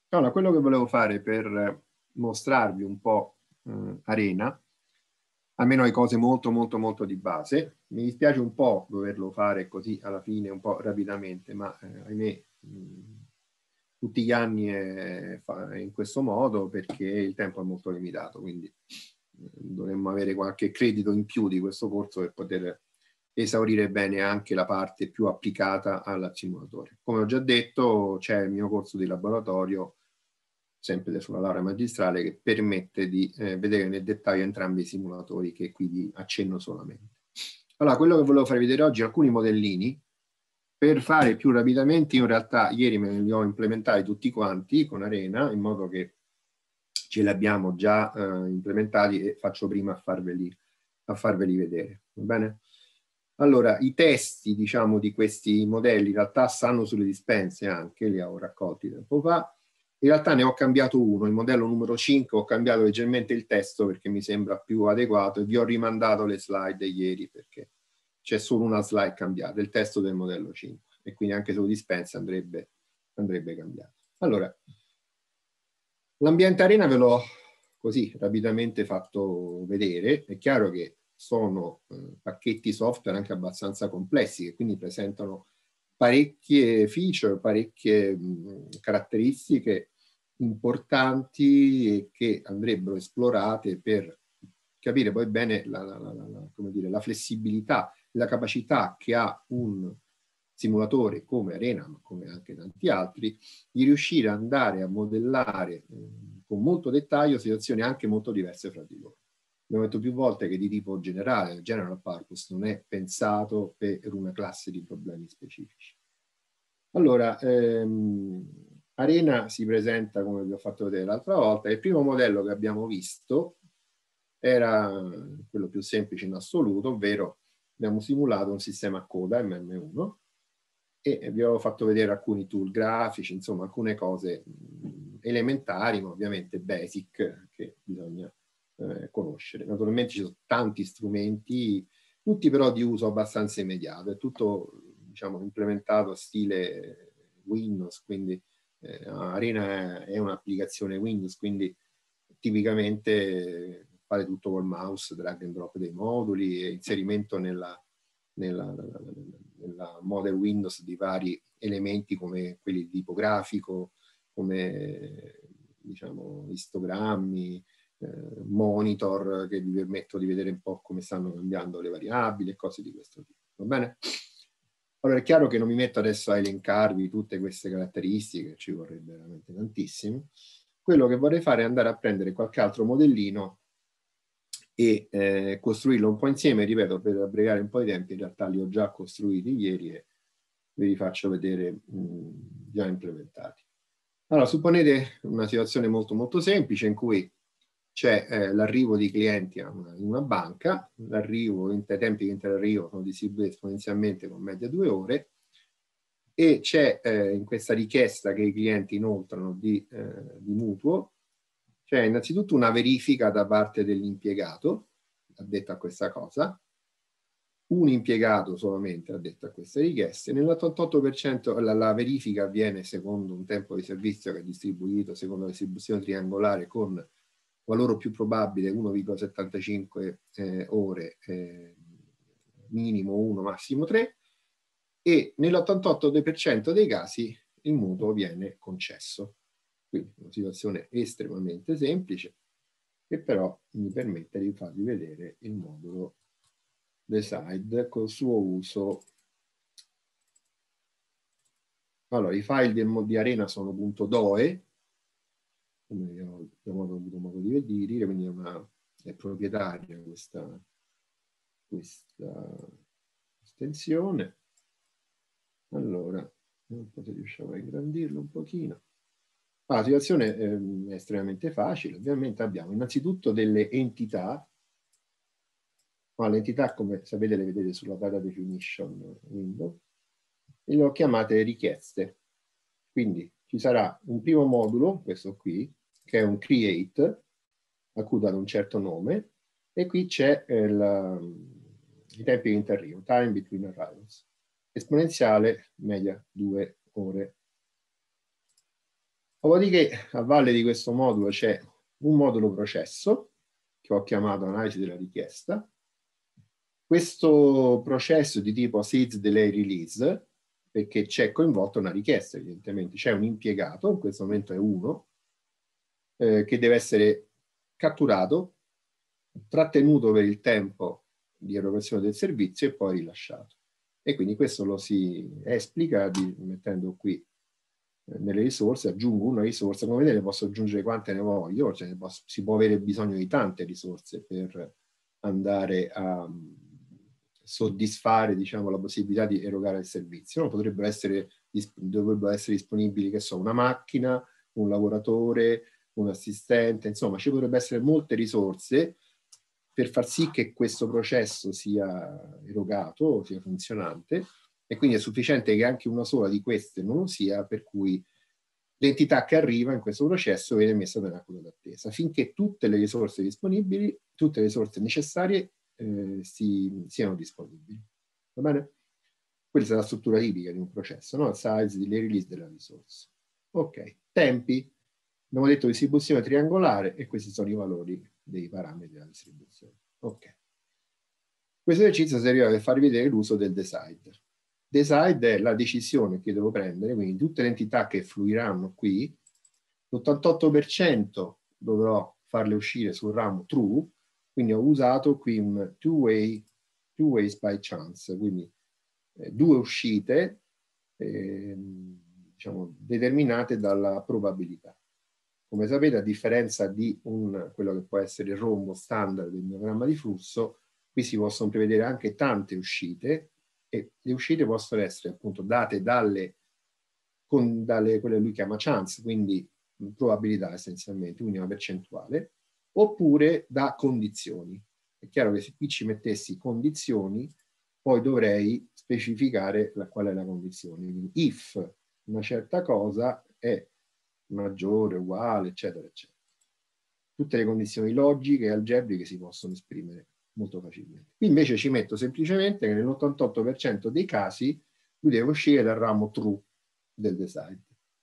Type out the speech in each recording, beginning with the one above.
Allora, quello che volevo fare per mostrarvi un po' Arena, almeno le cose molto molto molto di base. Mi dispiace un po' doverlo fare così alla fine, un po' rapidamente, ma ahimè, tutti gli anni è in questo modo perché il tempo è molto limitato, quindi dovremmo avere qualche credito in più di questo corso per poter esaurire bene anche la parte più applicata al simulatore. Come ho già detto, c'è il mio corso di laboratorio, sempre sulla laurea magistrale, che permette di vedere nel dettaglio entrambi i simulatori che qui vi accenno solamente. Allora, quello che volevo farvi vedere oggi, alcuni modellini, per fare più rapidamente. Io in realtà ieri me li ho implementati tutti quanti con Arena, in modo che ce li abbiamo già implementati e faccio prima a farveli vedere. Va bene? Allora, i testi, diciamo, di questi modelli in realtà stanno sulle dispense anche, li ho raccolti tempo fa. In realtà ne ho cambiato uno, il modello numero 5, ho cambiato leggermente il testo perché mi sembra più adeguato e vi ho rimandato le slide ieri perché c'è solo una slide cambiata, il testo del modello 5, e quindi anche sulle dispense andrebbe cambiato. Allora, l'ambiente Arena ve l'ho così rapidamente fatto vedere. È chiaro che sono pacchetti software anche abbastanza complessi, che quindi presentano parecchie feature, parecchie caratteristiche importanti e che andrebbero esplorate per capire poi bene come dire, la flessibilità, la capacità che ha un simulatore come Arena, ma come anche tanti altri, di riuscire ad andare a modellare con molto dettaglio situazioni anche molto diverse fra di loro. Abbiamo detto più volte che di tipo generale, general purpose, non è pensato per una classe di problemi specifici. Allora, Arena si presenta come vi ho fatto vedere l'altra volta. Il primo modello che abbiamo visto era quello più semplice in assoluto, ovvero abbiamo simulato un sistema a coda MM1 e vi ho fatto vedere alcuni tool grafici, insomma alcune cose elementari, ma ovviamente basic, che bisogna conoscere. Naturalmente ci sono tanti strumenti, tutti però di uso abbastanza immediato, è tutto, diciamo, implementato a stile Windows, quindi Arena è un'applicazione Windows, quindi tipicamente fare tutto col mouse, drag and drop dei moduli e inserimento nella model Windows di vari elementi come quelli di tipo grafico, come diciamo istogrammi, monitor che vi permettono di vedere un po' come stanno cambiando le variabili e cose di questo tipo. Va bene? Allora è chiaro che non mi metto adesso a elencarvi tutte queste caratteristiche, ci vorrebbe veramente tantissimo. Quello che vorrei fare è andare a prendere qualche altro modellino e costruirlo un po' insieme, ripeto, per abbreviare un po' i tempi. In realtà li ho già costruiti ieri e ve li faccio vedere già implementati. Allora, supponete una situazione molto molto semplice in cui c'è l'arrivo di clienti in una banca, i tempi di interarrivo sono distribuiti esponenzialmente con media 2 ore, e c'è in questa richiesta che i clienti inoltrano di mutuo, c'è innanzitutto una verifica da parte dell'impiegato addetto a questa cosa, un impiegato solamente addetto a queste richieste. Nell'88% la verifica avviene secondo un tempo di servizio che è distribuito secondo la distribuzione triangolare con valore più probabile 1,75 ore, minimo 1, massimo 3, e nell'88% dei casi il mutuo viene concesso. Quindi una situazione estremamente semplice che però mi permette di farvi vedere il modulo Decide col suo uso. Allora, i file di Arena sono .doe, come abbiamo avuto modo di dire, quindi è proprietaria questa estensione. Allora, non so se riusciamo a ingrandirlo un pochino. La situazione è estremamente facile. Ovviamente abbiamo innanzitutto delle entità. Le entità, come sapete, le vedete sulla data definition window, e le ho chiamate richieste. Quindi ci sarà un primo modulo, questo qui, che è un create, a cui dà un certo nome, e qui c'è i tempi di interarrivo, time between arrivals, esponenziale, media 2 ore. Dopodiché, a valle di questo modulo c'è un modulo processo, che ho chiamato analisi della richiesta. Questo processo di tipo seeds delay release, perché c'è coinvolta una richiesta, evidentemente. C'è un impiegato, in questo momento è uno, che deve essere catturato, trattenuto per il tempo di erogazione del servizio e poi rilasciato. E quindi questo lo si esplica mettendo qui nelle risorse, aggiungo una risorsa, come vedete posso aggiungere quante ne voglio, cioè si può avere bisogno di tante risorse per andare a soddisfare, diciamo, la possibilità di erogare il servizio. No? Dovrebbero essere disponibili, che so, una macchina, un lavoratore, un assistente, insomma ci potrebbero essere molte risorse per far sì che questo processo sia erogato, sia funzionante, e quindi è sufficiente che anche una sola di queste non lo sia, per cui l'entità che arriva in questo processo viene messa nella coda d'attesa, finché tutte le risorse disponibili, tutte le risorse necessarie siano disponibili. Va bene? Questa è la struttura tipica di un processo, no? Il size, le release della risorsa. Ok, tempi. Abbiamo detto distribuzione triangolare e questi sono i valori dei parametri della distribuzione. Ok. Questo esercizio serviva per farvi vedere l'uso del decide. Decide è la decisione che devo prendere, quindi tutte le entità che fluiranno qui, l'88% dovrò farle uscire sul ramo true, quindi ho usato qui un two ways by chance, quindi due uscite diciamo, determinate dalla probabilità. Come sapete, a differenza di quello che può essere il rombo standard del diagramma di flusso, qui si possono prevedere anche tante uscite, e le uscite possono essere appunto date dalle quelle che lui chiama chance, quindi probabilità essenzialmente, quindi una percentuale, oppure da condizioni. È chiaro che se qui ci mettessi condizioni, poi dovrei specificare qual è la condizione. Quindi if una certa cosa è maggiore, uguale, eccetera, eccetera. Tutte le condizioni logiche e algebriche si possono esprimere molto facilmente. Qui invece ci metto semplicemente che nell'88% dei casi lui deve uscire dal ramo true del decide.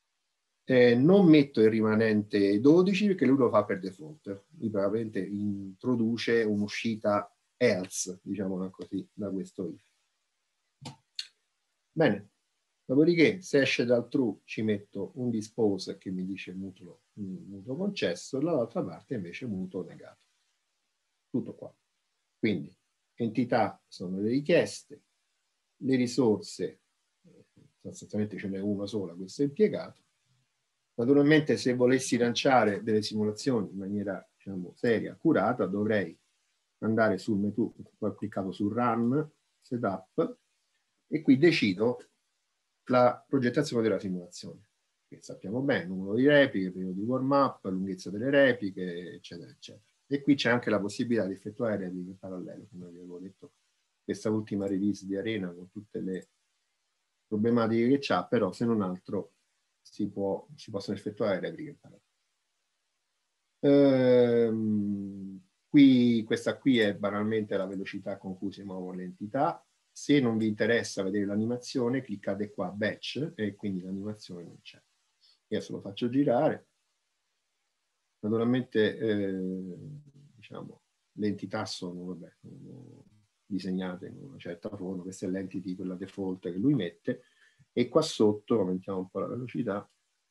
Non metto il rimanente 12 perché lui lo fa per default. Lui probabilmente introduce un'uscita else, diciamola così, da questo if. Bene. Dopodiché, se esce dal true, ci metto un dispose che mi dice mutuo concesso, e dall'altra parte invece mutuo negato. Tutto qua. Quindi, entità sono le richieste, le risorse, sostanzialmente ce n'è una sola, questo è impiegato. Naturalmente, se volessi lanciare delle simulazioni in maniera, diciamo, seria, accurata, dovrei andare sul menu, ho cliccato su Run, Setup, e qui decido la progettazione della simulazione, che sappiamo bene, numero di repliche, periodo di warm-up, lunghezza delle repliche, eccetera, eccetera. E qui c'è anche la possibilità di effettuare repliche in parallelo, come vi avevo detto, questa ultima release di Arena con tutte le problematiche che c'ha, però se non altro si possono effettuare repliche in parallelo. Questa qui è banalmente la velocità con cui si muovono le entità. Se non vi interessa vedere l'animazione, cliccate qua Batch e quindi l'animazione non c'è. Adesso lo faccio girare. Naturalmente, diciamo, le entità sono disegnate in una certa forma. Questa è l'entity, quella default che lui mette. E qua sotto, aumentiamo un po' la velocità,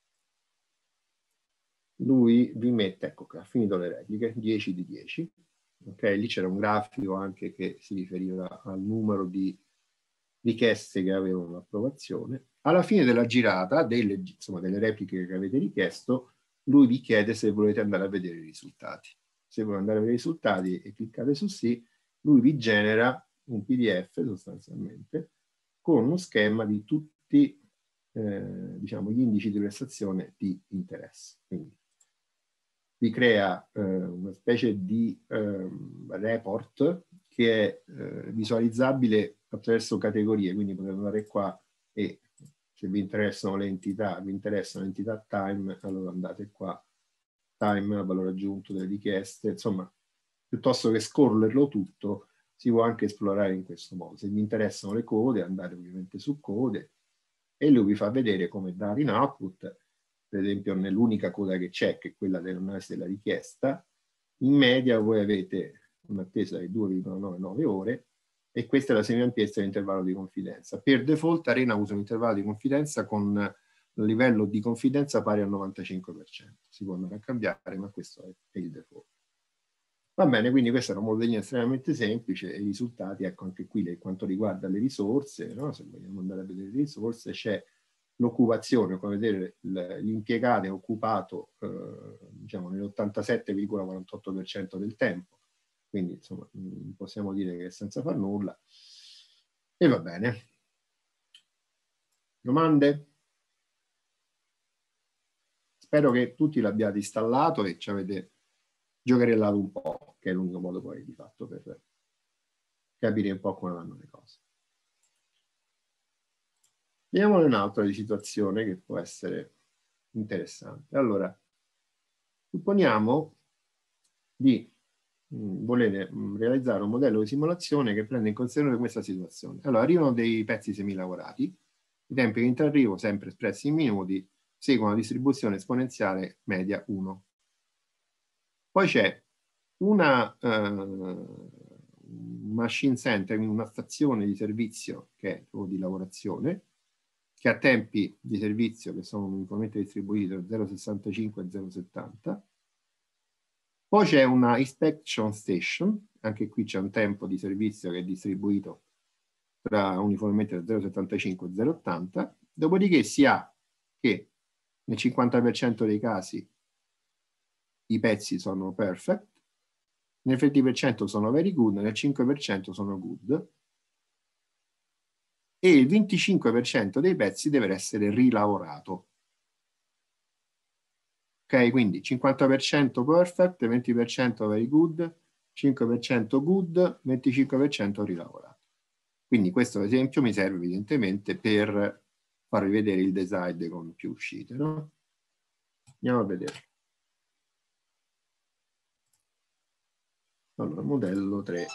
lui vi mette, ecco che ha finito le repliche, 10 di 10. Okay? Lì c'era un grafico anche che si riferiva al numero di richieste che avevano l'approvazione. Alla fine della girata, delle repliche che avete richiesto, lui vi chiede se volete andare a vedere i risultati. Se volete andare a vedere i risultati e cliccate su sì, lui vi genera un PDF sostanzialmente con uno schema di tutti diciamo, gli indici di prestazione di interesse. Quindi vi crea una specie di report che è visualizzabile attraverso categorie, quindi potete andare qua e se vi interessano le entità, time, allora andate qua, time, valore aggiunto delle richieste, insomma, piuttosto che scorrerlo tutto, si può anche esplorare in questo modo. Se vi interessano le code, andate ovviamente su code e lui vi fa vedere come dare in output per esempio nell'unica coda che c'è, che è quella dell'analisi della richiesta, in media voi avete un'attesa di 2,99 ore e questa è la semiampiezza dell'intervallo di confidenza. Per default Arena usa un intervallo di confidenza con un livello di confidenza pari al 95%. Si può andare a cambiare, ma questo è il default. Va bene, quindi questo è un modello estremamente semplice e i risultati, ecco anche qui per quanto riguarda le risorse, no? Se vogliamo andare a vedere le risorse, c'è l'occupazione, come vedere l'impiegata è occupato diciamo nell'87,48% del tempo, quindi insomma possiamo dire che è senza far nulla. E va bene. Domande? Spero che tutti l'abbiate installato e ci avete giocherellato un po', che è l'unico modo poi di fatto per capire un po' come vanno le cose. Vediamo un'altra di situazione che può essere interessante. Allora, supponiamo di volere realizzare un modello di simulazione che prende in considerazione questa situazione. Allora, arrivano dei pezzi semilavorati, i tempi di intraarrivo, sempre espressi in minuti, seguono una distribuzione esponenziale media 1. Poi c'è una machine center, una stazione di servizio che è o di lavorazione, che ha tempi di servizio che sono uniformemente distribuiti tra 0,65 e 0,70. Poi c'è una inspection station, anche qui c'è un tempo di servizio che è distribuito tra uniformemente tra 0,75 e 0,80. Dopodiché si ha che nel 50% dei casi i pezzi sono perfect, nel 20% sono very good, nel 5% sono good e il 25% dei pezzi deve essere rilavorato. Ok, quindi 50% perfect, 20% very good, 5% good, 25% rilavorato. Quindi questo esempio mi serve evidentemente per farvi vedere il design con più uscite, no? Andiamo a vedere. Allora, modello 3.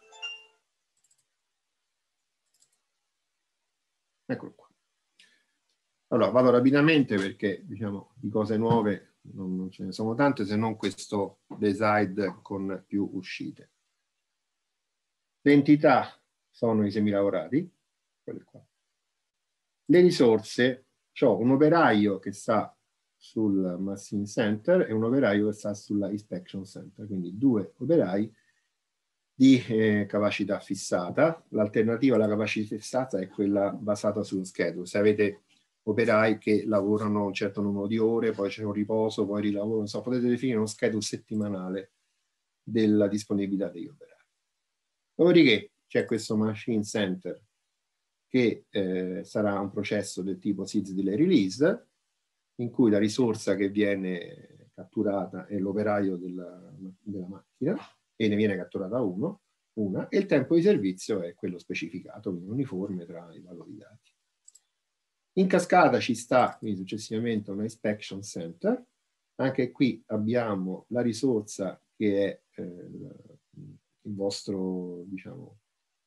Eccolo qua. Allora, vado rapidamente perché, diciamo, di cose nuove non ce ne sono tante, se non questo design con più uscite. Le entità sono i semilavorati, quelle qua. Le risorse, ho un operaio che sta sul Machine Center e un operaio che sta sulla Inspection Center, quindi due operai di capacità fissata. L'alternativa alla capacità fissata è quella basata sullo schedule. Se avete operai che lavorano un certo numero di ore, poi c'è un riposo, poi rilavoro, non so, potete definire uno schedule settimanale della disponibilità degli operai. Dopodiché c'è questo Machine Center che sarà un processo del tipo SIDS delay release, in cui la risorsa che viene catturata è l'operaio della macchina e ne viene catturata una, e il tempo di servizio è quello specificato, quindi uniforme tra i valori dati. In cascata ci sta quindi successivamente una inspection center. Anche qui abbiamo la risorsa che è il vostro, diciamo,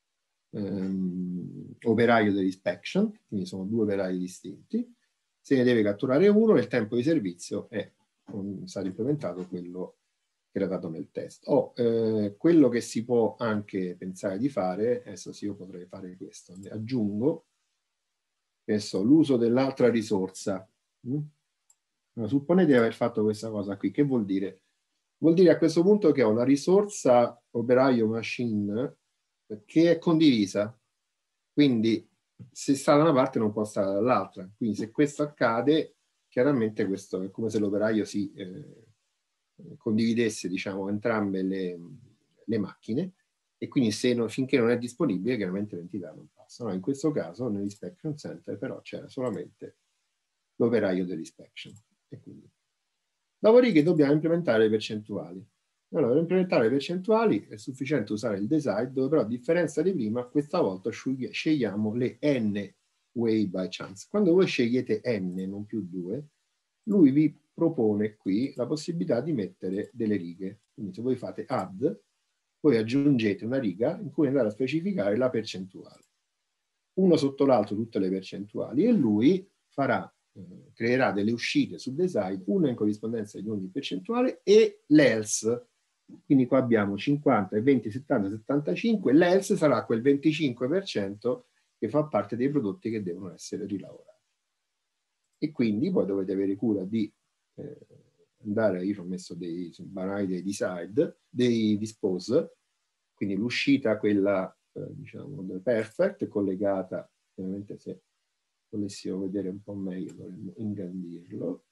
operaio dell'inspection, quindi sono due operai distinti. Se ne deve catturare uno, il tempo di servizio è stato implementato quello che era dato nel test. Quello che si può anche pensare di fare, adesso sì, io potrei fare questo, aggiungo l'uso dell'altra risorsa. Allora, supponete di aver fatto questa cosa qui, che vuol dire? Vuol dire a questo punto che ho una risorsa operaio machine che è condivisa, quindi se sta da una parte non può stare dall'altra, quindi se questo accade chiaramente questo è come se l'operaio si condividesse, diciamo, entrambe le macchine, e quindi finché non è disponibile chiaramente l'entità non passa. No, in questo caso nell'inspection center però c'era solamente l'operaio dell'inspection. Dopodiché dobbiamo implementare le percentuali. Allora, per implementare le percentuali è sufficiente usare il design, dove però a differenza di prima, questa volta scegliamo le n way by chance. Quando voi scegliete n, non più 2, lui vi propone qui la possibilità di mettere delle righe. Quindi se voi fate add, voi aggiungete una riga in cui andare a specificare la percentuale. Uno sotto l'altro tutte le percentuali, e lui farà creerà delle uscite sul decide, una in corrispondenza di ogni percentuale, e l'else. Quindi qua abbiamo 50, 20, 70, 75, l'else sarà quel 25% che fa parte dei prodotti che devono essere rilavorati. E quindi poi dovete avere cura di andare, io ci ho messo dei banali dei decide, dei dispose, quindi l'uscita, quella diciamo del perfect, collegata, ovviamente se volessimo vedere un po' meglio dovremmo ingrandirlo.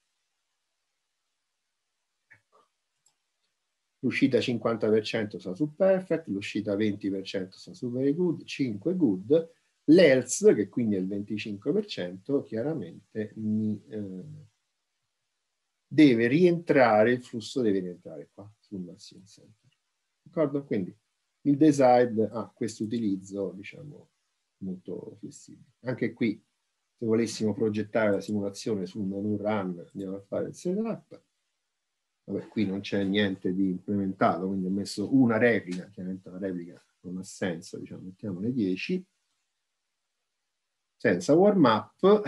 Ecco. L'uscita 50% sta su perfect, l'uscita 20% sta su very good, 5 good, l'else, che quindi è il 25%, chiaramente deve rientrare, il flusso deve rientrare qua sul Massimo Center. D'accordo? Quindi il decide ha questo utilizzo, diciamo, molto flessibile. Anche qui, se volessimo progettare la simulazione sul menu run, andiamo a fare il setup. Vabbè, qui non c'è niente di implementato, quindi ho messo una replica, chiaramente la replica non ha senso, diciamo, mettiamone 10. Senza warm up,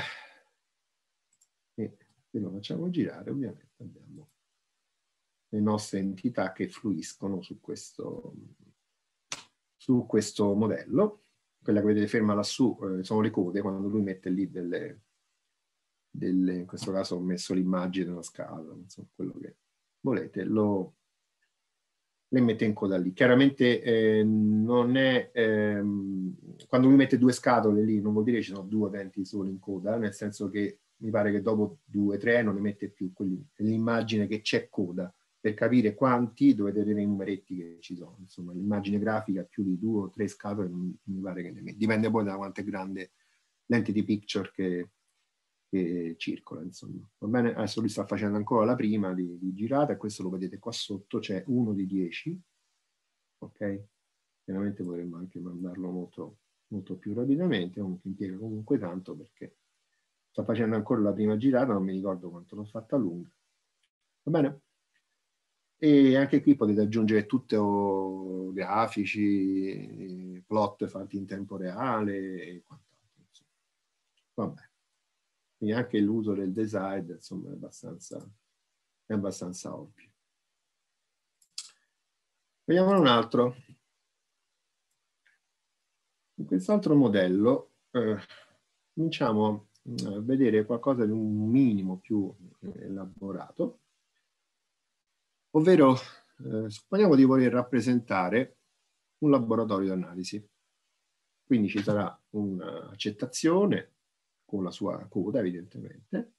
e se lo facciamo girare, ovviamente abbiamo le nostre entità che fluiscono su questo modello. Quella che vedete ferma lassù sono le code, quando lui mette lì delle in questo caso ho messo l'immagine della scala, insomma, quello che volete, le mette in coda lì. Chiaramente non è, quando lui mette due scatole lì, non vuol dire che ci sono due utenti solo in coda, nel senso che mi pare che dopo 2 o 3 non ne mette più, è l'immagine che c'è coda. Per capire quanti dovete vedere i numeretti che ci sono. Insomma, l'immagine grafica più di 2 o 3 scatole non mi pare che ne mette. Dipende poi da quanto è grande l'entity picture che circola, insomma. Va bene? Adesso lui sta facendo ancora la prima di girata, e questo lo vedete qua sotto, c'è 1 di 10, ok? Chiaramente potremmo anche mandarlo molto, molto più rapidamente, comunque impiega comunque tanto perché sta facendo ancora la prima girata, non mi ricordo quanto l'ho fatta lunga. Va bene? E anche qui potete aggiungere tutti grafici, plot fatti in tempo reale e quant'altro. Va bene. Quindi anche l'uso del decide, insomma, è abbastanza ovvio. Vediamo un altro. In quest'altro modello cominciamo a vedere qualcosa di un minimo più elaborato, ovvero supponiamo di voler rappresentare un laboratorio di analisi. Quindi ci sarà un'accettazione con la sua coda, evidentemente.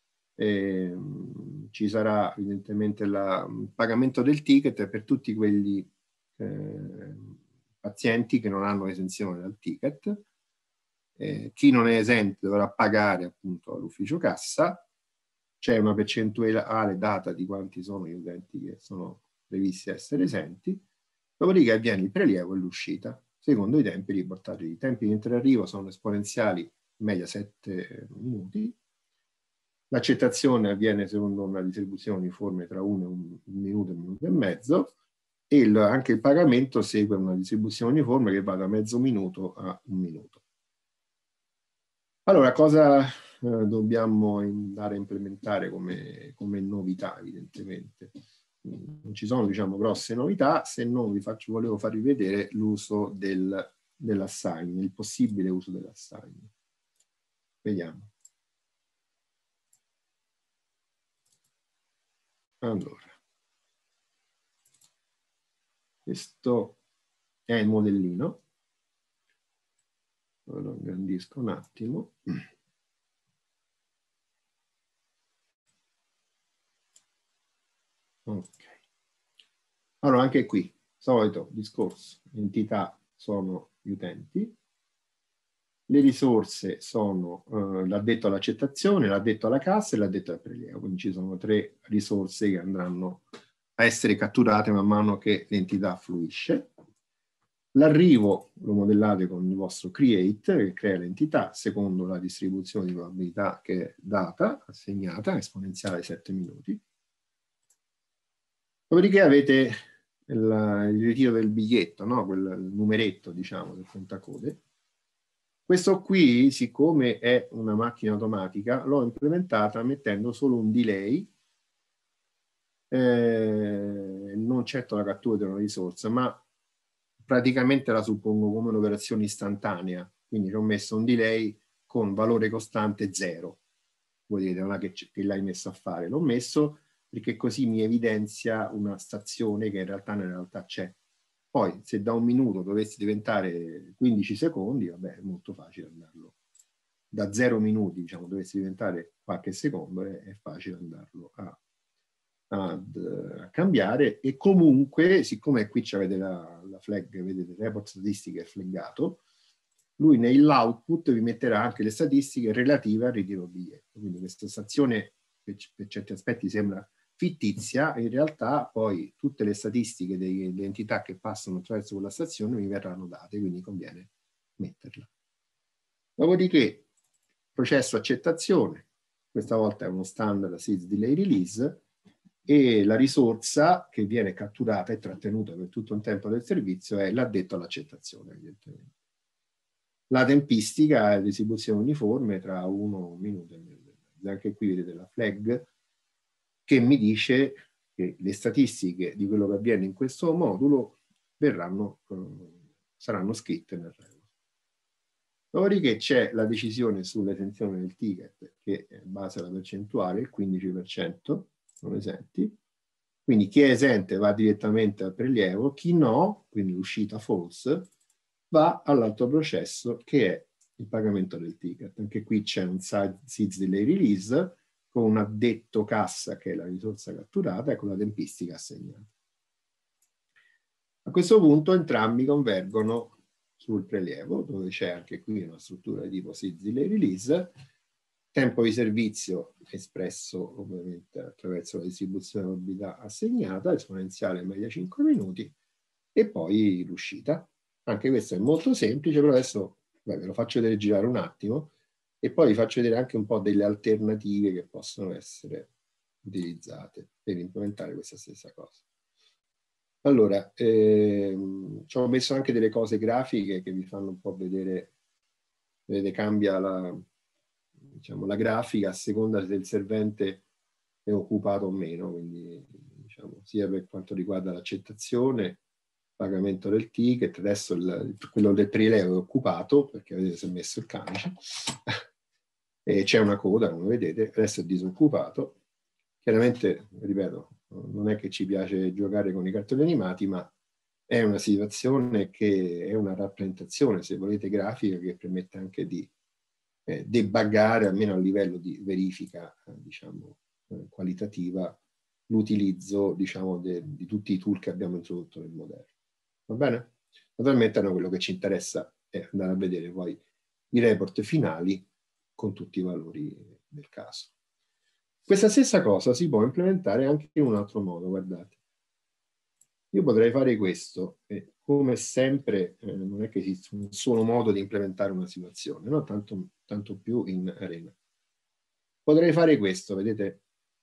Ci sarà evidentemente il pagamento del ticket per tutti quelli pazienti che non hanno esenzione dal ticket. Chi non è esente dovrà pagare appunto all'ufficio cassa. C'è una percentuale data di quanti sono gli utenti che sono previsti essere esenti. Dopodiché avviene il prelievo e l'uscita, secondo i tempi riportati. I tempi di intraarrivo sono esponenziali, in media 7 minuti. L'accettazione avviene secondo una distribuzione uniforme tra un minuto e 1 minuto e mezzo, e anche il pagamento segue una distribuzione uniforme che va da mezzo minuto a 1 minuto. Allora, cosa dobbiamo andare a implementare come novità, evidentemente? Non ci sono, diciamo, grosse novità, se non volevo farvi vedere l'uso dell'assign, il possibile uso dell'assign. Vediamo. Allora, questo è il modellino. Lo ingrandisco un attimo. Ok. Allora, anche qui, solito discorso, entità sono gli utenti, le risorse sono l'addetto all'accettazione, l'addetto alla cassa e l'addetto al prelievo, quindi ci sono 3 risorse che andranno a essere catturate man mano che l'entità fluisce. L'arrivo lo modellate con il vostro create, che crea l'entità secondo la distribuzione di probabilità che è data, assegnata, esponenziale 7 minuti. Dopodiché avete il ritiro del biglietto, no? Il numeretto, diciamo, del contacode. Questo qui, siccome è una macchina automatica, l'ho implementata mettendo solo un delay, non certo la cattura di una risorsa, ma praticamente la suppongo come un'operazione istantanea, quindi ci ho messo un delay con valore costante 0. Voi direte, non è che l'hai messo a fare, l'ho messo perché così mi evidenzia una stazione che in realtà c'è. Poi se da un minuto dovesse diventare 15 secondi, vabbè, è molto facile andarlo. Da 0 minuti, diciamo, dovesse diventare qualche secondo, è facile andarlo a cambiare. E comunque, siccome qui avete la flag, vedete, il report statistiche è flaggato, lui nell'output vi metterà anche le statistiche relative al ritiro biglietto. Quindi questa stazione per certi aspetti sembra fittizia, in realtà poi tutte le statistiche delle entità che passano attraverso quella stazione mi verranno date, quindi conviene metterla. Dopodiché, processo accettazione, questa volta è uno standard SIDS delay release, e la risorsa che viene catturata e trattenuta per tutto il tempo del servizio è l'addetto all'accettazione, evidentemente. La tempistica è l'esecuzione uniforme tra 1 minuto e mezzo. Anche qui vedete la flag che mi dice che le statistiche di quello che avviene in questo modulo saranno scritte nel report. Dopodiché c'è la decisione sull'esenzione del ticket, che è in base alla percentuale, il 15%, sono esenti. Quindi chi è esente va direttamente al prelievo, chi no, quindi l'uscita false, va all'altro processo che è il pagamento del ticket. Anche qui c'è un SIDS delay release con un addetto cassa che è la risorsa catturata e con la tempistica assegnata. A questo punto entrambi convergono sul prelievo, dove c'è anche qui una struttura di tipo SIDS delay release, tempo di servizio espresso ovviamente attraverso la distribuzione dell'orbità assegnata, esponenziale media 5 minuti, e poi l'uscita. Anche questo è molto semplice, però adesso ve lo faccio vedere girare un attimo e poi vi faccio vedere anche un po' delle alternative che possono essere utilizzate per implementare questa stessa cosa. Allora, ci ho messo anche delle cose grafiche che vi fanno un po' vedere cambia diciamo, la grafica a seconda se il servente è occupato o meno, quindi diciamo, sia per quanto riguarda l'accettazione, pagamento del ticket, adesso quello del prelievo è occupato perché vedete si è messo il camice e c'è una coda come vedete, adesso è disoccupato. Chiaramente, ripeto, non è che ci piace giocare con i cartoni animati, ma è una situazione che è una rappresentazione, se volete, grafica che permette anche di debuggare, almeno a livello di verifica, diciamo, qualitativa, l'utilizzo, diciamo, di tutti i tool che abbiamo introdotto nel modello. Va bene? Naturalmente quello che ci interessa è andare a vedere poi i report finali con tutti i valori del caso. Questa stessa cosa si può implementare anche in un altro modo, guardate. Io potrei fare questo, e come sempre non è che esiste un solo modo di implementare una situazione, no? Tanto più in Arena. Potrei fare questo, vedete,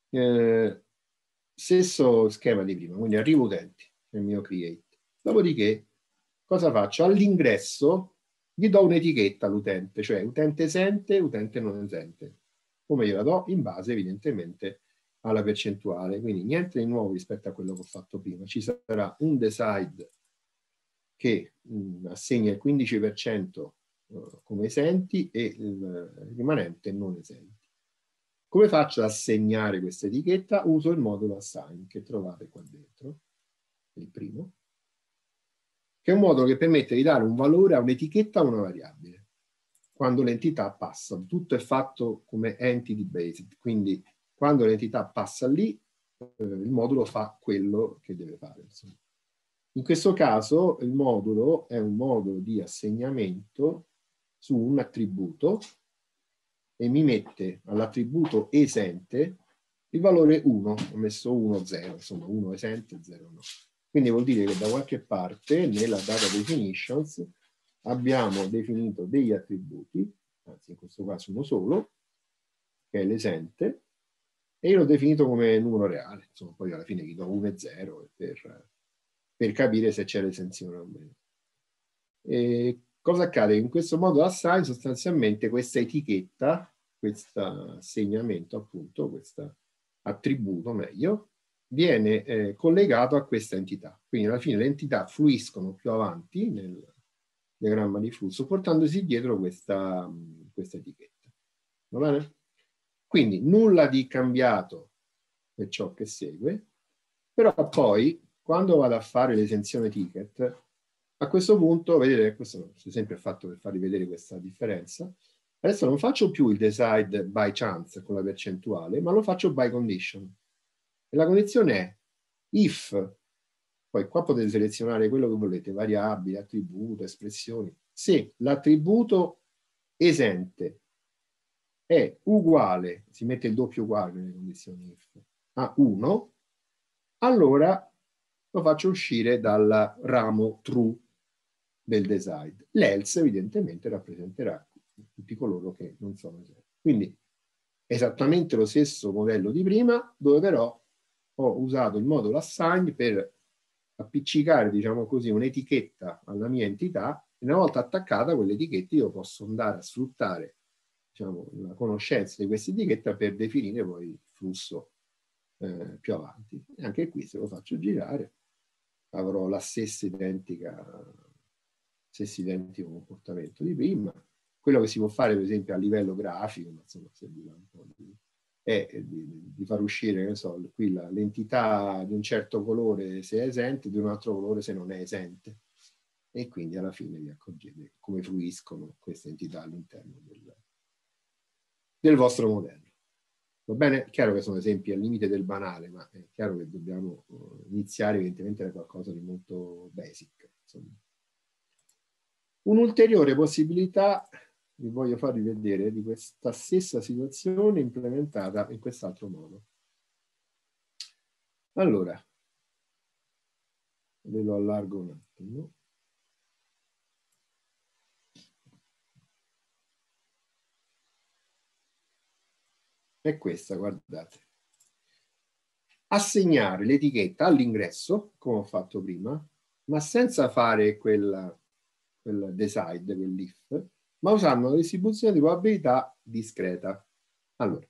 stesso schema di prima, quindi arrivo utenti nel mio create. Dopodiché cosa faccio? All'ingresso gli do un'etichetta all'utente, cioè utente esente, utente non esente. Come gliela do? In base evidentemente alla percentuale, quindi niente di nuovo rispetto a quello che ho fatto prima. Ci sarà un decide che assegna il 15% come esenti e il rimanente non esenti. Come faccio ad assegnare questa etichetta? Uso il modulo assign che trovate qua dentro, il primo, che è un modulo che permette di dare un valore a un'etichetta a una variabile. Quando l'entità passa, tutto è fatto come entity based, quindi quando l'entità passa lì, il modulo fa quello che deve fare. Insomma. In questo caso il modulo è un modulo di assegnamento su un attributo e mi mette all'attributo esente il valore 1, ho messo 1, 0, insomma 1 esente, 0 no. Quindi vuol dire che da qualche parte nella data definitions abbiamo definito degli attributi, anzi in questo caso uno solo, che è l'esente, e io l'ho definito come numero reale, insomma poi alla fine gli do 1 e 0 per capire se c'è l'esenzione o meno. E Cosa accade? In questo modo assign sostanzialmente questa etichetta, questo assegnamento appunto, questo attributo meglio, viene collegato a questa entità. Quindi alla fine le entità fluiscono più avanti nel diagramma di flusso portandosi dietro questa etichetta. Va bene? Quindi nulla di cambiato per ciò che segue, però poi quando vado a fare l'esenzione ticket, a questo punto, vedete, questo è sempre fatto per farvi vedere questa differenza, adesso non faccio più il decide by chance con la percentuale, ma lo faccio by condition. E la condizione è if, poi qua potete selezionare quello che volete, variabili, attributo, espressioni. Se l'attributo esente è uguale, si mette il doppio uguale nelle condizioni if, a 1, allora lo faccio uscire dal ramo true del decide. L'else evidentemente rappresenterà tutti coloro che non sono esenti. Quindi esattamente lo stesso modello di prima, dove però ho usato il modulo assign per appiccicare, diciamo così, un'etichetta alla mia entità e una volta attaccata quell'etichetta io posso andare a sfruttare, diciamo, la conoscenza di questa etichetta per definire poi il flusso più avanti. E anche qui, se lo faccio girare, avrò la stessa identico comportamento di prima. Quello che si può fare, per esempio, a livello grafico, ma insomma, serviva un po' è di far uscire, ne so, qui l'entità di un certo colore se è esente, di un altro colore se non è esente. E quindi alla fine vi accorgete come fruiscono queste entità all'interno del vostro modello. Va bene? È chiaro che sono esempi al limite del banale, ma è chiaro che dobbiamo iniziare evidentemente da qualcosa di molto basic. Un'ulteriore possibilità vi voglio farvi vedere di questa stessa situazione implementata in quest'altro modo. Allora, ve lo allargo un attimo. È questa, guardate. Assegnare l'etichetta all'ingresso, come ho fatto prima, ma senza fare quel decide, quell'if, ma usando una distribuzione di probabilità discreta. Allora,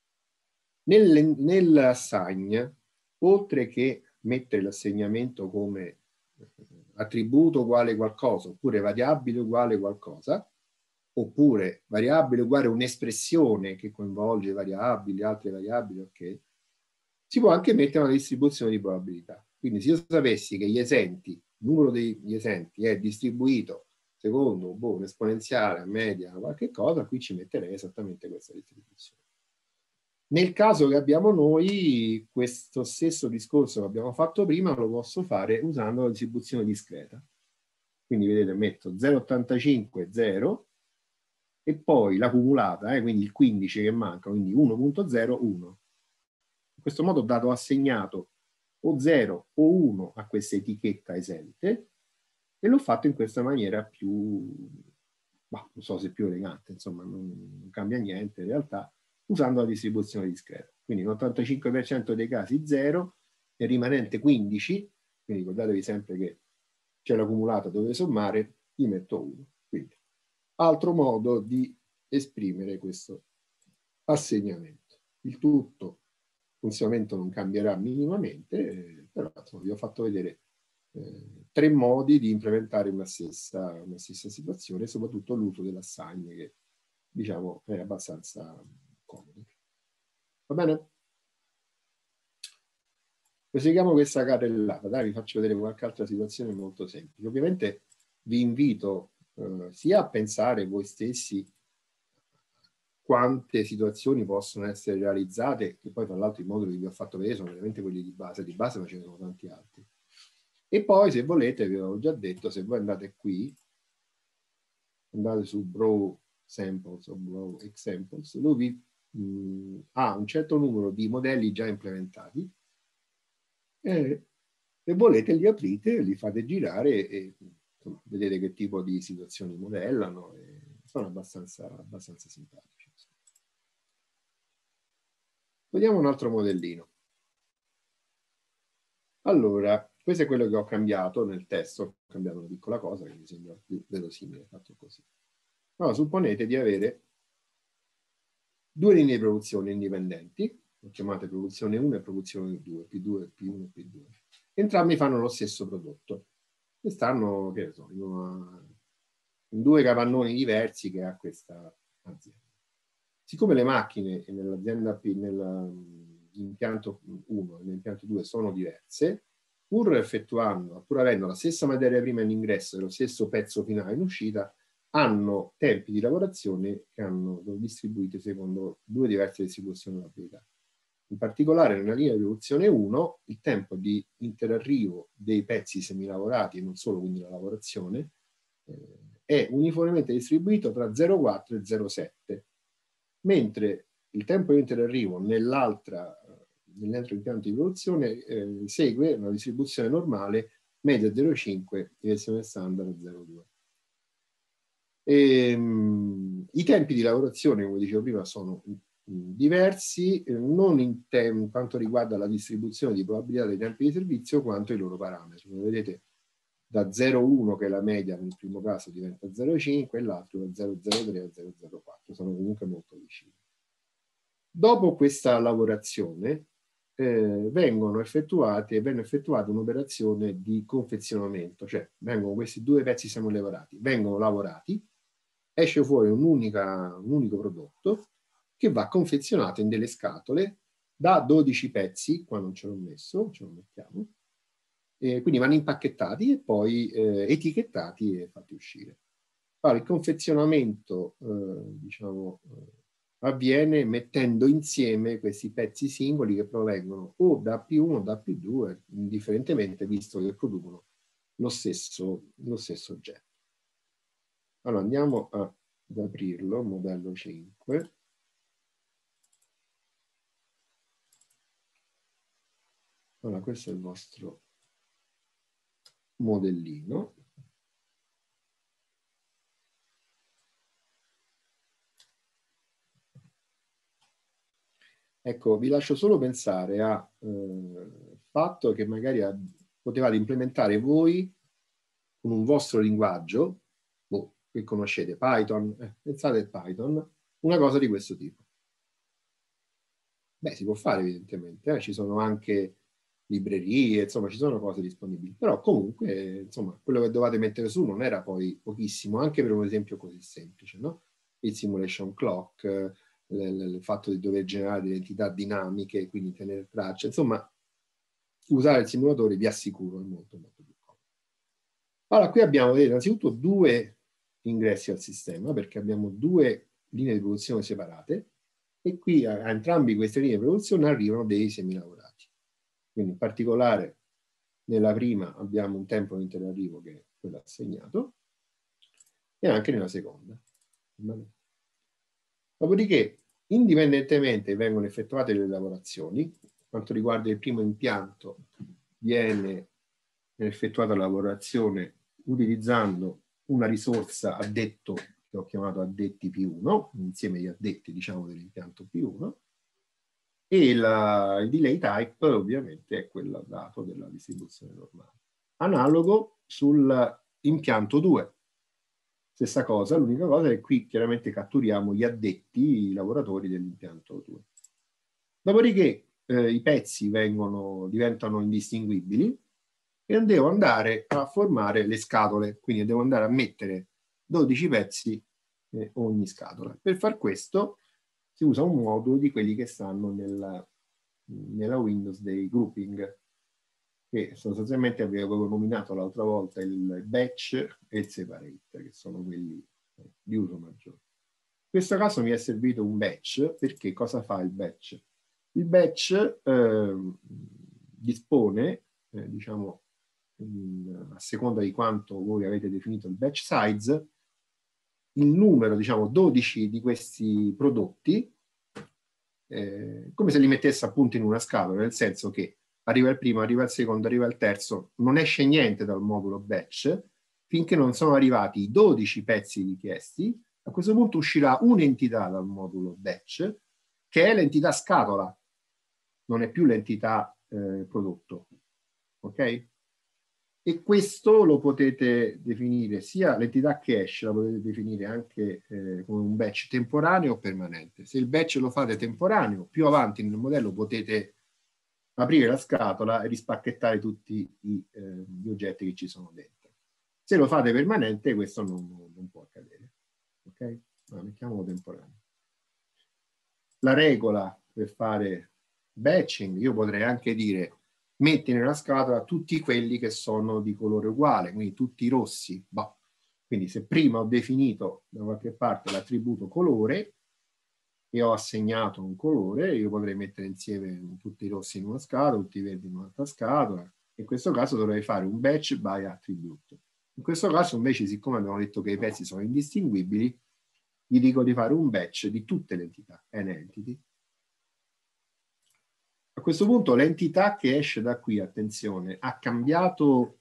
nell'assign, oltre che mettere l'assegnamento come attributo uguale qualcosa, oppure variabile uguale qualcosa, oppure variabile uguale un'espressione che coinvolge variabili, altre variabili, ok, si può anche mettere una distribuzione di probabilità. Quindi se io sapessi che il numero degli esenti è distribuito secondo un esponenziale, media, qualche cosa, qui ci metterei esattamente questa distribuzione. Nel caso che abbiamo noi, questo stesso discorso che abbiamo fatto prima lo posso fare usando la distribuzione discreta. Quindi vedete, metto 0,85, 0, e poi la cumulata, quindi il 15 che manca, quindi 1.0, 1. In questo modo ho dato assegnato o 0 o 1 a questa etichetta esente e l'ho fatto in questa maniera più, non so se più elegante, insomma non cambia niente in realtà, usando la distribuzione discreta. Quindi l'85% dei casi 0 e il rimanente 15, quindi ricordatevi sempre che c'è l'accumulato dove sommare, gli metto 1. Quindi altro modo di esprimere questo assegnamento. Il tutto, il funzionamento non cambierà minimamente, però insomma, vi ho fatto vedere 3 modi di implementare una stessa situazione, soprattutto l'uso dell'assign che diciamo è abbastanza comodo. Va bene? Proseguiamo questa carrellata, dai, vi faccio vedere qualche altra situazione molto semplice. Ovviamente vi invito sia a pensare voi stessi quante situazioni possono essere realizzate, che poi tra l'altro i moduli che vi ho fatto vedere sono veramente quelli di base, ma ce ne sono tanti altri. E poi se volete, vi avevo già detto, se voi andate qui, andate su Brow Samples o Brow Examples, lui ha un certo numero di modelli già implementati e volete li aprite, li fate girare e insomma, vedete che tipo di situazioni modellano e sono abbastanza simpatici. Vediamo un altro modellino. Allora, questo è quello che ho cambiato nel testo, ho cambiato una piccola cosa che mi sembra più verosimile, fatto così. Allora, supponete di avere due linee di produzione indipendenti, chiamate produzione 1 e produzione 2, P2, P1 e P2. Entrambi fanno lo stesso prodotto e stanno, che ne so, in due capannoni diversi che ha questa azienda. Siccome le macchine nell'azienda nell'impianto 1 e nell'impianto 2 sono diverse, pur avendo la stessa materia prima in ingresso e lo stesso pezzo finale in uscita, hanno tempi di lavorazione che hanno distribuiti secondo due diverse distribuzioni dell'abilità. In particolare nella linea di produzione 1 il tempo di interarrivo dei pezzi semilavorati, e non solo quindi la lavorazione, è uniformemente distribuito tra 0,4 e 0,7, mentre il tempo di interarrivo nell'altro impianto di produzione segue una distribuzione normale media 0,5 e versione standard 0,2. I tempi di lavorazione, come dicevo prima, sono diversi, non in quanto riguarda la distribuzione di probabilità dei tempi di servizio, quanto i loro parametri. Come vedete, da 0,1, che è la media nel primo caso, diventa 0,5 e l'altro da 0,03 a 0,04. Sono comunque molto vicini. Dopo questa lavorazione venne effettuata un'operazione di confezionamento, cioè vengono questi due pezzi semilavorati, vengono lavorati, esce fuori un unico prodotto che va confezionato in delle scatole da 12 pezzi, qua non ce l'ho messo, ce lo mettiamo, quindi vanno impacchettati e poi etichettati e fatti uscire. Allora, il confezionamento, avviene mettendo insieme questi pezzi singoli che provengono o da P1 o da P2, indifferentemente, visto che producono lo stesso oggetto. Allora andiamo ad aprirlo, modello 5. Allora, questo è il vostro modellino. Ecco, vi lascio solo pensare al fatto che magari potevate implementare voi con un vostro linguaggio, che conoscete, Python, pensate al Python, una cosa di questo tipo. Beh, si può fare evidentemente, ci sono anche librerie, insomma ci sono cose disponibili, però comunque insomma quello che dovete mettere su non era poi pochissimo, anche per un esempio così semplice, no? Il simulation clock, il fatto di dover generare identità dinamiche, quindi tenere traccia, insomma usare il simulatore vi assicuro è molto molto più comodo. Allora qui abbiamo innanzitutto due ingressi al sistema perché abbiamo due linee di produzione separate e qui a entrambi queste linee di produzione arrivano dei semilavorati. Quindi in particolare nella prima abbiamo un tempo di interarrivo che è quello assegnato e anche nella seconda. Dopodiché, indipendentemente vengono effettuate le lavorazioni, per quanto riguarda il primo impianto viene effettuata la lavorazione utilizzando una risorsa addetto che ho chiamato addetti P1, un insieme di addetti diciamo dell'impianto P1, e il delay type ovviamente è quello dato della distribuzione normale. Analogo sull'impianto 2. Stessa cosa, l'unica cosa è che qui chiaramente catturiamo gli addetti, i lavoratori dell'impianto 2. Dopodiché i pezzi diventano indistinguibili e devo andare a formare le scatole, quindi devo andare a mettere 12 pezzi ogni scatola. Per far questo si usa un modulo di quelli che stanno nella Windows dei grouping, che sostanzialmente avevo nominato l'altra volta il batch e il separate, che sono quelli di uso maggiore. In questo caso mi è servito un batch, perché cosa fa il batch? Il batch dispone, diciamo, a seconda di quanto voi avete definito il batch size, il numero, diciamo, 12 di questi prodotti, come se li mettesse appunto in una scatola, nel senso che arriva il primo, arriva il secondo, arriva il terzo, non esce niente dal modulo batch finché non sono arrivati i 12 pezzi richiesti. A questo punto uscirà un'entità dal modulo batch, che è l'entità scatola, non è più l'entità prodotto. Ok? E questo lo potete definire sia l'entità cache, la potete definire anche come un batch temporaneo o permanente. Se il batch lo fate temporaneo, più avanti nel modello potete aprire la scatola e rispacchettare tutti gli oggetti che ci sono dentro. Se lo fate permanente, questo non può accadere. Ok? Allora, mettiamolo temporaneo. La regola per fare batching, io potrei anche dire metti nella scatola tutti quelli che sono di colore uguale, quindi tutti i rossi. Bah. Quindi se prima ho definito da qualche parte l'attributo colore e ho assegnato un colore, io potrei mettere insieme tutti i rossi in una scatola, tutti i verdi in un'altra scatola. In questo caso dovrei fare un batch by attribute. In questo caso invece, siccome abbiamo detto che i pezzi sono indistinguibili, gli dico di fare un batch di tutte le entità, n-entity. A questo punto l'entità che esce da qui, attenzione, ha cambiato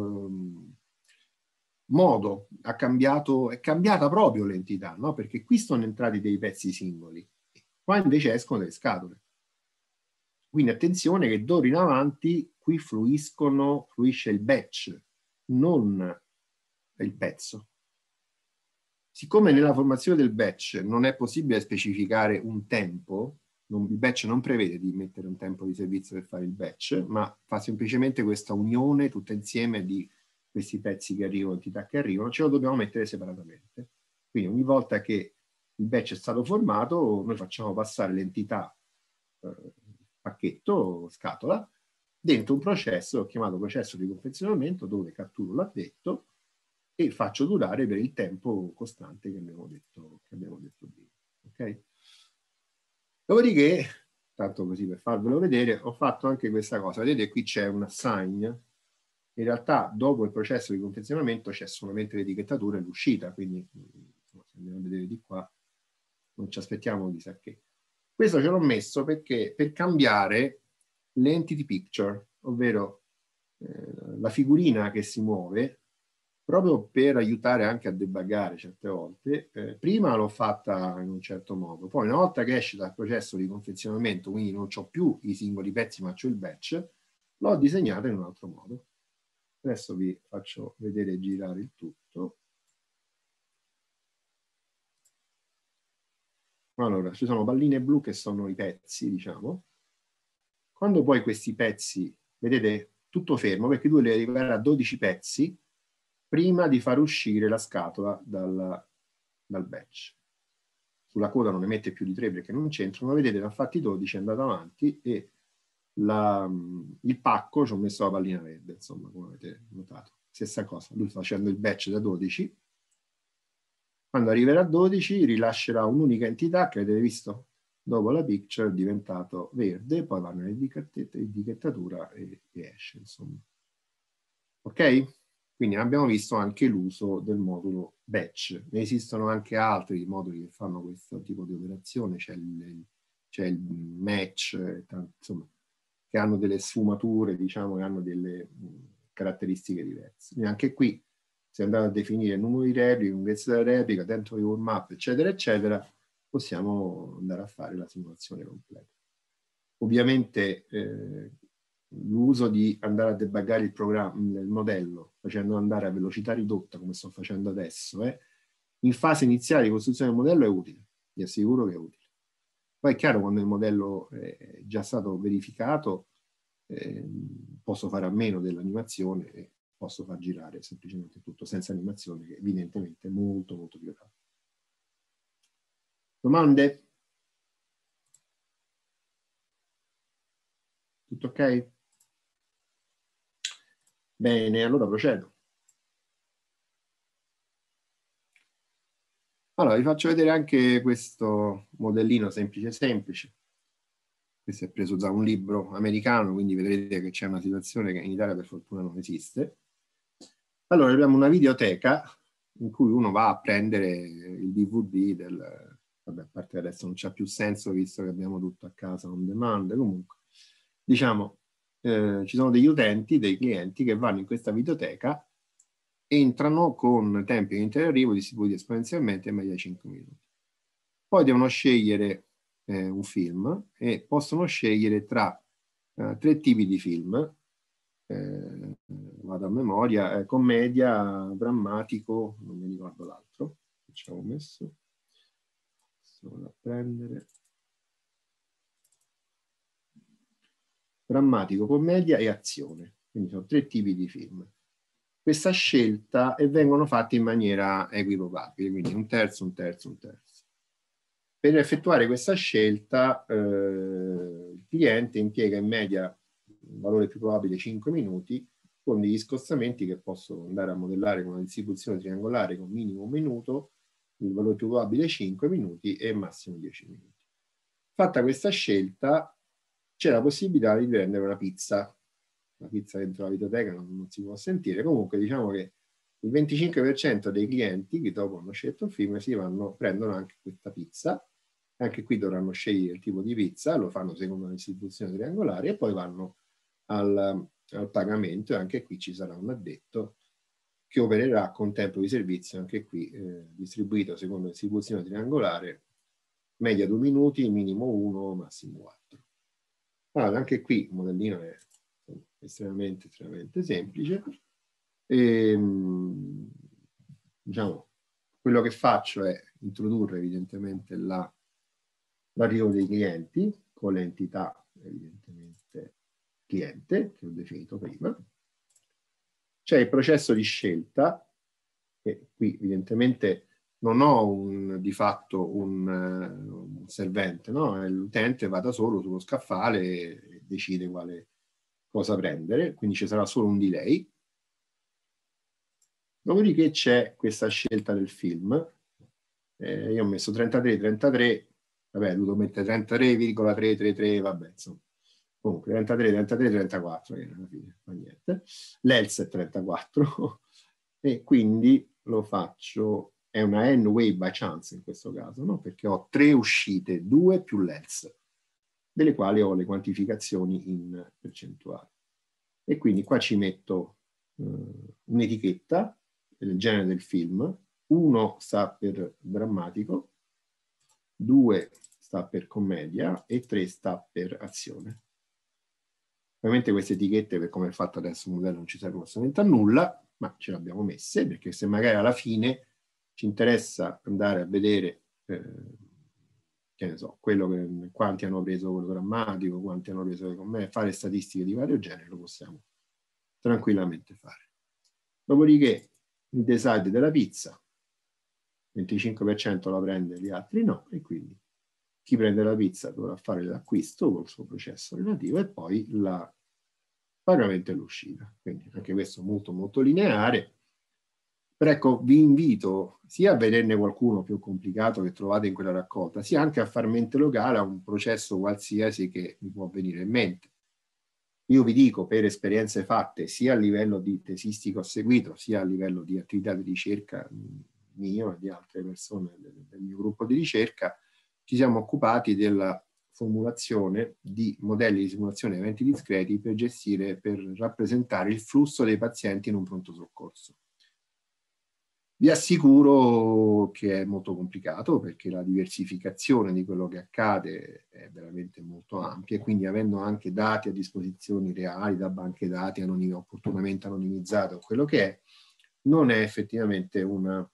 modo, è cambiata proprio l'entità, no? Perché qui sono entrati dei pezzi singoli, qua invece escono delle scatole. Quindi attenzione che d'ora in avanti qui fluisce il batch, non il pezzo. Siccome nella formazione del batch non è possibile specificare un tempo, il batch non prevede di mettere un tempo di servizio per fare il batch, ma fa semplicemente questa unione tutta insieme di questi pezzi che arrivano, entità che arrivano, ce lo dobbiamo mettere separatamente. Quindi ogni volta che il batch è stato formato, noi facciamo passare l'entità pacchetto, scatola, dentro un processo chiamato processo di confezionamento, dove catturo l'addetto e faccio durare per il tempo costante che abbiamo detto prima. Ok? Dopodiché, tanto così per farvelo vedere, ho fatto anche questa cosa. Vedete, qui c'è un assign. In realtà, dopo il processo di confezionamento c'è solamente l'etichettatura e l'uscita, quindi se andiamo a vedere di qua, non ci aspettiamo chissà che. Questo ce l'ho messo perché per cambiare l'entity picture, ovvero la figurina che si muove, proprio per aiutare anche a debuggare certe volte, prima l'ho fatta in un certo modo, poi una volta che esce dal processo di confezionamento, quindi non ho più i singoli pezzi ma ho il batch, l'ho disegnata in un altro modo. Adesso vi faccio vedere girare il tutto. Allora, ci sono palline blu che sono i pezzi, diciamo. Quando poi questi pezzi, vedete, tutto fermo, perché tu devi arrivare a 12 pezzi prima di far uscire la scatola dal batch. Sulla coda non ne mette più di 3 perché non c'entrano, ma vedete, ne ha fatti 12, è andato avanti e il pacco ci ho messo la pallina verde, insomma, come avete notato. Stessa cosa, lui sta facendo il batch da 12. Quando arriverà a 12 rilascerà un'unica entità che avete visto dopo la picture è diventato verde, poi va nell'etichettatura e esce, insomma. Ok? Quindi abbiamo visto anche l'uso del modulo batch. Ne esistono anche altri moduli che fanno questo tipo di operazione, c'è il match, insomma, che hanno delle sfumature, diciamo, che hanno delle caratteristiche diverse. Quindi anche qui, se andate a definire il numero di repliche, lunghezza della replica, dentro di warm-up, eccetera, eccetera, possiamo andare a fare la simulazione completa. Ovviamente l'uso di andare a debuggare il programma, il modello, facendo andare a velocità ridotta, come sto facendo adesso, in fase iniziale di costruzione del modello è utile, vi assicuro che è utile. Poi è chiaro, quando il modello è già stato verificato, posso fare a meno dell'animazione e posso far girare semplicemente tutto senza animazione, che evidentemente è molto molto più rapido. Domande? Tutto ok? Bene, allora procedo. Allora, vi faccio vedere anche questo modellino semplice. Questo è preso da un libro americano, quindi vedrete che c'è una situazione che in Italia per fortuna non esiste. Allora, abbiamo una videoteca in cui uno va a prendere il DVD del... Vabbè, a parte adesso non c'ha più senso visto che abbiamo tutto a casa on demand. Comunque, diciamo, ci sono degli utenti, dei clienti che vanno in questa videoteca, entrano con tempi di interarrivo distribuiti esponenzialmente in media di 5 minuti. Poi devono scegliere un film e possono scegliere tra 3 tipi di film. vado a memoria, commedia, drammatico, non mi ricordo l'altro che ci avevo messo. Vado a prendere. Drammatico, commedia e azione. Quindi sono 3 tipi di film. Questa scelta e vengono fatti in maniera equivocabile, quindi un terzo, un terzo, un terzo. Per effettuare questa scelta il cliente impiega in media un valore più probabile 5 minuti con degli scostamenti che posso andare a modellare con una distribuzione triangolare con minimo 1 minuto, il valore più probabile 5 minuti e massimo 10 minuti. Fatta questa scelta c'è la possibilità di prendere una pizza. La pizza dentro la videoteca non si può sentire, comunque diciamo che il 25% dei clienti che dopo hanno scelto il film prendono anche questa pizza. Anche qui dovranno scegliere il tipo di pizza, lo fanno secondo una distribuzione triangolare e poi vanno al pagamento, e anche qui ci sarà un addetto che opererà con tempo di servizio, anche qui distribuito secondo distribuzione triangolare, media 2 minuti, minimo 1, massimo 4. Allora, anche qui il modellino è estremamente semplice. Diciamo, quello che faccio è introdurre evidentemente l'arrivo dei clienti con l'entità evidentemente cliente che ho definito prima. C'è il processo di scelta, che qui evidentemente non ho di fatto un servente, no? L'utente va da solo sullo scaffale e decide cosa prendere, quindi ci sarà solo un delay. Dopodiché c'è questa scelta del film. Io ho messo 33, 33, vabbè, ho dovuto mettere 33,333, vabbè, insomma. Comunque 33, 33, 34, che alla fine fa niente. L'ELS è 34 e quindi lo faccio, è una n-way by chance in questo caso, no? Perché ho 3 uscite, 2 più l'ELS, delle quali ho le quantificazioni in percentuale. E quindi qua ci metto un'etichetta del genere del film, 1 sta per drammatico, 2 sta per commedia e 3 sta per azione. Ovviamente queste etichette, per come è fatto adesso il modello, non ci servono assolutamente a nulla, ma ce le abbiamo messe, perché se magari alla fine ci interessa andare a vedere, che ne so, quanti hanno preso quello drammatico, quanti hanno preso con me, fare statistiche di vario genere, lo possiamo tranquillamente fare. Dopodiché il decide della pizza, 25% la prende, gli altri no, e quindi chi prende la pizza dovrà fare l'acquisto col suo processo relativo e poi il pagamento e l'uscita. Quindi anche questo molto lineare. Però ecco, vi invito sia a vederne qualcuno più complicato che trovate in quella raccolta, sia anche a far mente locale a un processo qualsiasi che vi può venire in mente. Io vi dico, per esperienze fatte, sia a livello di tesistico seguito, sia a livello di attività di ricerca mio e di altre persone del mio gruppo di ricerca, ci siamo occupati della formulazione di modelli di simulazione eventi discreti per rappresentare il flusso dei pazienti in un pronto soccorso. Vi assicuro che è molto complicato perché la diversificazione di quello che accade è veramente molto ampia e quindi avendo anche dati a disposizione reali da banche dati opportunamente anonimizzate o quello che è, non è effettivamente una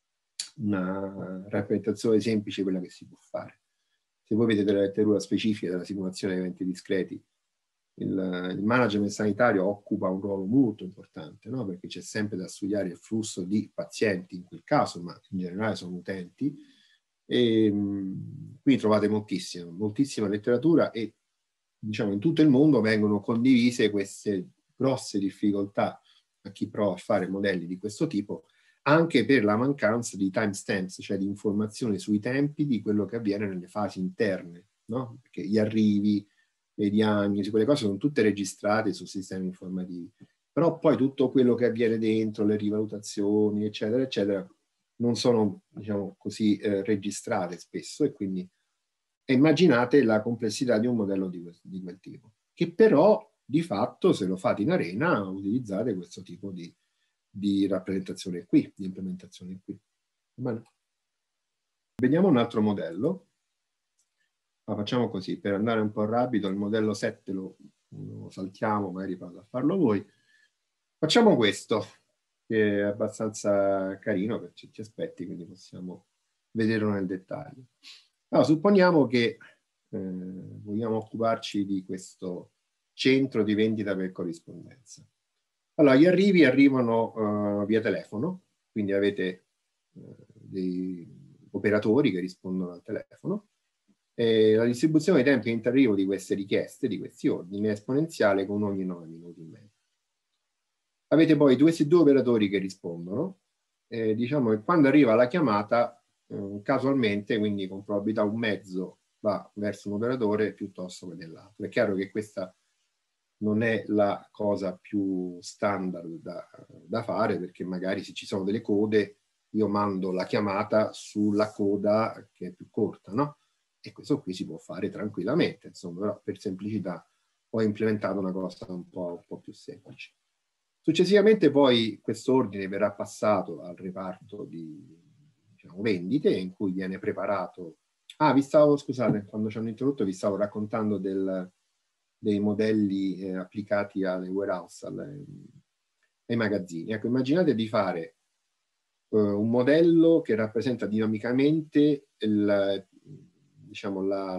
rappresentazione semplice quella che si può fare. Se voi vedete la letteratura specifica della simulazione di eventi discreti, il management sanitario occupa un ruolo molto importante, no? Perché c'è sempre da studiare il flusso di pazienti in quel caso, ma in generale sono utenti. E qui trovate moltissima letteratura e diciamo in tutto il mondo vengono condivise queste grosse difficoltà a chi prova a fare modelli di questo tipo, anche per la mancanza di timestamps, cioè di informazioni sui tempi di quello che avviene nelle fasi interne, no? Perché gli arrivi, le diagnosi, quelle cose sono tutte registrate su sistemi informativi, però poi tutto quello che avviene dentro, le rivalutazioni, eccetera, eccetera, non sono, diciamo così, registrate spesso e quindi immaginate la complessità di un modello di quel tipo, che però di fatto se lo fate in arena utilizzate questo tipo di rappresentazione qui, di implementazione qui. Bene. Vediamo un altro modello. Ma facciamo così, per andare un po' rapido, il modello 7 lo saltiamo, magari vado a farlo voi. Facciamo questo, che è abbastanza carino per certi aspetti, quindi possiamo vederlo nel dettaglio. Allora, supponiamo che vogliamo occuparci di questo centro di vendita per corrispondenza. Allora, gli arrivi arrivano via telefono, quindi avete dei operatori che rispondono al telefono. E la distribuzione dei tempi di arrivo di queste richieste, di questi ordini, è esponenziale con ogni 9 minuti in media. Avete poi questi due operatori che rispondono. Diciamo che quando arriva la chiamata, casualmente, quindi con probabilità un mezzo va verso un operatore piuttosto che nell'altro. È chiaro che questa non è la cosa più standard da fare, perché magari se ci sono delle code, io mando la chiamata sulla coda che è più corta, no? E questo qui si può fare tranquillamente, insomma, però per semplicità ho implementato una cosa un po' più semplice. Successivamente poi questo ordine verrà passato al reparto di, diciamo, vendite, in cui viene preparato. Ah, scusate, quando ci hanno introdotto vi stavo raccontando dei modelli applicati alle warehouse, ai magazzini. Ecco, immaginate di fare un modello che rappresenta dinamicamente diciamo,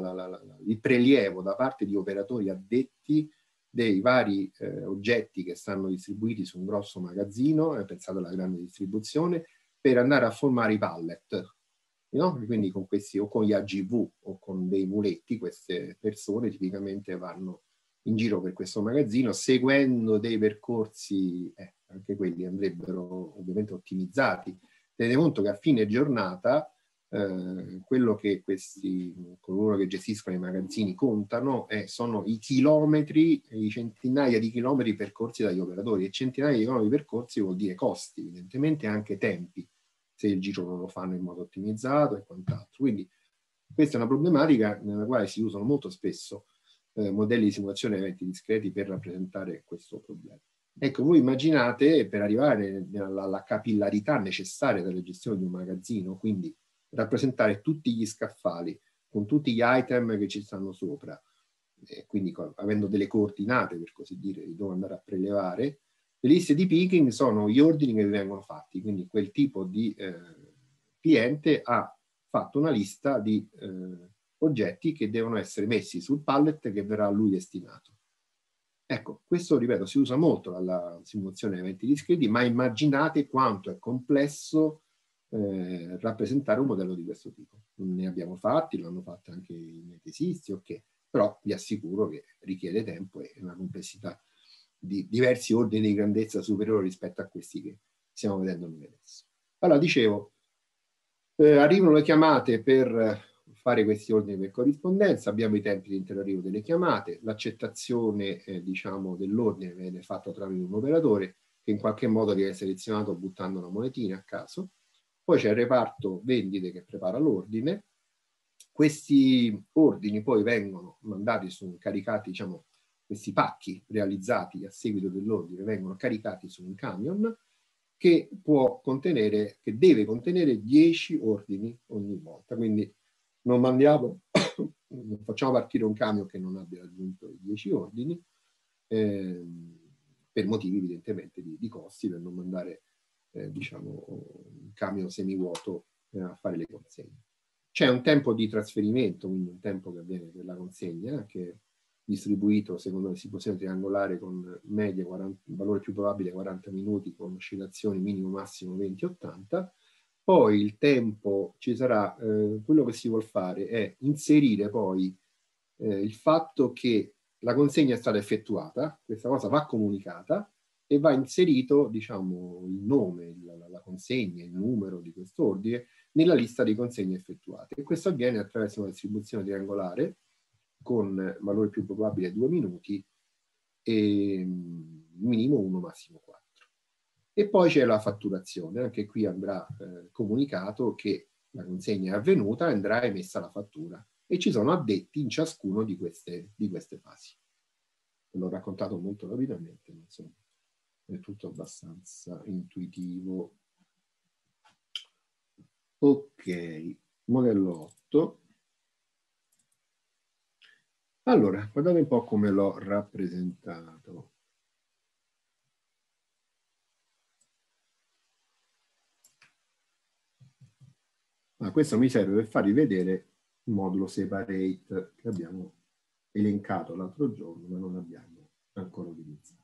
il prelievo da parte di operatori addetti dei vari oggetti che stanno distribuiti su un grosso magazzino, pensate alla grande distribuzione, per andare a formare i pallet. No? Quindi con questi, o con gli AGV o con dei muletti, queste persone tipicamente vanno in giro per questo magazzino seguendo dei percorsi, anche quelli andrebbero ovviamente ottimizzati. Tenete conto che a fine giornata quello che coloro che gestiscono i magazzini contano sono i chilometri, i centinaia di chilometri percorsi dagli operatori, e centinaia di chilometri percorsi vuol dire costi, evidentemente anche tempi, se il giro non lo fanno in modo ottimizzato e quant'altro. Quindi questa è una problematica nella quale si usano molto spesso modelli di simulazione di eventi discreti per rappresentare questo problema. Ecco, voi immaginate, per arrivare alla capillarità necessaria della gestione di un magazzino, quindi rappresentare tutti gli scaffali con tutti gli item che ci stanno sopra, quindi avendo delle coordinate, per così dire, di dove andare a prelevare. Le liste di picking sono gli ordini che vi vengono fatti, quindi quel tipo di cliente ha fatto una lista di oggetti che devono essere messi sul pallet che verrà a lui destinato. Ecco, questo, ripeto, si usa molto dalla simulazione di eventi discreti, ma immaginate quanto è complesso rappresentare un modello di questo tipo. Ne abbiamo fatti, l'hanno fatto anche i netesisti, ok, però vi assicuro che richiede tempo e una complessità di diversi ordini di grandezza superiore rispetto a questi che stiamo vedendo noi adesso. Allora, dicevo, arrivano le chiamate per fare questi ordini per corrispondenza, abbiamo i tempi di interarrivo delle chiamate, l'accettazione diciamo, dell'ordine viene fatta tramite un operatore che in qualche modo viene selezionato buttando una monetina a caso, poi c'è il reparto vendite che prepara l'ordine, questi ordini poi vengono mandati caricati, diciamo, questi pacchi realizzati a seguito dell'ordine vengono caricati su un camion che può contenere, che deve contenere 10 ordini ogni volta, quindi non mandiamo, non facciamo partire un camion che non abbia raggiunto i 10 ordini, per motivi evidentemente di costi, per non mandare diciamo, un camion semivuoto a fare le consegne. C'è un tempo di trasferimento, quindi un tempo che avviene per la consegna, che è distribuito secondo la distribuzione triangolare con media 40, valore più probabile 40 minuti, con oscillazioni minimo massimo 20-80. Poi il tempo ci sarà, quello che si vuol fare è inserire poi il fatto che la consegna è stata effettuata, questa cosa va comunicata e va inserito, diciamo, il nome, la consegna, il numero di quest'ordine nella lista di consegne effettuate. E questo avviene attraverso una distribuzione triangolare con valore più probabile 2 minuti e minimo 1, massimo 4. E poi c'è la fatturazione, anche qui andrà comunicato che la consegna è avvenuta, andrà emessa la fattura e ci sono addetti in ciascuno di queste fasi. L'ho raccontato molto rapidamente, ma insomma è tutto abbastanza intuitivo. Ok, modello 8. Allora, guardate un po' come l'ho rappresentato. Questo mi serve per farvi vedere il modulo separate che abbiamo elencato l'altro giorno, ma non abbiamo ancora utilizzato.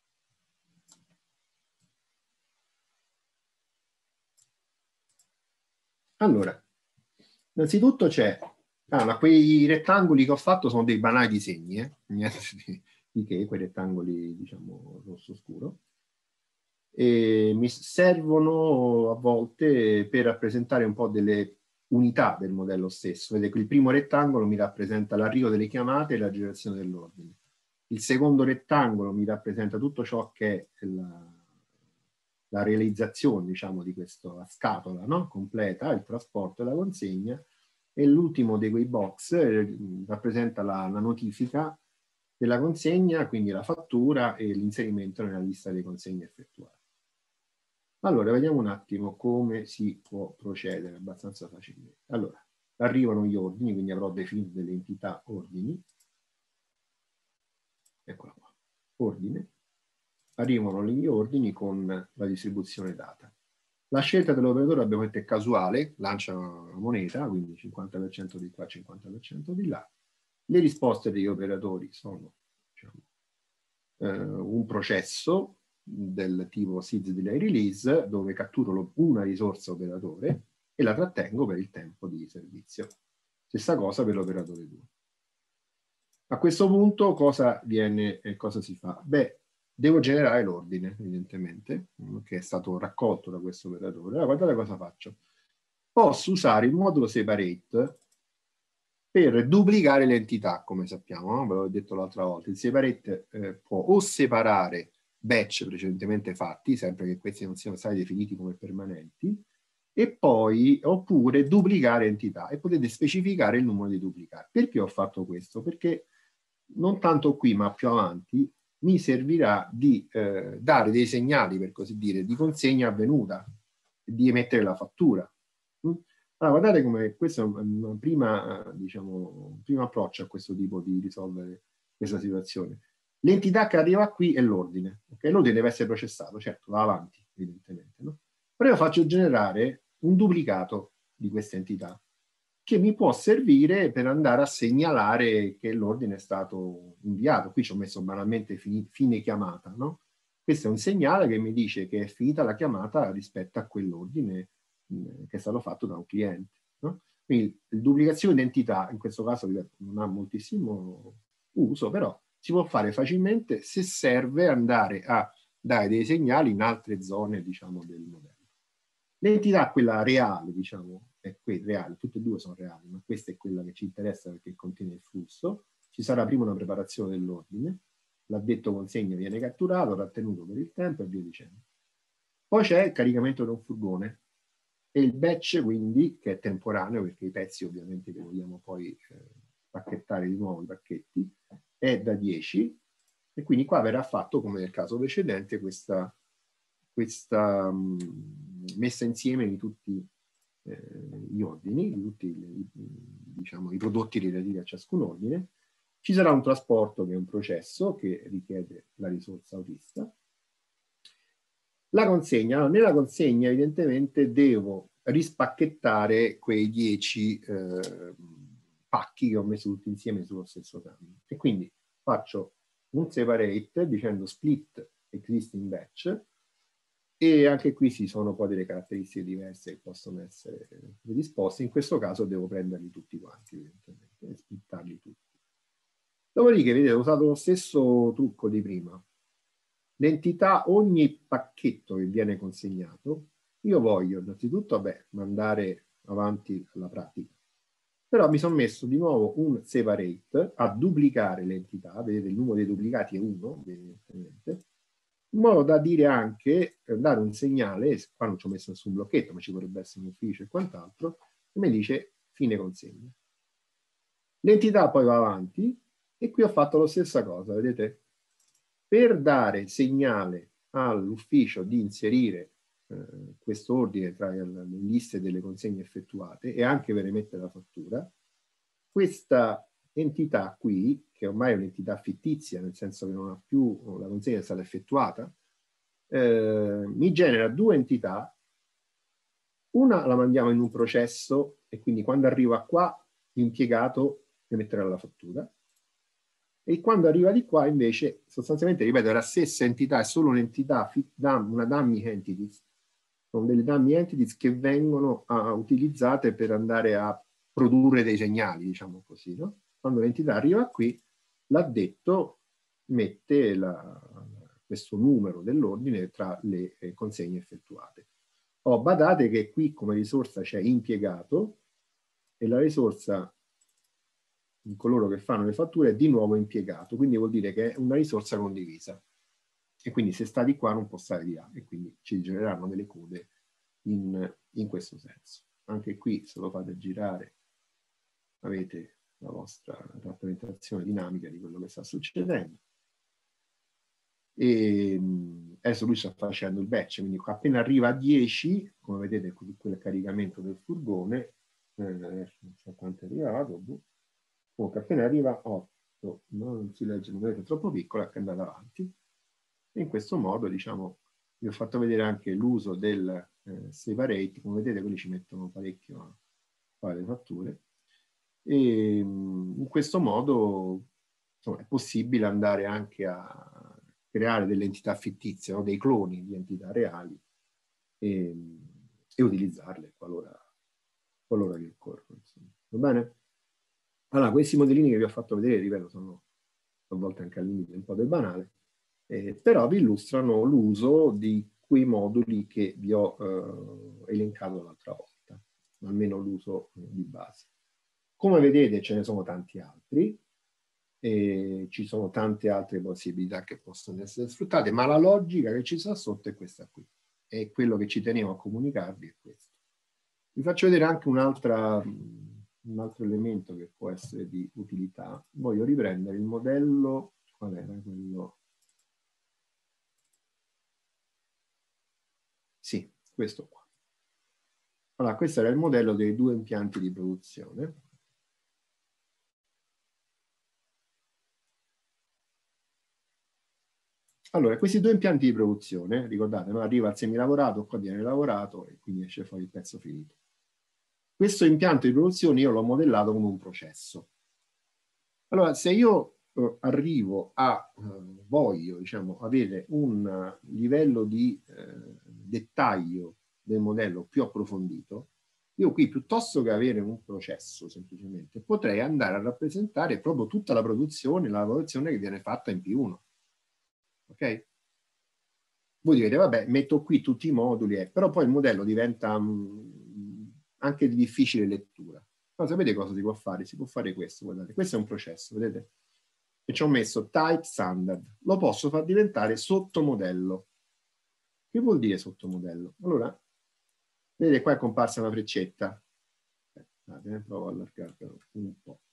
Allora, innanzitutto c'è, ma quei rettangoli che ho fatto sono dei banali disegni, niente di che, quei rettangoli, diciamo, rosso scuro. E mi servono a volte per rappresentare un po' delle unità del modello stesso. Vedete, il primo rettangolo mi rappresenta l'arrivo delle chiamate e la generazione dell'ordine. Il secondo rettangolo mi rappresenta tutto ciò che è la realizzazione, diciamo, di questa scatola, no? Completa, il trasporto e la consegna. E l'ultimo di quei box rappresenta la notifica della consegna, quindi la fattura e l'inserimento nella lista delle consegne effettuate. Allora, vediamo un attimo come si può procedere abbastanza facilmente. Allora, arrivano gli ordini, quindi avrò definito delle entità ordini. Eccola qua, ordine. Arrivano gli ordini con la distribuzione data. La scelta dell'operatore abbiamo detto è casuale, lancia una moneta, quindi 50% di qua, 50% di là. Le risposte degli operatori sono, diciamo, un processo del tipo seeds delay release dove catturo una risorsa operatore e la trattengo per il tempo di servizio. Stessa cosa per l'operatore 2. A questo punto cosa si fa? Beh, devo generare l'ordine, evidentemente, che è stato raccolto da questo operatore. Allora, guardate cosa faccio. Posso usare il modulo separate per duplicare le entità, come sappiamo, no? Ve l'ho detto l'altra volta. Il separate può o separare batch precedentemente fatti, sempre che questi non siano stati definiti come permanenti, e poi oppure duplicare entità e potete specificare il numero di duplicati. Perché ho fatto questo? Perché non tanto qui, ma più avanti, mi servirà di dare dei segnali, per così dire, di consegna avvenuta, di emettere la fattura. Allora, guardate come questo è un primo approccio a questo tipo di risolvere questa situazione. L'entità che arriva qui è l'ordine, ok? L'ordine deve essere processato, certo, va avanti, evidentemente, no? Però io faccio generare un duplicato di questa entità che mi può servire per andare a segnalare che l'ordine è stato inviato. Qui ci ho messo banalmente fine chiamata, no? Questo è un segnale che mi dice che è finita la chiamata rispetto a quell'ordine che è stato fatto da un cliente, no? Quindi la duplicazione di identità, in questo caso non ha moltissimo uso, però si può fare facilmente se serve andare a dare dei segnali in altre zone, diciamo, del modello. L'entità, quella reale, diciamo, è quella reale, tutte e due sono reali, ma questa è quella che ci interessa perché contiene il flusso. Ci sarà prima una preparazione dell'ordine, l'addetto consegna viene catturato, trattenuto per il tempo e via dicendo. Poi c'è il caricamento da un furgone e il batch, quindi, che è temporaneo, perché i pezzi ovviamente che vogliamo poi pacchettare di nuovo i pacchetti, è da 10, e quindi qua verrà fatto, come nel caso precedente, questa messa insieme di tutti gli ordini, di tutti diciamo, i prodotti relativi a ciascun ordine. Ci sarà un trasporto che è un processo che richiede la risorsa autista. La consegna, nella consegna evidentemente devo rispacchettare quei 10 pacchi che ho messo tutti insieme sullo stesso camion. E quindi faccio un separate dicendo split existing batch, e anche qui ci sono poi delle caratteristiche diverse che possono essere predisposte. In questo caso devo prenderli tutti quanti, evidentemente, e splittarli tutti. Dopodiché, vedete, ho usato lo stesso trucco di prima. L'entità, ogni pacchetto che viene consegnato, io voglio innanzitutto mandare avanti la pratica. Però mi sono messo di nuovo un separate a duplicare l'entità, vedete il numero dei duplicati è 1, evidentemente, in modo da dire anche, per dare un segnale, qua non ci ho messo nessun blocchetto, ma ci potrebbe essere un ufficio e quant'altro, che mi dice fine consegna. L'entità poi va avanti e qui ho fatto la stessa cosa, vedete? Per dare segnale all'ufficio di inserire questo ordine tra le liste delle consegne effettuate e anche per emettere la fattura, questa entità qui, che ormai è un'entità fittizia, nel senso che non ha più, la consegna è stata effettuata, mi genera due entità Una la mandiamo in un processo e quindi quando arriva qua l'impiegato deve mettere la fattura, e quando arriva di qua invece sostanzialmente, ripeto, è la stessa entità, è solo un'entità, una dummy entities, sono delle dummy entities che vengono utilizzate per andare a produrre dei segnali, diciamo così, no? Quando l'entità arriva qui, l'addetto mette questo numero dell'ordine tra le consegne effettuate. Badate che qui come risorsa c'è impiegato e la risorsa di coloro che fanno le fatture è di nuovo impiegato, quindi vuol dire che è una risorsa condivisa. E quindi se sta di qua non può stare di là, e quindi ci genereranno delle code in questo senso. Anche qui, se lo fate girare, avete la vostra rappresentazione dinamica di quello che sta succedendo. E adesso lui sta facendo il batch, quindi appena arriva a 10, come vedete quel caricamento del furgone, non so quanto è arrivato, comunque appena arriva 8, no? Non si legge, non vedete, è troppo piccola, è andata avanti. E in questo modo, diciamo, vi ho fatto vedere anche l'uso del separate, come vedete quelli ci mettono parecchio a fare le fatture, e in questo modo insomma, è possibile andare anche a creare delle entità fittizie, no? Dei cloni di entità reali e utilizzarle qualora che occorrono. Va bene? Allora, questi modellini che vi ho fatto vedere, ripeto, sono a volte anche al limite un po' del banale, però vi illustrano l'uso di quei moduli che vi ho elencato l'altra volta, almeno l'uso di base. Come vedete ce ne sono tanti altri, e ci sono tante altre possibilità che possono essere sfruttate, ma la logica che ci sta sotto è questa qui, e quello che ci tenevo a comunicarvi è questo. Vi faccio vedere anche un altro elemento che può essere di utilità. Voglio riprendere il modello, qual era quello? Sì, questo qua. Allora, questo era il modello dei due impianti di produzione. Allora, questi due impianti di produzione, ricordate, no? Arriva il semilavorato, qua viene lavorato e quindi esce fuori il pezzo finito. Questo impianto di produzione io l'ho modellato come un processo. Allora, se io arrivo voglio, diciamo, avere un livello di dettaglio del modello più approfondito, io qui piuttosto che avere un processo semplicemente, potrei andare a rappresentare proprio tutta la produzione, la lavorazione che viene fatta in P1. Ok? Voi direte, vabbè, metto qui tutti i moduli, però poi il modello diventa anche di difficile lettura. Ma sapete cosa si può fare? Si può fare questo, guardate, questo è un processo, vedete? E ci ho messo type standard, lo posso far diventare sottomodello. Che vuol dire sottomodello? Allora, vedete qua è comparsa una freccetta. Provo a allargarla un po'.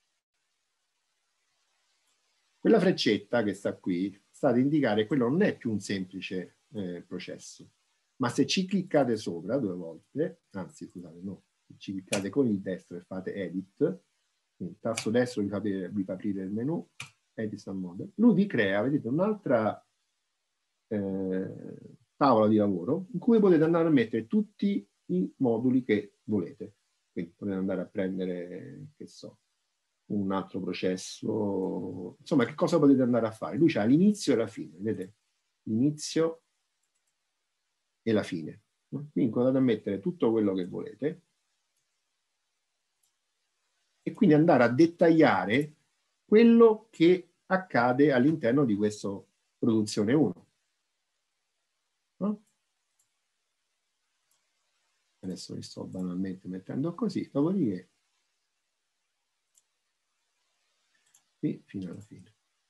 Quella freccetta che sta qui sta ad indicare che quello non è più un semplice processo, ma se ci cliccate sopra 2 volte, anzi scusate, no, ci cliccate con il destro e fate edit, il tasto destro vi fa aprire il menu, edit and model, lui vi crea, vedete, un'altra tavola di lavoro in cui potete andare a mettere tutti i moduli che volete. Quindi potete andare a prendere, che so, un altro processo, insomma, che cosa potete andare a fare? Lui c'ha l'inizio e la fine, vedete? L'inizio e la fine. Quindi andate a mettere tutto quello che volete e quindi andare a dettagliare quello che accade all'interno di questo produzione 1. No? Adesso vi sto banalmente mettendo così, dopodiché qui fino alla fine.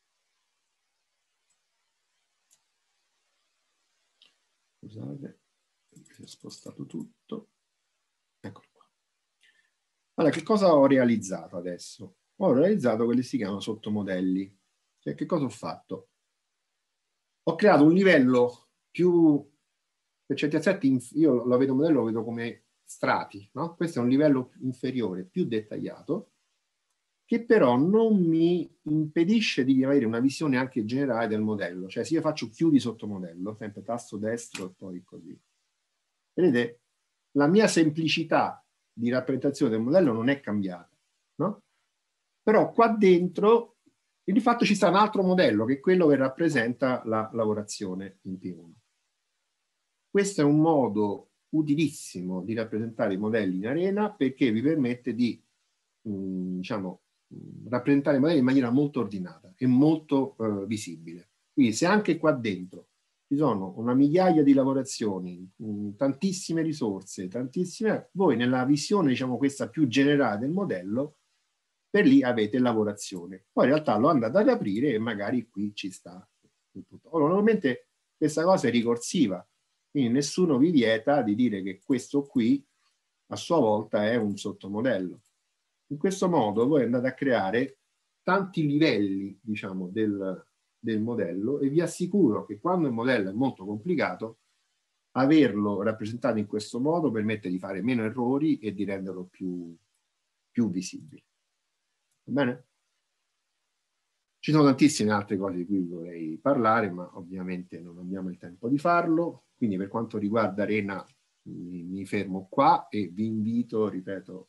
Scusate, si è spostato tutto. Eccolo qua. Allora, che cosa ho realizzato adesso? Ho realizzato quelli che si chiamano sottomodelli. Cioè, che cosa ho fatto? Ho creato un livello più, per certi aspetti, io lo vedo modello, lo vedo come strati, no? Questo è un livello inferiore, più dettagliato, che però non mi impedisce di avere una visione anche generale del modello. Cioè, se io faccio chiudi sottomodello, sempre tasto destro e poi così. Vedete? la mia semplicità di rappresentazione del modello non è cambiata, no? Però qua dentro, di fatto ci sta un altro modello, che è quello che rappresenta la lavorazione in P1. Questo è un modo utilissimo di rappresentare i modelli in Arena, perché vi permette di diciamo, rappresentare i modelli in maniera molto ordinata e molto visibile. Quindi se anche qua dentro ci sono una migliaia di lavorazioni, tantissime risorse, tantissime, voi nella visione, diciamo, questa più generale del modello, per lì avete lavorazione. Poi in realtà lo andate ad aprire e magari qui ci sta tutto. Normalmente questa cosa è ricorsiva, quindi nessuno vi vieta di dire che questo qui a sua volta è un sottomodello. In questo modo voi andate a creare tanti livelli, diciamo, del modello, e vi assicuro che quando il modello è molto complicato, averlo rappresentato in questo modo permette di fare meno errori e di renderlo più visibile. Va bene? Ci sono tantissime altre cose di cui vorrei parlare, ma ovviamente non abbiamo il tempo di farlo. Quindi per quanto riguarda Arena mi fermo qua e vi invito, ripeto,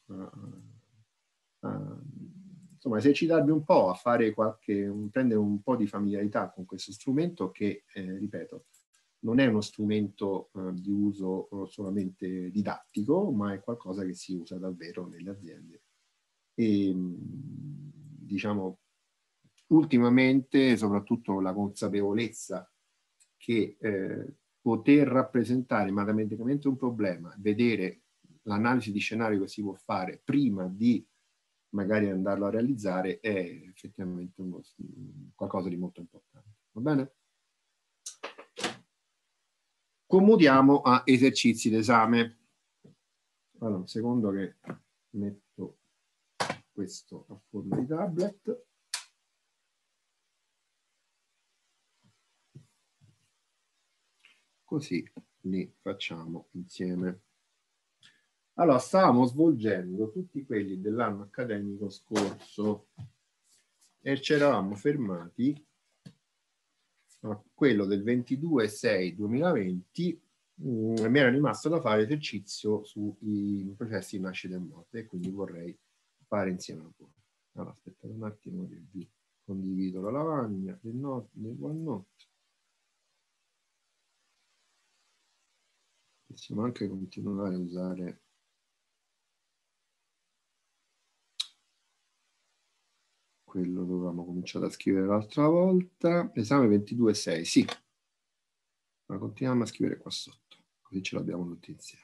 insomma, esercitarvi un po', a fare prendere un po' di familiarità con questo strumento che, ripeto, non è uno strumento di uso solamente didattico, ma è qualcosa che si usa davvero nelle aziende. E, diciamo, ultimamente, soprattutto la consapevolezza che poter rappresentare matematicamente un problema, vedere l'analisi di scenario che si può fare prima di magari andarlo a realizzare, è effettivamente qualcosa di molto importante. Va bene? Commutiamo a esercizi d'esame. Allora, un secondo che metto questo a forma di tablet. Così li facciamo insieme. Allora, stavamo svolgendo tutti quelli dell'anno accademico scorso e ci eravamo fermati a quello del 22/6/2020. Mi era rimasto da fare esercizio sui processi di nascita e morte, e quindi vorrei fare insieme a voi. Allora, aspettate un attimo che vi condivido la lavagna del OneNote. Possiamo anche continuare a usare quello che avevamo cominciato a scrivere l'altra volta. Esame 22/6, sì. Ma continuiamo a scrivere qua sotto, così ce l'abbiamo tutti insieme.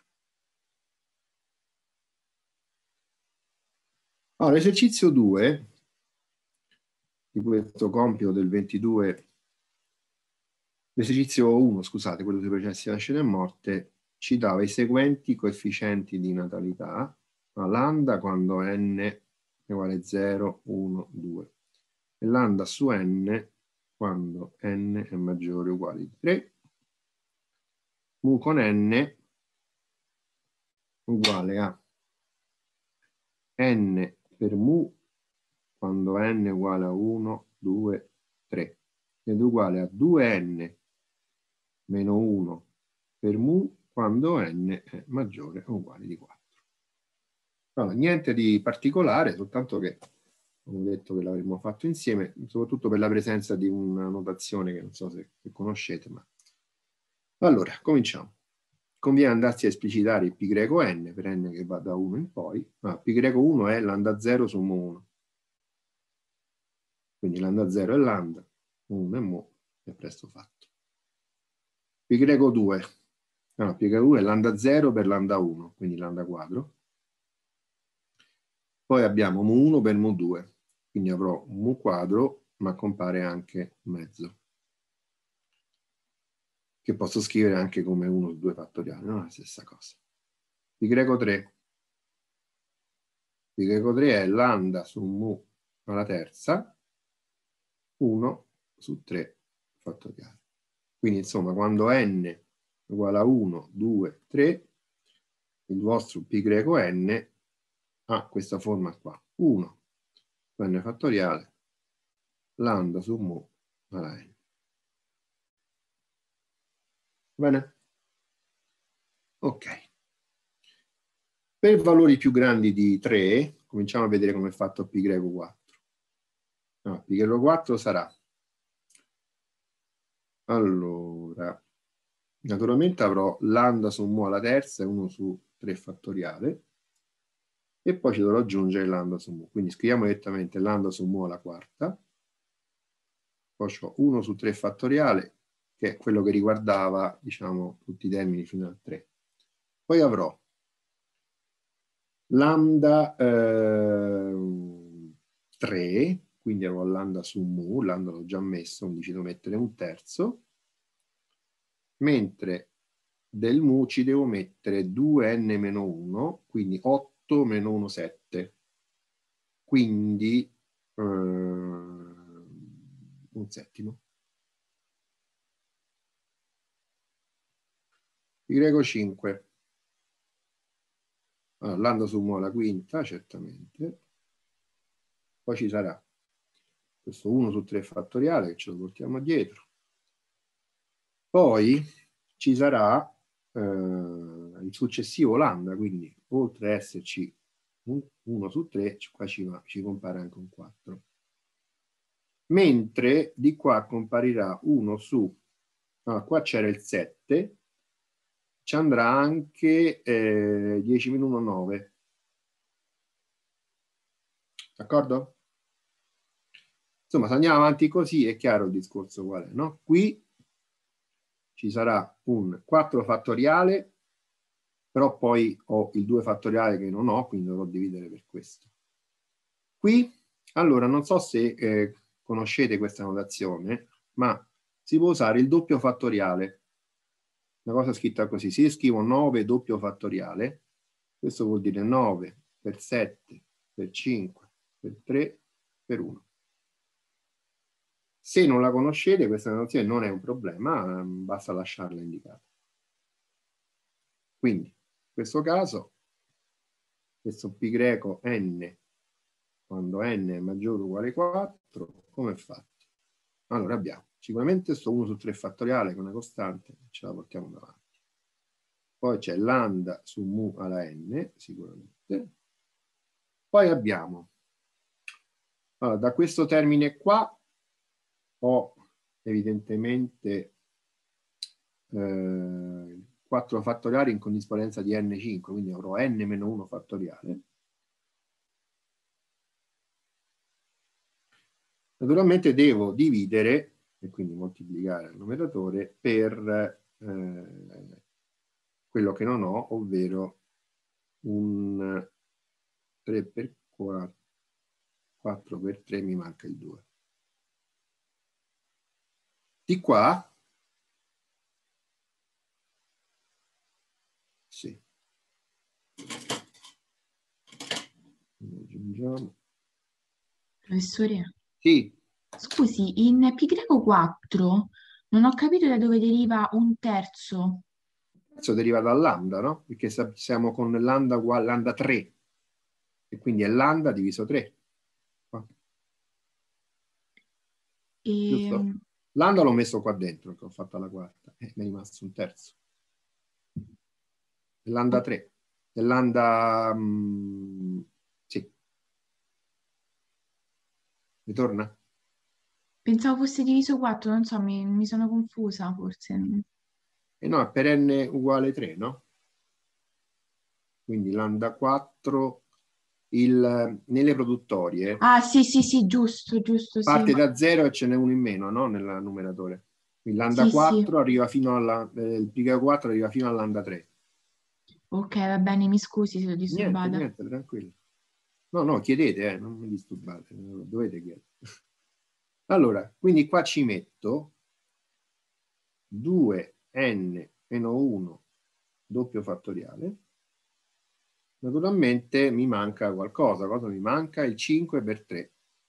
Allora, esercizio 2 di questo compito del 22, l'esercizio 1, scusate, quello sui processi di nascita e morte, ci dava i seguenti coefficienti di natalità, lambda quando n è uguale a 0, 1, 2, e lambda su n quando n è maggiore o uguale a 3, mu con n uguale a n per mu quando n è uguale a 1, 2, 3, ed è uguale a 2n meno 1 per mu quando n è maggiore o uguale di 4. Allora, niente di particolare, soltanto che ho detto che l'avremmo fatto insieme, soprattutto per la presenza di una notazione che non so se conoscete, ma... Allora, cominciamo. Conviene andarsi a esplicitare il πn per n che va da 1 in poi. π1 è lambda 0 su mu 1. Quindi lambda 0 è lambda, 1 è mu, è presto fatto. π2, π2 è lambda 0 per lambda 1, quindi lambda quadro. Poi abbiamo mu 1 per mu 2, quindi avrò un mu quadro, ma compare anche mezzo, che posso scrivere anche come 1 su 2 fattoriale, no? È la stessa cosa. π3 è lambda su mu alla terza, 1 su 3 fattoriale. Quindi insomma, quando n è uguale a 1, 2, 3, il vostro πn ha questa forma qua, 1 su n fattoriale, lambda su mu alla n. Bene? Ok. Per valori più grandi di 3, cominciamo a vedere come è fatto π4. No, π4 sarà. Allora, naturalmente avrò lambda su mu alla terza e 1 su 3 fattoriale. E poi ci dovrò aggiungere lambda su mu. Quindi scriviamo direttamente lambda su mu alla quarta. Poi ho 1 su 3 fattoriale, che è quello che riguardava, diciamo, tutti i termini fino a 3. Poi avrò lambda 3, quindi avrò lambda su mu, lambda l'ho già messo, quindi ci devo mettere un terzo, mentre del mu ci devo mettere 2n-1, quindi 8 meno 1, 7. Quindi un settimo. π5. Allora, lambda su mu alla quinta, certamente. Poi ci sarà questo 1 su 3 fattoriale che ce lo portiamo dietro. Poi ci sarà il successivo lambda, quindi oltre ad esserci 1 su 3, qua ci compare anche un 4. Mentre di qua comparirà 1 su, qua c'era il 7, ci andrà anche 10 meno 1, 9. D'accordo? Insomma, se andiamo avanti così è chiaro il discorso qual è, no? Qui ci sarà un 4 fattoriale, però poi ho il 2 fattoriale che non ho, quindi dovrò dividere per questo. Qui, allora, non so se conoscete questa notazione, ma si può usare il doppio fattoriale. Una cosa scritta così, se io scrivo 9 doppio fattoriale, questo vuol dire 9 per 7 per 5 per 3 per 1. Se non la conoscete, questa notazione non è un problema, basta lasciarla indicata. Quindi, in questo caso, questo π greco n, quando n è maggiore o uguale a 4, come è fatto? Allora abbiamo sicuramente questo 1 su 3 fattoriale, che è una costante, ce la portiamo davanti. Poi c'è lambda su mu alla n, sicuramente. Poi abbiamo, allora, da questo termine qua, ho evidentemente 4 fattoriali in corrispondenza di n5, quindi avrò n-1 fattoriale. Naturalmente devo dividere, e quindi moltiplicare il numeratore, per quello che non ho, ovvero un 3 per 4, 4 per 3 mi manca il 2. Di qua, sì, aggiungiamo. Professore, Sì, scusi, in π4 non ho capito da dove deriva un terzo. questo deriva dal lambda, no? Perché siamo con lambda uguale lambda 3, e quindi è lambda diviso 3. Giusto? E, Lambda l'ho messo qua dentro, che ho fatto alla quarta, e mi è rimasto un terzo. È lambda 3. È lambda... sì. Ritorna? pensavo fosse diviso 4, non so, mi sono confusa forse. E no, è per n uguale 3, no? Quindi lambda 4, nelle produttorie Ah, sì, sì, sì, giusto, giusto, sì. parte da 0 e ce n'è uno in meno, no? Nel numeratore. Quindi lambda Sì, sì. 4 arriva fino alla... il pi 4 arriva fino a lambda 3. Ok, va bene, mi scusi se l'ho Niente, disturbata. niente, tranquillo. No, no, chiedete, non mi disturbate, dovete chiedere. Allora, quindi qua ci metto 2n-1 doppio fattoriale. Naturalmente mi manca qualcosa. Cosa mi manca? Il 5 per 3.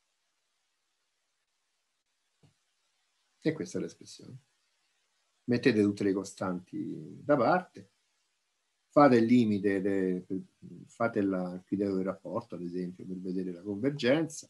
E questa è l'espressione. Mettete tutte le costanti da parte. Fate il limite, fate il criterio del rapporto, ad esempio, per vedere la convergenza.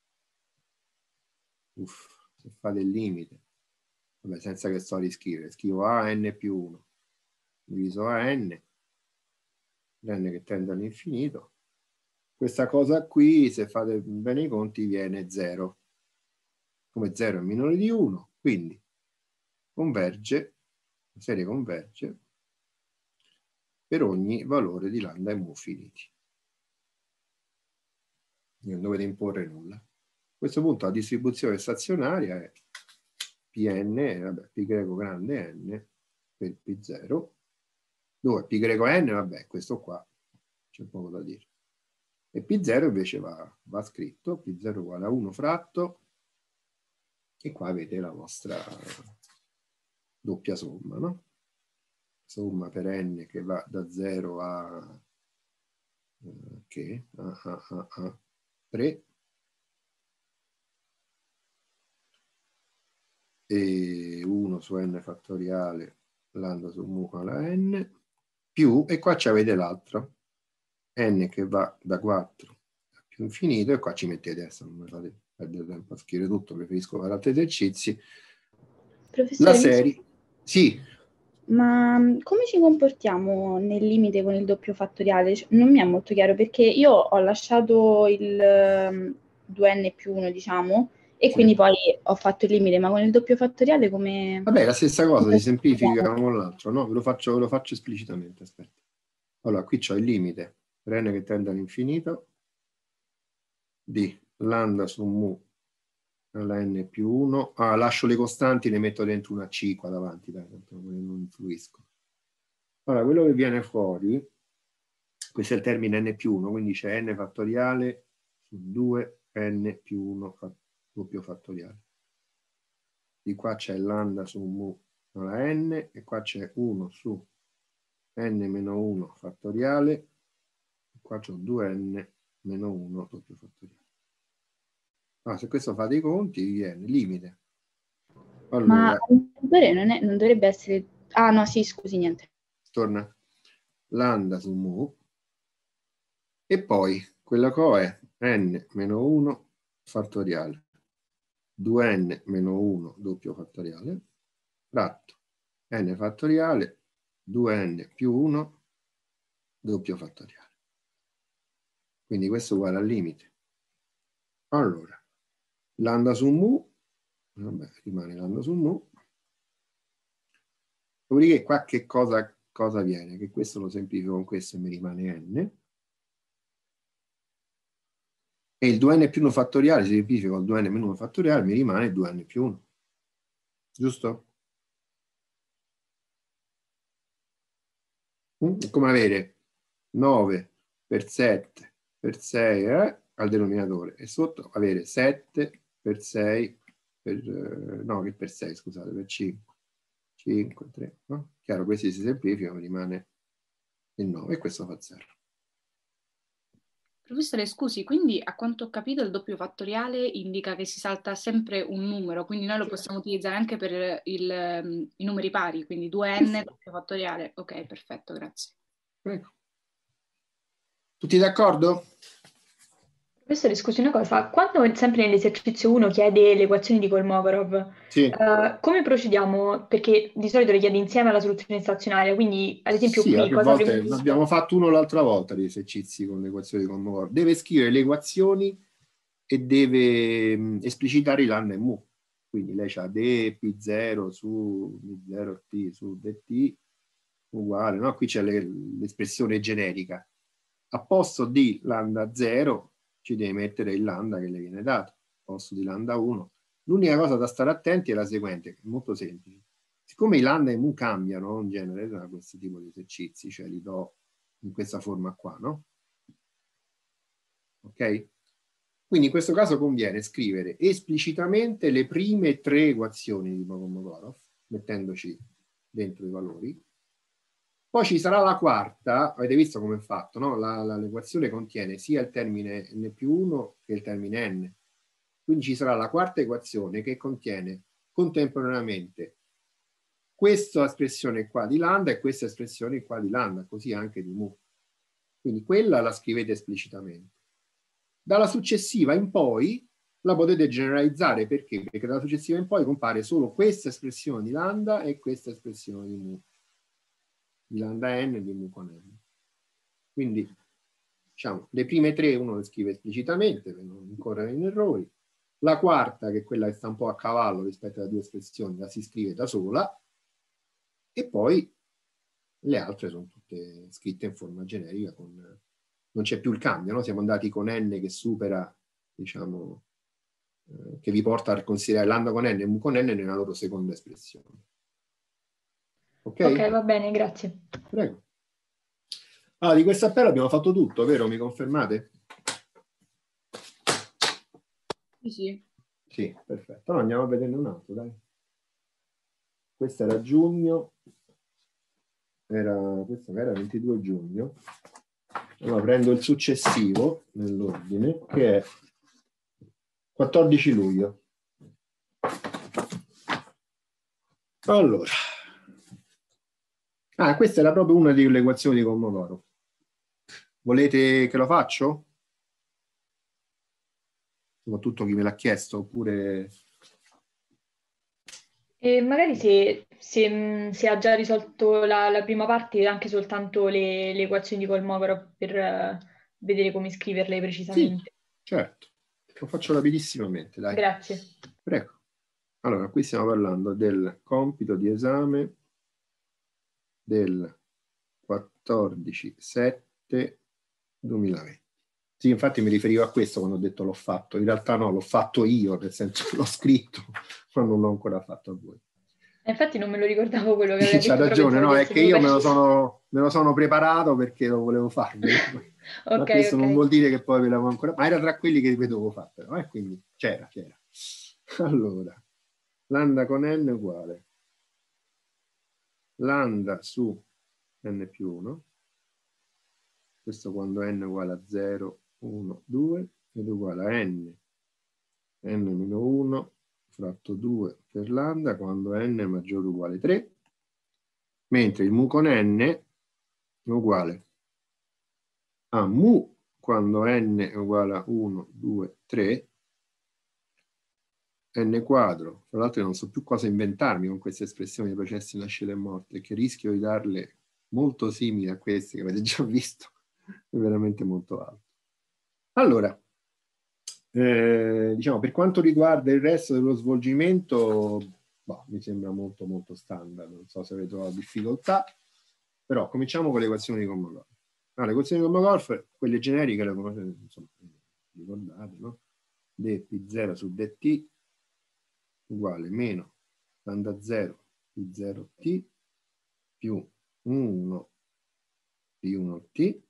Se fate il limite, vabbè, senza che sto a riscrivere, scrivo a n più 1 diviso a n, n che tende all'infinito. Questa cosa qui, se fate bene i conti, viene 0. Come 0 è minore di 1, quindi converge, la serie converge per ogni valore di lambda e mu finiti. Non dovete imporre nulla. A questo punto la distribuzione stazionaria è Pn, vabbè, pi greco grande n per P0, dove pi greco n, vabbè, questo qua, c'è poco da dire. E P0 invece va scritto, P0 uguale a 1 fratto, e qua avete la vostra doppia somma, no? Somma per n che va da 0 a 3, e 1 su n fattoriale lambda su mu alla n, più, e qua ci avete l'altro, n che va da 4 a più infinito, e qua ci mettete adesso, non mi fate perdere tempo a scrivere tutto, preferisco fare altri esercizi. Professore, La serie, sì. Ma come ci comportiamo nel limite con il doppio fattoriale? Non mi è molto chiaro, perché io ho lasciato il 2n più 1, diciamo, e Sì. quindi poi ho fatto il limite, ma con il doppio fattoriale come... Vabbè, la stessa cosa, si semplifica con l'altro, no? Ve lo faccio esplicitamente, aspetta. Allora, qui c'ho il limite, per n che tende all'infinito, di lambda su mu alla n più 1. Ah, lascio le costanti, le metto dentro una c qua davanti, dai, tanto non influisco. Allora, quello che viene fuori, questo è il termine n più 1, quindi c'è n fattoriale su 2n più 1 doppio fattoriale. Di qua c'è lambda su mu alla n, e qua c'è 1 su n meno 1 fattoriale, e qua c'ho 2n meno 1 doppio fattoriale. Ah, se questo fate i conti, viene limite. Allora, ma non dovrebbe essere... Ah no, sì, scusi, niente. torna lambda su mu, e poi quella cosa è n meno 1 fattoriale, 2n meno 1 doppio fattoriale, fratto n fattoriale, 2n più 1 doppio fattoriale. Quindi questo è uguale al limite. Allora, lambda su mu, vabbè, rimane lambda su mu. Dopodiché qua che cosa viene? Che questo lo semplifico con questo e mi rimane n. E il 2n più 1 fattoriale si semplifica con 2n meno 1 fattoriale, mi rimane 2n più 1. Giusto? È come avere 9 per 7 per 6 al denominatore, e sotto avere 7 per 6 per, no, che per 6, scusate, per 5, 5, 3, no? Chiaro, questi si semplificano, rimane il 9, e questo fa 0. Professore, scusi, quindi a quanto ho capito il doppio fattoriale indica che si salta sempre un numero, quindi noi lo possiamo utilizzare anche per i numeri pari, quindi 2n doppio fattoriale. Ok, perfetto, grazie. Prego. Tutti d'accordo? Professore, scusi una cosa, quando sempre nell'esercizio 1 chiede le equazioni di Kolmogorov, Sì. come procediamo? Perché di solito le chiede insieme alla soluzione stazionaria, quindi ad esempio Sì, qui più cosa volte avremmo visto? abbiamo fatto uno l'altra volta di esercizi con le equazioni di Kolmogorov. Deve scrivere le equazioni e deve esplicitare i lambda e mu. Quindi lei ha d p0 su d0 t su dt uguale, no? Qui c'è l'espressione generica. A posto di lambda 0 ci deve mettere il lambda che le viene dato, a posto di lambda 1. L'unica cosa da stare attenti è la seguente, che è molto semplice. Siccome i lambda e mu cambiano in genere da questo tipo di esercizi, cioè li do in questa forma qua, no? Ok? Quindi in questo caso conviene scrivere esplicitamente le prime 3 equazioni di Kolmogorov, mettendoci dentro i valori. Poi ci sarà la quarta, avete visto come è fatto, no? L'equazione contiene sia il termine n più 1 che il termine n. Quindi ci sarà la quarta equazione che contiene contemporaneamente questa espressione qua di lambda e questa espressione qua di lambda, così anche di mu. Quindi quella la scrivete esplicitamente. Dalla successiva in poi la potete generalizzare, perché? Perché dalla successiva in poi compare solo questa espressione di lambda e questa espressione di mu. Di lambda n e di mu con n. Quindi, diciamo, le prime tre uno le scrive esplicitamente per non incorrere in errori. La quarta, che è quella che sta un po' a cavallo rispetto alle due espressioni, la si scrive da sola, e poi le altre sono tutte scritte in forma generica, non c'è più il cambio, no? Siamo andati con n che supera, diciamo, che vi porta a considerare lambda con n e mu con n nella loro seconda espressione. Ok? Ok, va bene, grazie. Prego. Allora, di questo appello abbiamo fatto tutto, vero? Mi confermate? Sì, sì. Sì, perfetto. Allora andiamo a vederne un altro, dai. Questo era giugno, questo era 22 giugno. Allora prendo il successivo nell'ordine, che è 14 luglio. Allora. Questa era proprio una delle equazioni di Kolmogorov. Volete che lo faccio? Soprattutto chi me l'ha chiesto, oppure... E magari se ha già risolto la prima parte, anche soltanto le equazioni di Kolmogorov per vedere come scriverle Sì, precisamente. certo. Lo faccio rapidissimamente, dai. Grazie. Prego. Allora, qui stiamo parlando del compito di esame del 14/7/2020. Sì, infatti mi riferivo a questo quando ho detto l'ho fatto. In realtà no, l'ho fatto io, nel senso che l'ho scritto, ma non l'ho ancora fatto a voi. Infatti non me lo ricordavo quello che aveva C'ha detto, però ragione, pensavo no, di è che essermelo io me perso. lo sono preparato perché lo volevo fare. Ma Ok, questo non ok. vuol dire che poi ve l'avevo ancora... Ma era tra quelli che vedevo fare, però, quindi c'era. Allora, lambda con n uguale lambda su n più 1, questo quando n uguale a 0, 1, 2, ed uguale a n meno 1 fratto 2 per lambda quando n è maggiore o uguale a 3, mentre il mu con n è uguale a mu quando n è uguale a 1, 2, 3, n quadro. Tra l'altro non so più cosa inventarmi con queste espressioni di processi di nascita e morte, che rischio di darle molto simili a queste che avete già visto, è veramente molto alto. Allora, diciamo, per quanto riguarda il resto dello svolgimento, mi sembra molto molto standard, non so se avete trovato difficoltà, però cominciamo con le equazioni di Kolmogorov. Le equazioni di Kolmogorov, quelle generiche, le conoscete, insomma, ricordate, no? dp0 su dt uguale meno lambda 0 più 0t più 1 più 1t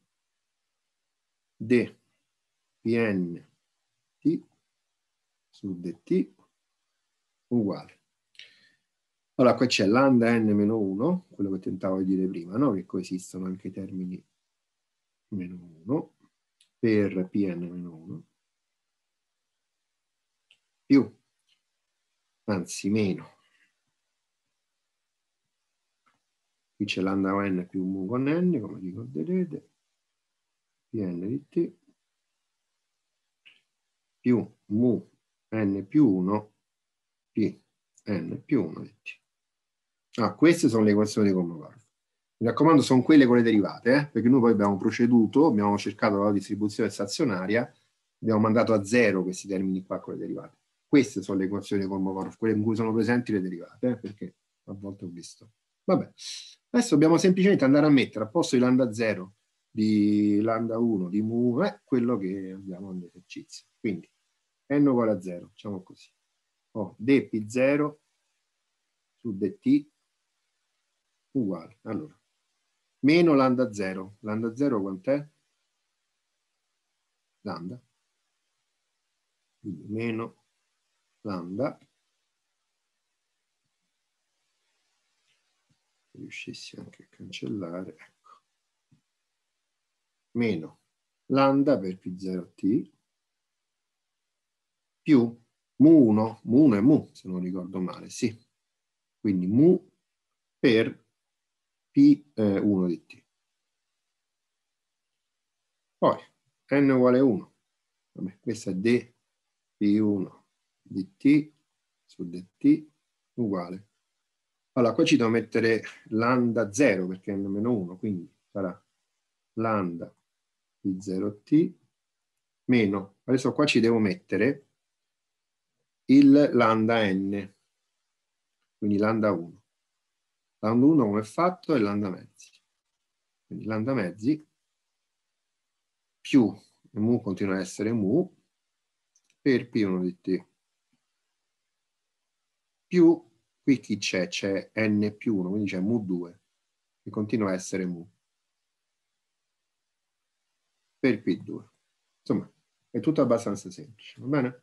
d pn t su dt uguale. Allora, qua c'è lambda n meno 1, quello che tentavo di dire prima, no? Che coesistono anche i termini meno 1 per pn meno 1 più, anzi meno, qui c'è lambda n più mu con n, come ricorderete, pn di t più mu n più 1 p n più 1 di t. Queste sono le equazioni di Kolmogorov. Mi raccomando, sono quelle con le derivate, perché noi poi abbiamo proceduto, abbiamo cercato la distribuzione stazionaria, abbiamo mandato a zero questi termini qua con le derivate. Queste sono le equazioni di Kolmogorov, quelle in cui sono presenti le derivate, perché a volte ho visto. Vabbè, adesso dobbiamo semplicemente andare a mettere a posto di lambda 0, di lambda 1, di mu, quello che abbiamo nell'esercizio. Quindi n uguale a 0, facciamo così. Ho dp0 su dt uguale. Allora, meno lambda 0. Lambda 0 quant'è? Lambda. Quindi meno lambda. Se riuscissi anche a cancellare, ecco. Meno lambda per P0T più mu1. Mu1 è mu, se non ricordo male, sì. Quindi mu per P1 di T. Poi n uguale 1. Vabbè, questa è d P1 di T su dt uguale. Allora, qua ci devo mettere lambda 0 perché è n meno 1, quindi sarà lambda di 0t meno, adesso qua ci devo mettere il lambda n, quindi lambda 1. Lambda 1 come è fatto? È lambda mezzi. Quindi lambda mezzi più, mu continua a essere mu, per P1 di t. Più, qui chi c'è? C'è n più 1, quindi c'è mu2, che continua a essere mu. Per P2. Insomma, è tutto abbastanza semplice, va bene?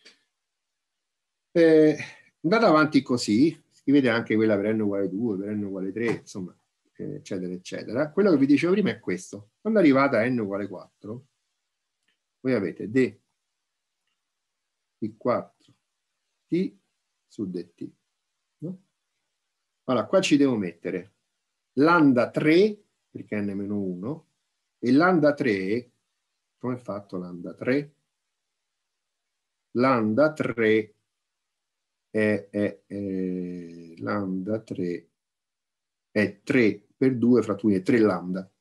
Andate avanti così, scrivete anche quella per n uguale 2, per n uguale 3, insomma, eccetera, eccetera. Quello che vi dicevo prima è questo. Quando arrivate a n uguale 4, voi avete d di 4 t su dt. No? Allora, qua ci devo mettere lambda 3, perché n-1, e lambda 3, come è fatto lambda 3? Lambda 3 lambda 3 è 3 per 2 fratto 1 è 3 lambda.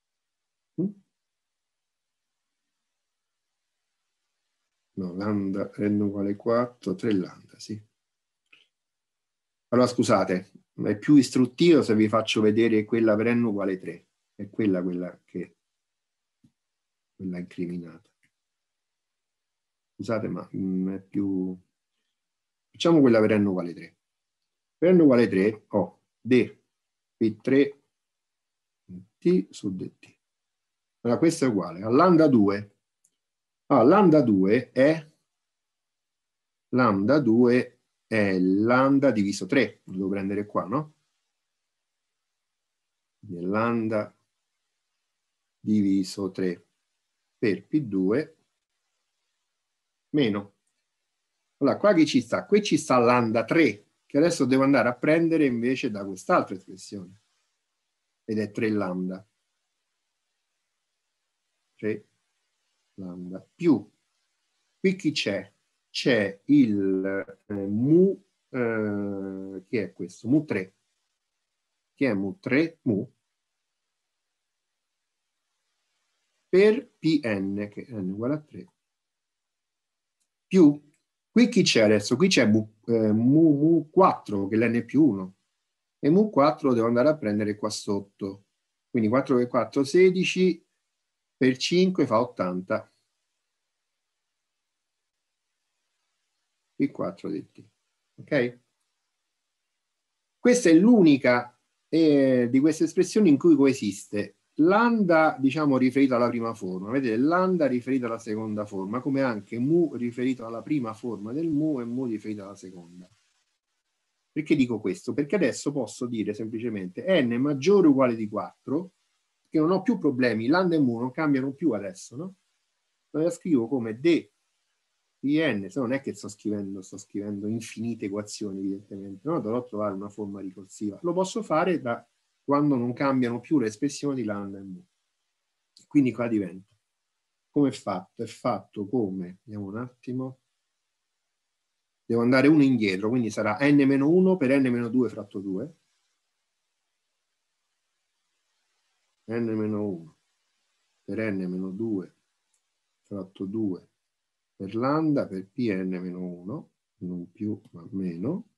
No, lambda n uguale 4, 3 lambda, sì. Allora scusate, è più istruttivo se vi faccio vedere quella per n uguale 3. È quella che quella incriminata. Scusate, ma è più... Facciamo quella per n uguale 3. Per n uguale 3 ho d p3 t su dt. Allora questo è uguale a lambda 2. Allora, lambda 2 è lambda diviso 3. Lo devo prendere qua, no? Quindi è lambda diviso 3 per P2 meno. Allora, qua chi ci sta? Qui ci sta lambda 3, che adesso devo andare a prendere invece da quest'altra espressione. Ed è 3 lambda. 3 lambda più. Qui chi c'è? C'è il mu, chi è questo? Mu 3. Chi è mu 3? Mu. Per Pn, che è n uguale a 3. Più. Qui chi c'è adesso? Qui c'è mu 4, che è l'n più 1. E mu 4 lo devo andare a prendere qua sotto. Quindi 4 per 4, 16, per 5 fa 80. P4 di t. Ok? Questa è l'unica di queste espressioni in cui coesiste lambda, diciamo, riferito alla prima forma. Vedete, lambda riferito alla seconda forma, come anche mu riferito alla prima forma del mu e mu riferito alla seconda. Perché dico questo? Perché adesso posso dire semplicemente n maggiore o uguale di 4, che non ho più problemi, lambda e mu non cambiano più adesso, no? La scrivo come d di n, se non è che sto scrivendo infinite equazioni, evidentemente, no? Dovrò trovare una forma ricorsiva. Lo posso fare da quando non cambiano più le espressioni di lambda e mu. Quindi qua diventa, come è fatto? È fatto come, vediamo un attimo, devo andare uno indietro, quindi sarà n-1 per n-2 fratto 2, n-1 per n-2 fratto 2 per lambda per Pn-1, non più ma meno,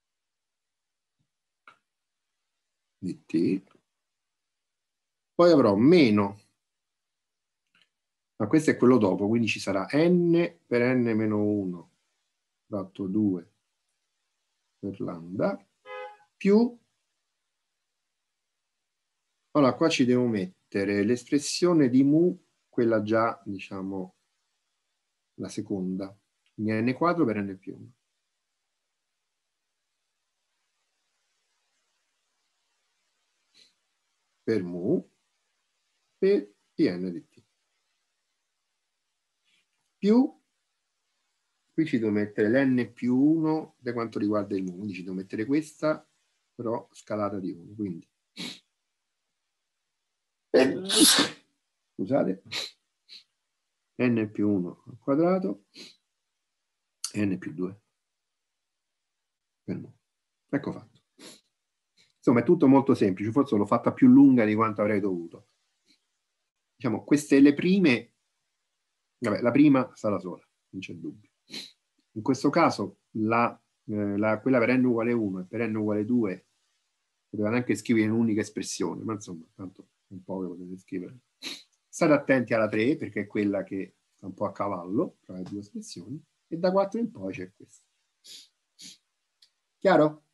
di t. Poi avrò meno, ma questo è quello dopo, quindi ci sarà n per n-1 fratto 2 per lambda, più, allora qua ci devo mettere l'espressione di mu, quella già, diciamo, la seconda, quindi n quadro per n più 1. Per mu per Pn di t. Più, qui ci devo mettere l'N più 1 per quanto riguarda il mu, quindi ci devo mettere questa, però scalata di 1, quindi scusate, N più 1 al quadrato, N più 2 per mu. Ecco fatto. Insomma, è tutto molto semplice, forse l'ho fatta più lunga di quanto avrei dovuto. diciamo, queste le prime, vabbè, la prima sarà sola, non c'è dubbio. In questo caso quella per n uguale 1 e per n uguale 2 potevano anche scrivere in un'unica espressione, ma insomma, tanto un po' che potete scrivere. State attenti alla 3, perché è quella che sta un po' a cavallo tra le due espressioni, e da 4 in poi c'è questa. Chiaro?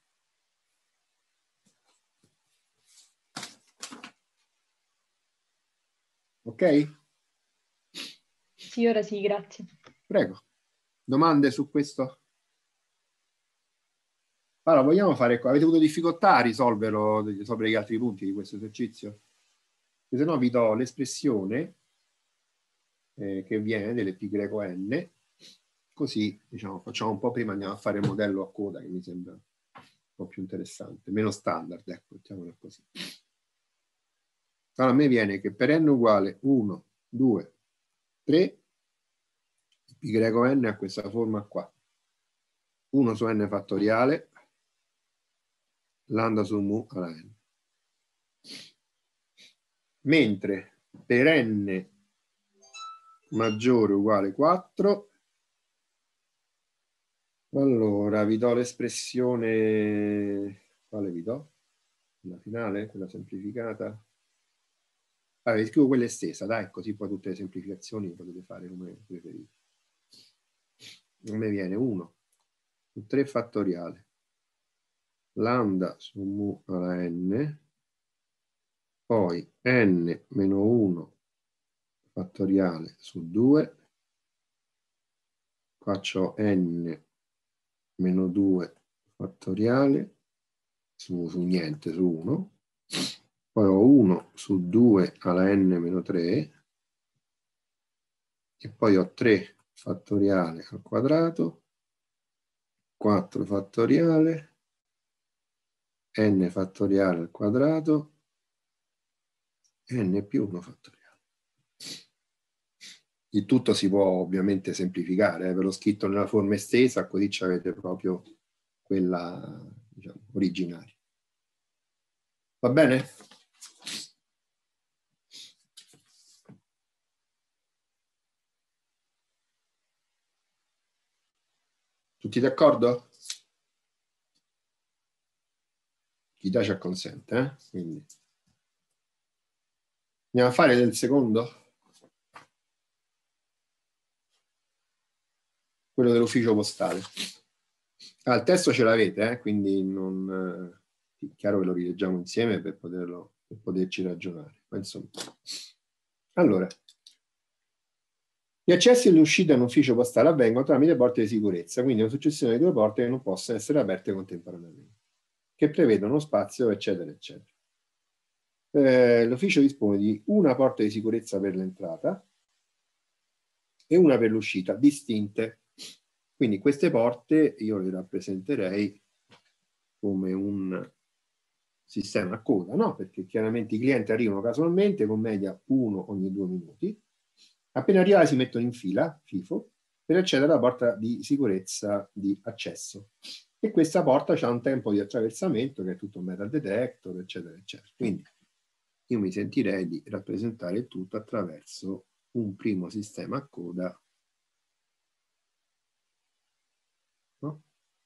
Ok? Sì, ora sì, grazie. Prego. Domande su questo? Allora, vogliamo fare qua? Avete avuto difficoltà a risolverlo sopra gli altri punti di questo esercizio? Se no vi do l'espressione che viene delle π greco n, così diciamo, facciamo un po' prima, andiamo a fare il modello a coda, che mi sembra un po' più interessante, meno standard, ecco, mettiamolo così. Allora a me viene che per n uguale 1, 2, 3, π greco n ha questa forma qua. 1 su n fattoriale, lambda su mu alla n. Mentre per n maggiore o uguale 4, allora vi do l'espressione, quale vi do? La finale, quella semplificata? Allora, vi scrivo quella estesa, dai, così poi tutte le semplificazioni potete fare come preferite. A me viene 1 su 3 fattoriale, lambda su mu alla n, poi n meno 1 fattoriale su 2, qua c'ho n meno 2 fattoriale su niente, su 1, poi ho 1 su 2 alla n meno 3, e poi ho 3 fattoriale al quadrato, 4 fattoriale, n fattoriale al quadrato, n più 1 fattoriale. Il tutto si può ovviamente semplificare, ve l'ho scritto nella forma estesa, così avete proprio quella, diciamo, originaria. Va bene? Tutti d'accordo? Chi dà ci acconsente, eh? Quindi. Andiamo a fare del secondo? Quello dell'ufficio postale. Il testo ce l'avete, quindi non... chiaro che lo rileggiamo insieme per poterci ragionare. Ma insomma. Allora, gli accessi e le uscite in ufficio postale avvengono tramite porte di sicurezza, quindi una successione di due porte che non possono essere aperte contemporaneamente, che prevedono spazio, eccetera, eccetera. L'ufficio dispone di una porta di sicurezza per l'entrata e una per l'uscita, distinte. Quindi queste porte io le rappresenterei come un sistema a coda, no? Perché chiaramente i clienti arrivano casualmente con media 1 ogni 2 minuti. Appena arrivati si mettono in fila, FIFO, per accedere alla porta di sicurezza di accesso. E questa porta ha un tempo di attraversamento che è tutto un metal detector, eccetera, eccetera. Quindi io mi sentirei di rappresentare il tutto attraverso un primo sistema a coda, no?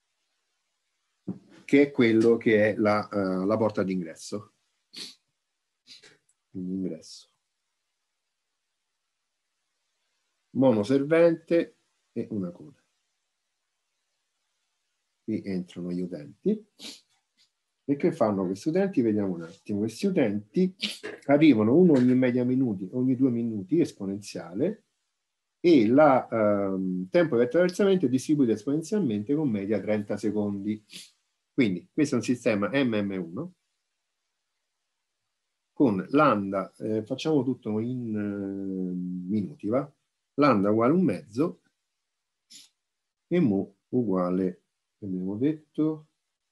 Che è quello che è la porta d'ingresso. L'ingresso. Monoservente e una coda. Qui entrano gli utenti. E che fanno questi utenti? Vediamo un attimo. Questi utenti arrivano uno ogni media minuti, ogni 2 minuti, esponenziale, e il tempo di attraversamento è distribuito esponenzialmente con media 30 secondi. Quindi questo è un sistema MM1 con lambda, facciamo tutto in minuti, va? Lambda uguale 1 mezzo e mu uguale, abbiamo detto,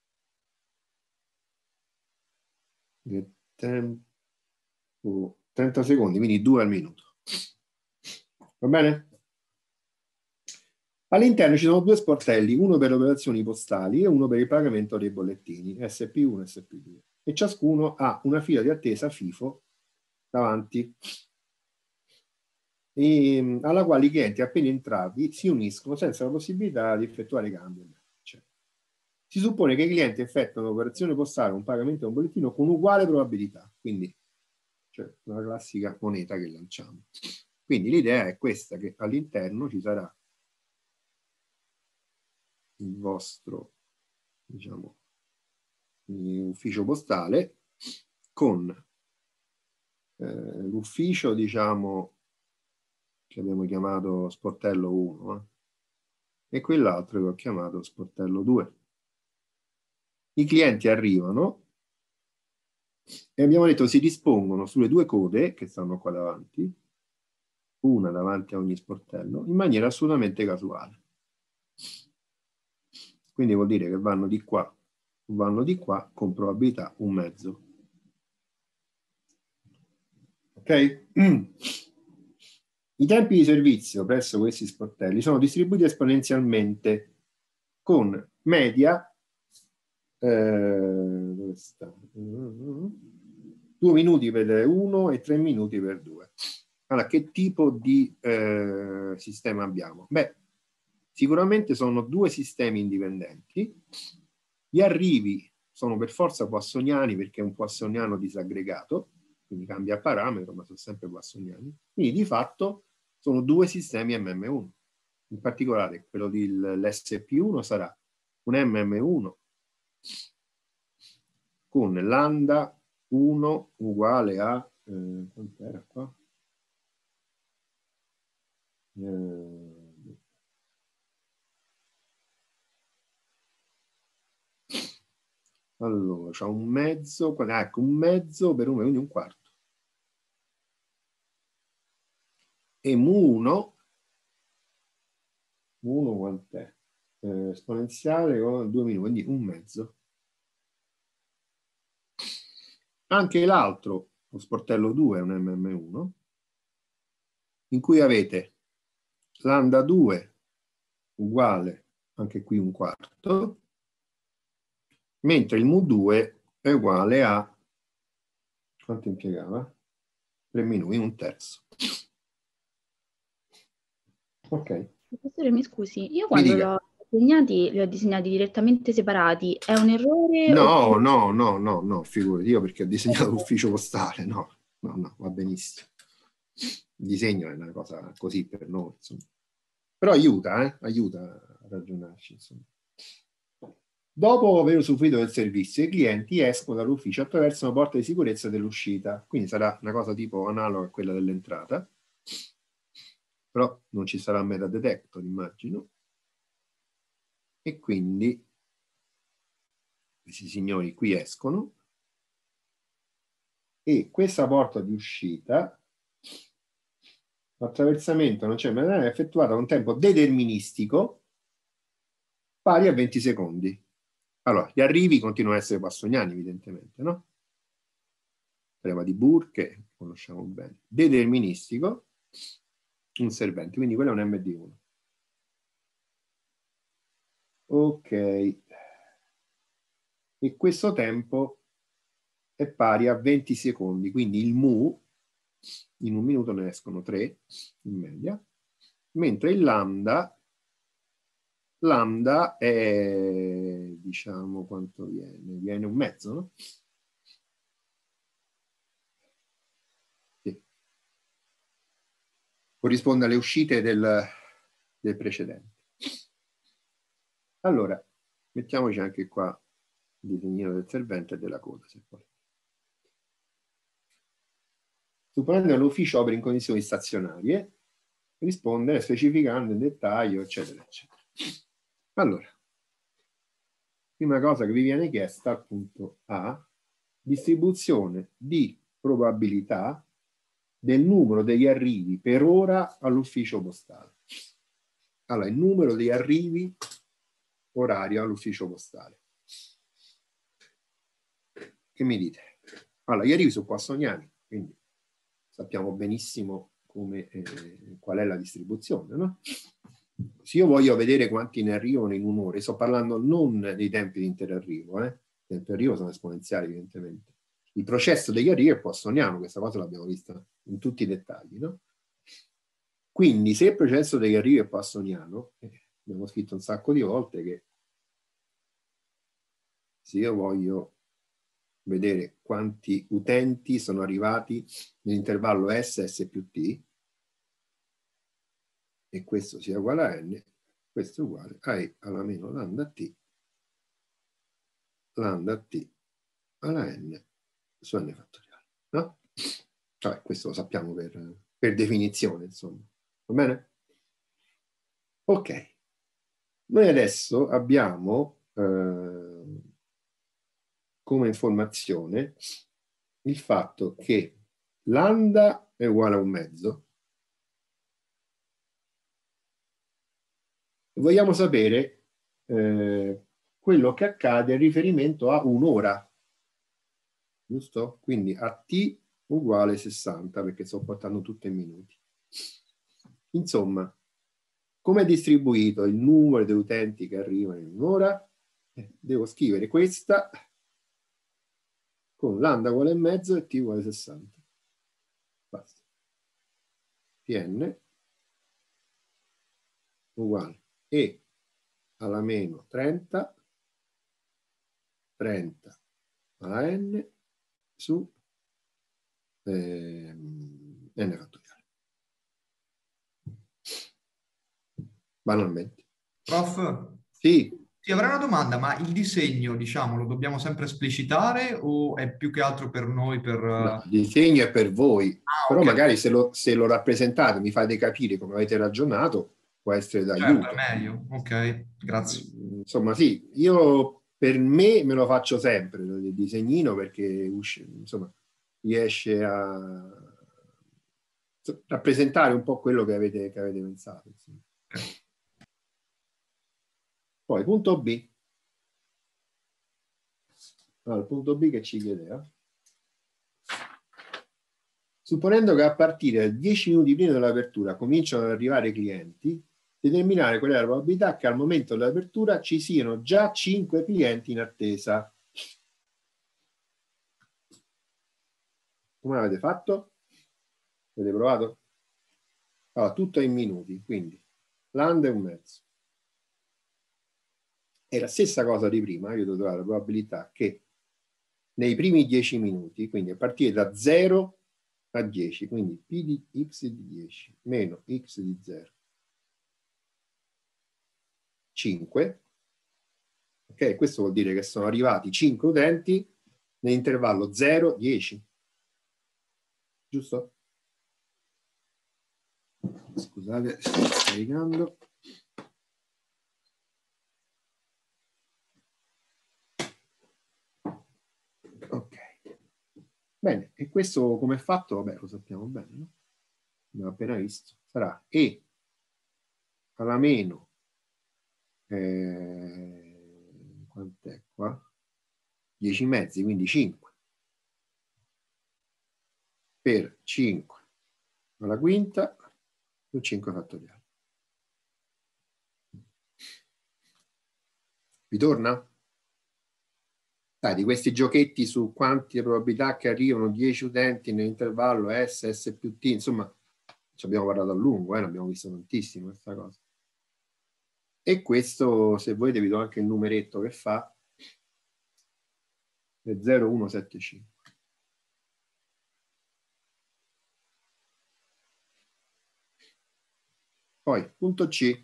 tempo 30 secondi, quindi 2 al minuto. Va bene? All'interno ci sono 2 sportelli, uno per le operazioni postali e uno per il pagamento dei bollettini, SP1 e SP2. E ciascuno ha una fila di attesa FIFO davanti. alla quale i clienti appena entrati si uniscono senza la possibilità di effettuare cambi. Cioè, si suppone che i clienti effettuano un'operazione postale, un pagamento e un bollettino con uguale probabilità, quindi cioè, una classica moneta che lanciamo. Quindi l'idea è questa, che all'interno ci sarà il vostro, diciamo, ufficio postale con l'ufficio, diciamo, che abbiamo chiamato sportello 1 e quell'altro che ho chiamato sportello 2. I clienti arrivano e abbiamo detto si dispongono sulle due code che stanno qua davanti, una davanti a ogni sportello, in maniera assolutamente casuale. Quindi vuol dire che vanno di qua con probabilità 1/2. Ok? I tempi di servizio presso questi sportelli sono distribuiti esponenzialmente con media dove sta? 2 minuti per 1 e 3 minuti per 2. Allora, che tipo di sistema abbiamo? Beh, sicuramente sono due sistemi indipendenti. Gli arrivi sono per forza poissoniani perché è un poissoniano disaggregato, quindi cambia parametro, ma sono sempre poissoniani. Quindi di fatto sono due sistemi MM1. In particolare quello dell'SP1 sarà un MM1 con lambda 1 uguale a quant'era qua? Allora, c'ha un mezzo, ecco, un mezzo per 1, quindi un quarto. E mu1 quant'è? Esponenziale con 2 minuti, quindi un mezzo. Anche l'altro, lo sportello 2 è un MM1, in cui avete lambda 2 uguale, anche qui un quarto, mentre il mu2 è uguale a, quanto impiegava? 3 minuti, un terzo. Ok. Professore, mi scusi, io quando li ho disegnati direttamente separati, è un errore? No, figurati, io perché ho disegnato l'ufficio postale, no, va benissimo. Il disegno è una cosa così per noi, insomma. Però aiuta a ragionarci, insomma. Dopo aver usufruito del servizio, i clienti escono dall'ufficio attraverso una porta di sicurezza dell'uscita, quindi sarà una cosa tipo analoga a quella dell'entrata, però non ci sarà metal detector, immagino. E quindi questi signori qui escono e questa porta di uscita, l'attraversamento non c'è, ma è effettuato a un tempo deterministico pari a 20 secondi. Allora, gli arrivi continuano ad essere poissoniani, evidentemente, no? Prema di Burke, che conosciamo bene. Deterministico, un servente, quindi quello è un MD1. Ok. E questo tempo è pari a 20 secondi, quindi il mu, in un minuto ne escono 3 in media, mentre il lambda è, diciamo, quanto viene? Viene un mezzo, no? Sì. Corrisponde alle uscite del precedente. Allora, mettiamoci anche qua il disegnino del servente e della coda, se vuole. Supponendo che l'ufficio operi in condizioni stazionarie, rispondere specificando in dettaglio, eccetera, eccetera. Allora, prima cosa che vi viene chiesta, appunto, A, distribuzione di probabilità del numero degli arrivi per ora all'ufficio postale. Allora, il numero degli arrivi orario all'ufficio postale. Che mi dite? Allora, gli arrivi sono poissoniani, quindi sappiamo benissimo come, qual è la distribuzione, no? Se io voglio vedere quanti ne arrivano in un'ora, sto parlando non dei tempi di interarrivo, i tempi di arrivo sono esponenziali evidentemente. Il processo degli arrivi è poissoniano, questa cosa l'abbiamo vista in tutti i dettagli, no? Quindi se il processo degli arrivi è poissoniano, abbiamo scritto un sacco di volte che se io voglio vedere quanti utenti sono arrivati nell'intervallo S più T, e questo sia uguale a n, questo è uguale a E alla meno lambda T alla n su n fattoriale. No? Vabbè, questo lo sappiamo per definizione, insomma. Va bene? Ok. Noi adesso abbiamo come informazione il fatto che lambda è uguale a 1/2. Vogliamo sapere quello che accade in riferimento a un'ora, giusto? Quindi a t uguale 60, perché sto portando tutto in minuti. Insomma, come è distribuito il numero di utenti che arrivano in un'ora? Devo scrivere questa con lambda uguale 1/2 e t uguale 60. Basta. Pn uguale E alla meno 30 alla n su n fattoriale. Banalmente. Prof? Sì. Sì, avrei una domanda, ma il disegno, diciamo, lo dobbiamo sempre esplicitare o è più che altro per noi? No, il disegno è per voi, però okay. magari se lo rappresentate, mi fate capire come avete ragionato, può essere d'aiuto. Certo, è meglio. Ok, grazie. Insomma, sì, io per me lo faccio sempre, il disegnino, perché insomma, riesce a rappresentare un po' quello che avete pensato. Okay. Poi punto B. Allora, il punto B che ci chiedeva. Supponendo che a partire da 10 minuti prima dell'apertura cominciano ad arrivare clienti, determinare qual è la probabilità che al momento dell'apertura ci siano già 5 clienti in attesa. Come l'avete fatto? Avete provato? Allora, tutto in minuti, quindi lambda è 1/2. È la stessa cosa di prima, io devo trovare la probabilità che nei primi 10 minuti, quindi a partire da 0 a 10, quindi P di x di 10 meno x di 0, 5. Ok, questo vuol dire che sono arrivati 5 utenti nell'intervallo 0-10. Giusto? Scusate, sto scaricando. Ok. Bene, e questo come è fatto? Vabbè, lo sappiamo bene, no? Abbiamo appena visto. Sarà E alla meno quant'è qua? 10 mezzi, quindi 5 per 5 alla quinta su 5 fattoriale. Vi torna? Dai, di questi giochetti su quante probabilità che arrivano 10 utenti nell'intervallo S più T, insomma, ci abbiamo parlato a lungo, ne abbiamo visto tantissimo questa cosa. E questo, se volete, vi do anche il numeretto che fa, è 0175. Poi, punto C.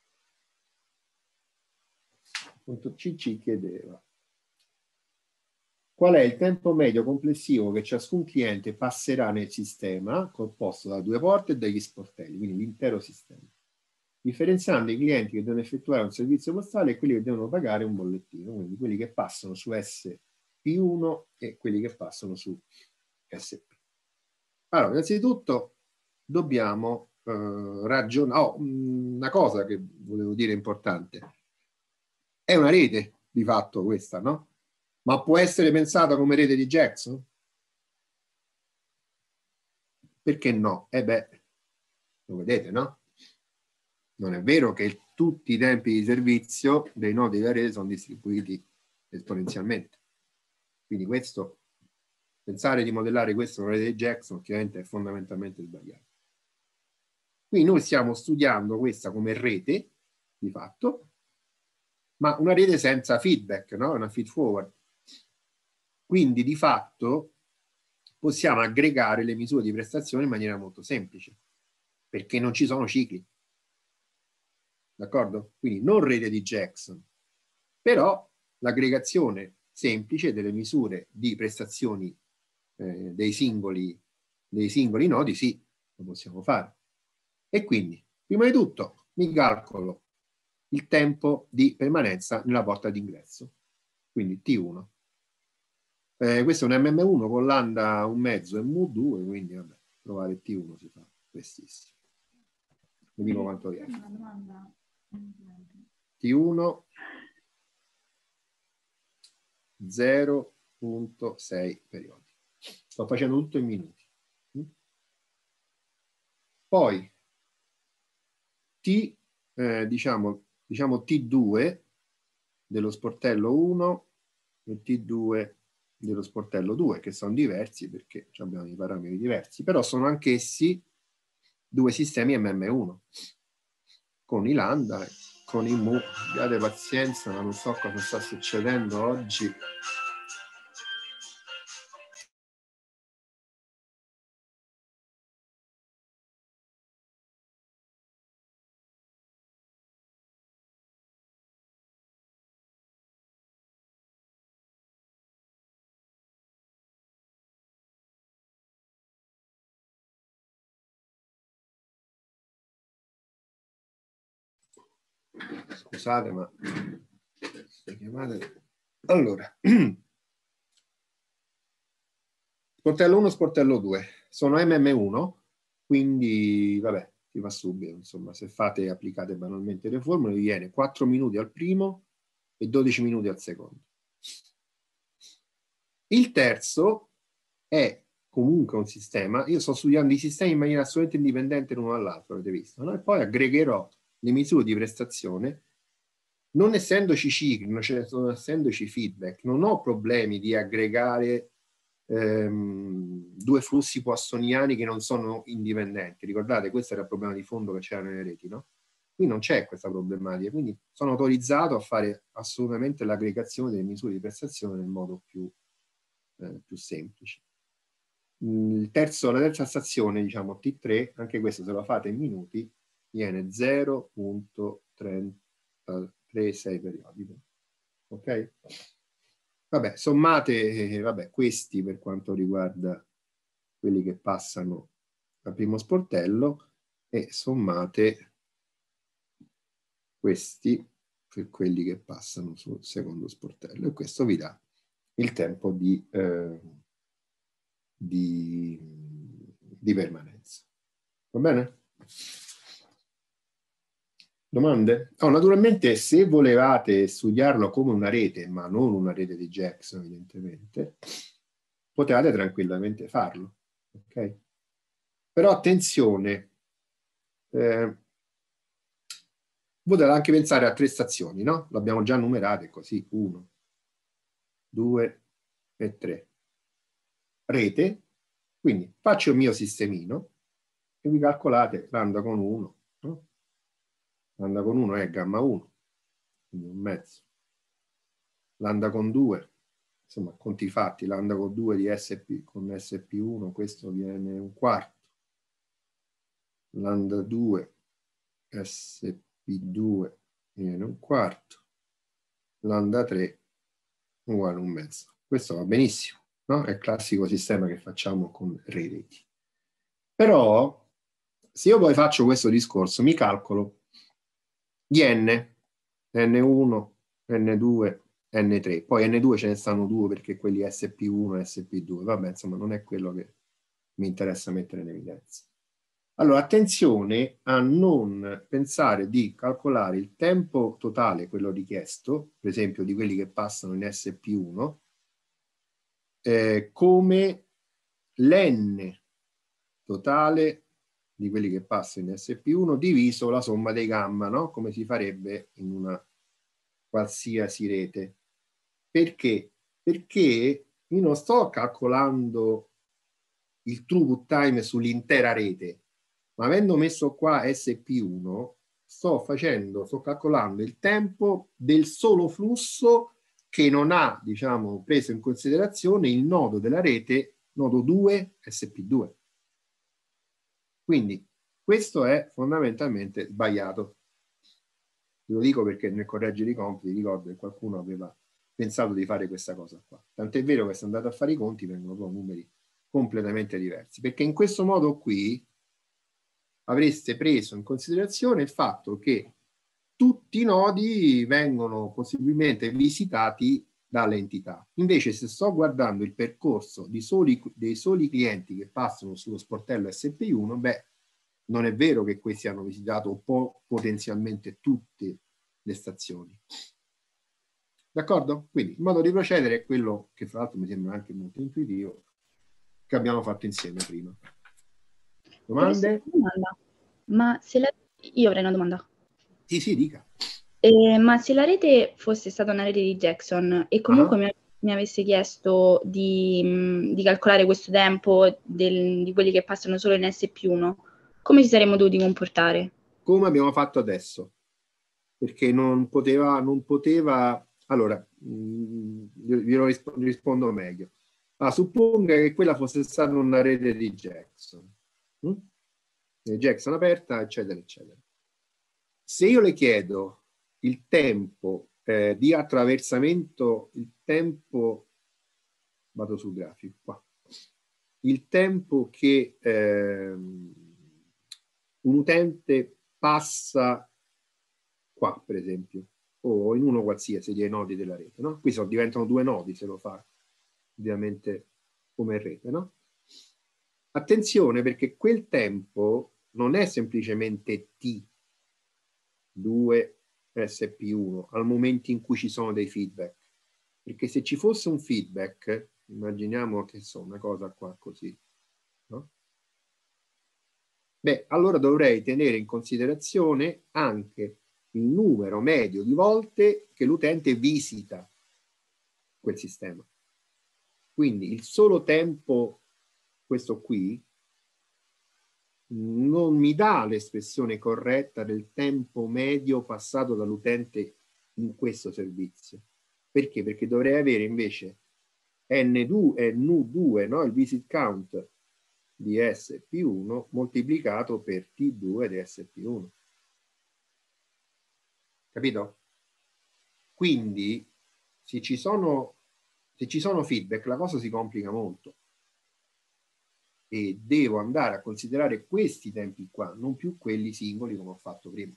Punto C ci chiedeva qual è il tempo medio complessivo che ciascun cliente passerà nel sistema composto da 2 porte e dagli sportelli, quindi l'intero sistema, differenziando i clienti che devono effettuare un servizio postale e quelli che devono pagare un bollettino, quindi quelli che passano su SP1 e quelli che passano su SP. Allora, innanzitutto dobbiamo ragionare. Una cosa che volevo dire importante. È una rete, di fatto, questa, no? Ma può essere pensata come rete di Jackson? Perché no? Beh, lo vedete, no? Non è vero che tutti i tempi di servizio dei nodi della rete sono distribuiti esponenzialmente. Quindi questo, pensare di modellare questo con la rete di Jackson, ovviamente è fondamentalmente sbagliato. Quindi noi stiamo studiando questa come rete, di fatto, ma una rete senza feedback, no? Una feed forward. Quindi di fatto possiamo aggregare le misure di prestazione in maniera molto semplice, perché non ci sono cicli. D'accordo? Quindi non rete di Jackson, però l'aggregazione semplice delle misure di prestazioni dei singoli nodi, sì, lo possiamo fare. E quindi, prima di tutto, mi calcolo il tempo di permanenza nella porta d'ingresso, quindi T1. Questo è un MM1 con lambda 1,5 e mu2, quindi vabbè, trovare T1 si fa prestissimo. Vediamo quanto riesce. T1 0,6 periodi. Sto facendo tutto in minuti. Poi diciamo T2 dello sportello 1 e T2 dello sportello 2, che sono diversi perché abbiamo dei parametri diversi, però sono anch'essi due sistemi MM1 con i lambda, con i mu. Abbiate pazienza, ma non so cosa sta succedendo oggi. Scusate, ma queste chiamate. Allora, sportello 1, sportello 2 sono MM1, quindi vabbè, si va subito, insomma, se applicate banalmente le formule, vi viene 4 minuti al primo e 12 minuti al secondo. Il terzo è comunque un sistema, io sto studiando i sistemi in maniera assolutamente indipendente l'uno dall'altro, avete visto, no? E poi aggregherò le misure di prestazione. Non essendoci cicli, non essendoci feedback, non ho problemi di aggregare due flussi poissoniani che non sono indipendenti. Ricordate, questo era il problema di fondo che c'era nelle reti, no? Qui non c'è questa problematica, quindi sono autorizzato a fare assolutamente l'aggregazione delle misure di prestazione nel modo più semplice. La terza stazione, diciamo T3, anche questo se lo fate in minuti, viene 0,36 periodi. Ok? Vabbè, sommate questi per quanto riguarda quelli che passano al primo sportello e sommate questi per quelli che passano sul secondo sportello, e questo vi dà il tempo di permanenza. Va bene? Domande? Oh, naturalmente, se volevate studiarlo come una rete, ma non una rete di Jackson, evidentemente, potevate tranquillamente farlo. Ok? Però attenzione, potete anche pensare a 3 stazioni, no? L'abbiamo già numerate così, 1, 2 e 3. Rete, quindi faccio il mio sistemino e vi calcolate lambda con 1, no? Lambda con 1 è gamma 1, quindi 1,5. Lambda con 2, insomma, conti fatti, lambda con 2 di SP con SP1, questo viene 1/4. Lambda 2 SP2 viene 1/4. Lambda 3 uguale 1,5. Questo va benissimo, no? È il classico sistema che facciamo con le reti. Però, se io poi faccio questo discorso, mi calcolo gli N1, N2, N3. Poi N2 ce ne stanno 2 perché quelli SP1 e SP2. Vabbè, insomma, non è quello che mi interessa mettere in evidenza. Allora, attenzione a non pensare di calcolare il tempo totale, quello richiesto, per esempio di quelli che passano in SP1, come l'N totale di quelli che passano in SP1 diviso la somma dei gamma, no? Come si farebbe in una qualsiasi rete. Perché? Perché io non sto calcolando il throughput time sull'intera rete, Ma avendo messo qua SP1, sto calcolando il tempo del solo flusso che non ha, diciamo, preso in considerazione il nodo della rete, nodo 2, SP2. Quindi questo è fondamentalmente sbagliato. Ve lo dico perché nel correggere i compiti ricordo che qualcuno aveva pensato di fare questa cosa qua. Tant'è vero che se andate a fare i conti vengono poi numeri completamente diversi, perché in questo modo qui avreste preso in considerazione il fatto che tutti i nodi vengono possibilmente visitati dalle entità. Invece se sto guardando il percorso dei soli clienti che passano sullo sportello SP1, beh, non è vero che questi hanno visitato potenzialmente tutte le stazioni. D'accordo? Quindi il modo di procedere è quello che fra l'altro mi sembra anche molto intuitivo, che abbiamo fatto insieme prima. Domande? Ma se io avrei una domanda. Sì, dica. Ma se la rete fosse stata una rete di Jackson e comunque mi avesse chiesto di calcolare questo tempo di quelli che passano solo in SP1, come ci saremmo dovuti comportare? Come abbiamo fatto adesso, perché non poteva, allora, vi rispondo meglio. Supponga che quella fosse stata una rete di Jackson, Jackson aperta, eccetera, eccetera. Se io le chiedo il tempo di attraversamento, il tempo, vado sul grafico qua, il tempo che un utente passa qua, per esempio, o in uno qualsiasi dei nodi della rete, no? Qui diventano due nodi se lo fa, ovviamente, come rete, no? Attenzione, perché quel tempo non è semplicemente T2 SP1 al momento in cui ci sono dei feedback, perché se ci fosse un feedback, immaginiamo che una cosa qua così, no? Beh, allora dovrei tenere in considerazione anche il numero medio di volte che l'utente visita quel sistema. Quindi il solo tempo, questo qui, non mi dà l'espressione corretta del tempo medio passato dall'utente in questo servizio. Perché? Perché dovrei avere invece N2, no? Il visit count di SP1 moltiplicato per T2 di SP1. Capito? Quindi se ci sono feedback la cosa si complica molto e devo andare a considerare questi tempi qua, non più quelli singoli come ho fatto prima.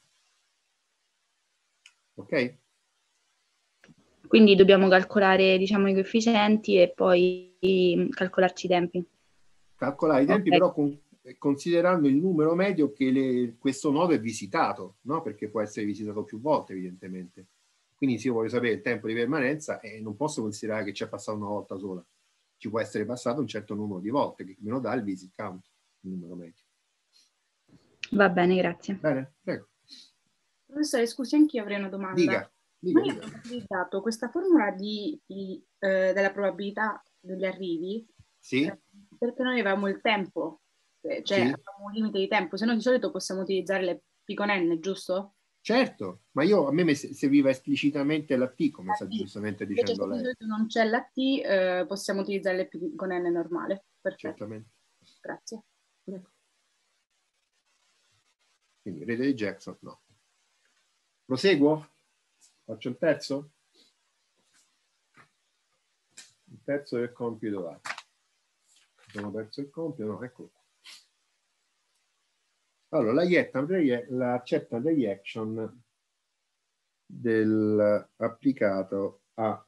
Ok? Quindi dobbiamo calcolare, diciamo, i coefficienti e poi calcolarci i tempi. Calcolare i tempi, però considerando il numero medio che questo nodo è visitato, no? Perché può essere visitato più volte, evidentemente. Quindi se io voglio sapere il tempo di permanenza, non posso considerare che c'è passato una volta sola. Ci può essere passato un certo numero di volte, che me lo dà il visit count, il numero medio. Va bene, grazie. Bene, prego. Professore, scusi, anch'io avrei una domanda. Dica. Noi abbiamo utilizzato questa formula della probabilità degli arrivi, sì? Perché noi avevamo il tempo, cioè sì. avevamo un limite di tempo, se no di solito possiamo utilizzare le P con N, giusto? Certo, ma a me serviva esplicitamente la T, come sta giustamente dicendo lei. Se di solito non c'è la T, possiamo utilizzare le P con N normale. Perfetto. Certamente. Grazie. Prego. Quindi rete di Jackson, no. Proseguo? Faccio il terzo? Il terzo del compito A. Abbiamo perso il compito? No, eccolo qua. Allora, la certa reaction applicato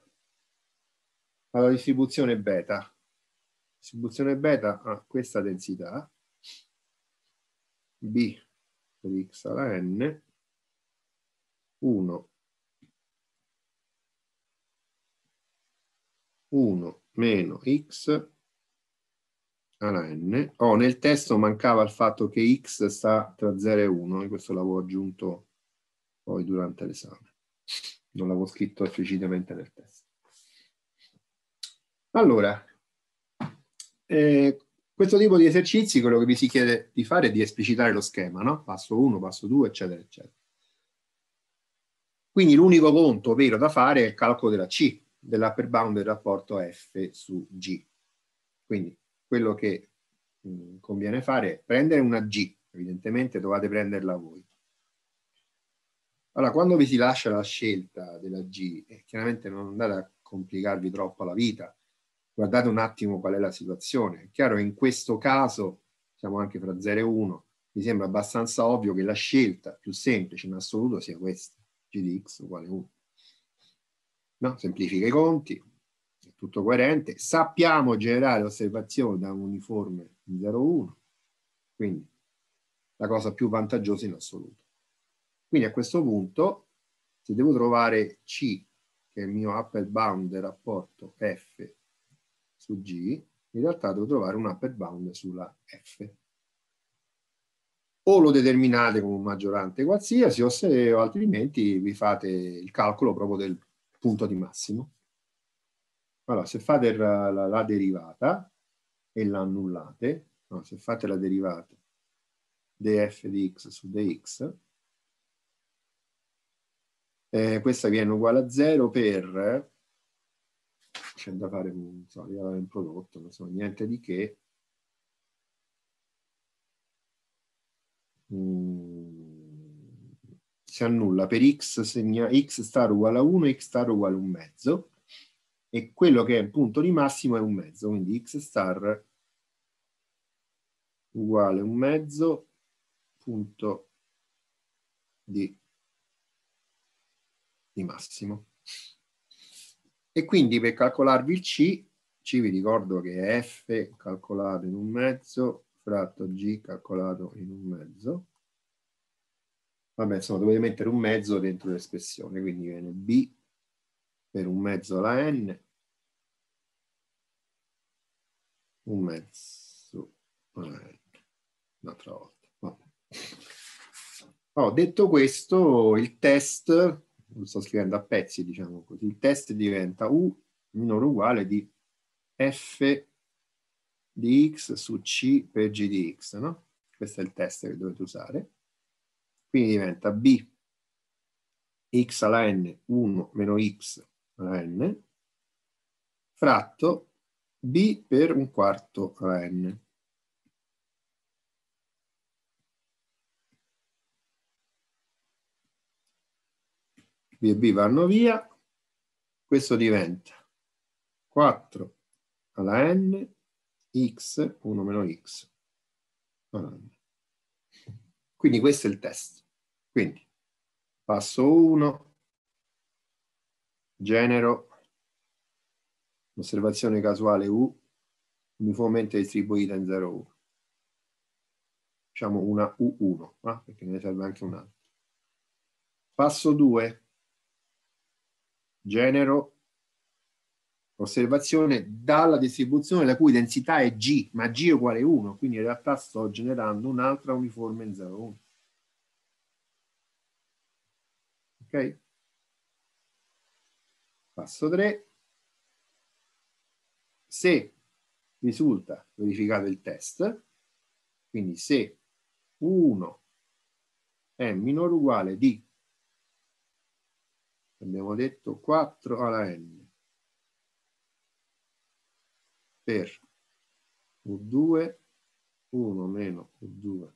alla distribuzione beta. La distribuzione beta ha questa densità, B per x alla n, 1 meno x alla n. Nel testo mancava il fatto che x sta tra 0 e 1, e questo l'avevo aggiunto poi durante l'esame. Non l'avevo scritto esplicitamente nel testo. Allora, Questo tipo di esercizi, quello che vi si chiede di fare è di esplicitare lo schema, no? Passo 1, passo 2, eccetera, eccetera. Quindi l'unico conto vero da fare è il calcolo della C, dell'upper bound del rapporto F su G. Quindi quello che conviene fare è prendere una G, evidentemente dovete prenderla voi. Allora, quando vi si lascia la scelta della G, chiaramente non andate a complicarvi troppo la vita, guardate un attimo qual è la situazione. È chiaro che in questo caso, siamo anche fra 0 e 1, mi sembra abbastanza ovvio che la scelta più semplice in assoluto sia questa, g di x uguale 1. No? Semplifica i conti, è tutto coerente. Sappiamo generare osservazioni da un uniforme 0, 1, quindi la cosa più vantaggiosa in assoluto. Quindi a questo punto, se devo trovare C, che è il mio upper bound del rapporto F su G, in realtà devo trovare un upper bound sulla F. O lo determinate con un maggiorante qualsiasi, o altrimenti vi fate il calcolo proprio del punto di massimo. Allora, se fate la derivata e la annullate, no, se fate la derivata df di x su dx, questa viene uguale a 0 per, c'è da fare un prodotto, non so, niente di che, si annulla per x, segna x star uguale a 1, x star uguale a 1 mezzo, e quello che è il punto di massimo è 1 mezzo, quindi x star uguale a 1 mezzo punto di massimo. E quindi per calcolarvi il C vi ricordo che è F calcolato in 1 mezzo fratto G calcolato in 1 mezzo. Vabbè, insomma, dovete mettere 1 mezzo dentro l'espressione, quindi viene B per 1 mezzo alla N, 1 mezzo alla N, un'altra volta. Vabbè. Oh, detto questo, il test, lo sto scrivendo a pezzi, diciamo così, il test diventa U minore o uguale di F di x su C per G di x, no? Questo è il test che dovete usare. Quindi diventa B x alla n 1 meno x alla n fratto B per 1/4 alla n. B e B vanno via, questo diventa 4 alla n x 1 meno x alla n. Quindi questo è il test. Quindi passo 1, genero osservazione casuale U uniformemente distribuita in 0, 1. Facciamo una U1, perché ne serve anche un'altra. Passo 2, genero osservazione dalla distribuzione la cui densità è G, ma G è uguale a 1, quindi in realtà sto generando un'altra uniforme in 0, 1. Ok? Passo 3. Se risulta verificato il test, quindi se 1 è minore o uguale di, abbiamo detto 4 alla n per U2, 1 meno U2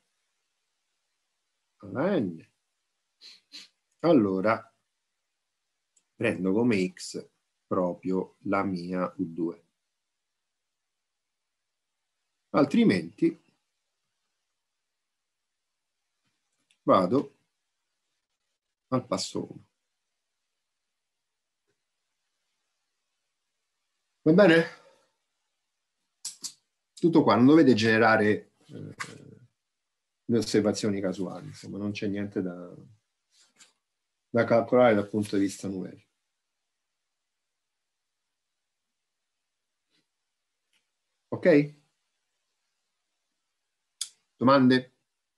alla n, allora prendo come x proprio la mia U2. Altrimenti vado al passo 1. Va bene? Tutto qua, non dovete generare le osservazioni casuali, insomma, non c'è niente da calcolare dal punto di vista numerico. Ok? Domande?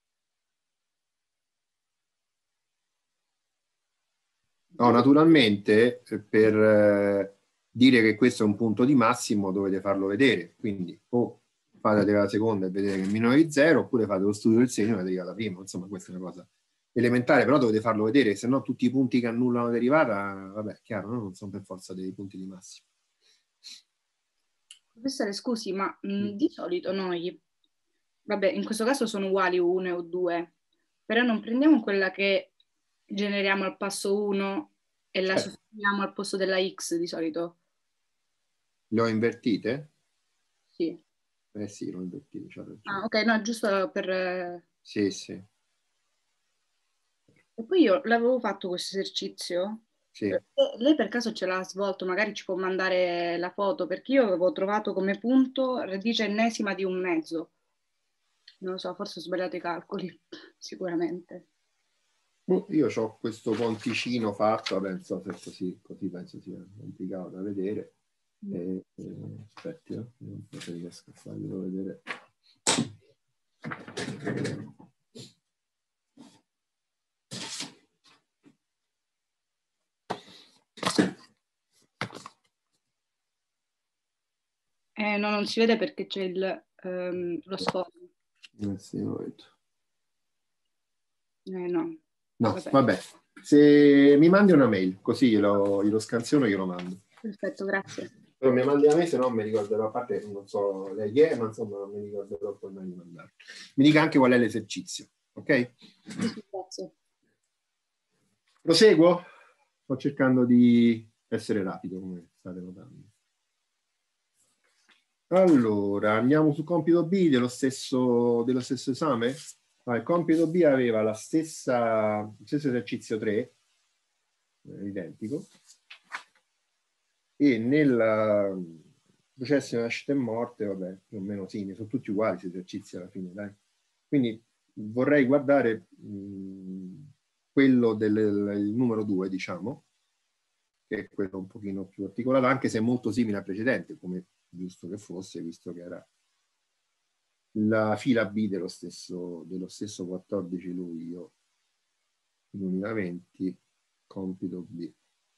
No, naturalmente per dire che questo è un punto di massimo dovete farlo vedere, quindi o fate la seconda e vedete che è minore di 0, oppure fate lo studio del segno e la derivata prima. Insomma, questa è una cosa elementare, però dovete farlo vedere, se no tutti i punti che annullano la derivata, vabbè, chiaro, no? Non sono per forza dei punti di massimo. Professore, scusi, ma di solito noi, vabbè, in questo caso sono uguali 1 o 2, però non prendiamo quella che generiamo al passo 1 e la sostituiamo al posto della x di solito? Le ho invertite? Sì. Sì, l'ho invertite. Cioè, Ah, ok, no, giusto per... Sì, sì. E poi io l'avevo fatto questo esercizio. Sì. Lei per caso ce l'ha svolto? Magari ci può mandare la foto, perché io avevo trovato come punto radice ennesima di 1/2. Non lo so, forse ho sbagliato i calcoli, sicuramente. Io ho questo ponticino fatto, vabbè, non so se così penso sia complicato da vedere. Aspetti, non so se riesco a farlo vedere. No, non si vede perché c'è lo sfondo. Sì, no. No, vabbè. Se mi mandi una mail, così glielo scansiono e glielo mando. Perfetto, grazie. Però mi mandi a me, se no mi ricorderò, a parte non so lei chi è, ma insomma non mi ricorderò poi mai di mandare. Mi dica anche qual è l'esercizio, ok? Sì, grazie. Proseguo? Sto cercando di essere rapido, come state notando. Allora, andiamo sul compito B dello stesso esame. Il compito B aveva lo stesso esercizio 3, identico, e nel processo di nascita e morte, vabbè, più o meno simili, sono tutti uguali questi esercizi alla fine, dai. Quindi vorrei guardare quello del numero 2, diciamo, che è quello un pochino più articolato, anche se è molto simile al precedente, come giusto che fosse, visto che era la fila B dello stesso 14 luglio 2020, compito B.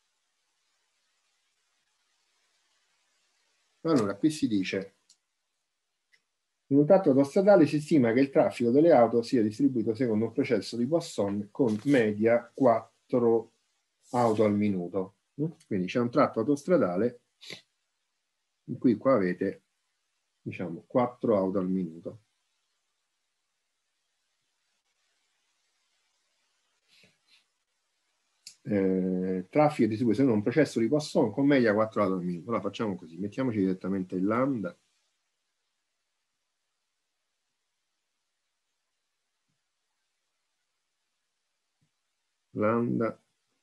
Allora, qui si dice: in un tratto autostradale si stima che il traffico delle auto sia distribuito secondo un processo di Poisson con media 4 auto al minuto. Quindi c'è un tratto autostradale in cui qua avete, diciamo, 4 auto al minuto. Traffico distribuito secondo un processo di Poisson con media 4 auto al minuto. Allora facciamo così, mettiamoci direttamente il lambda. Lambda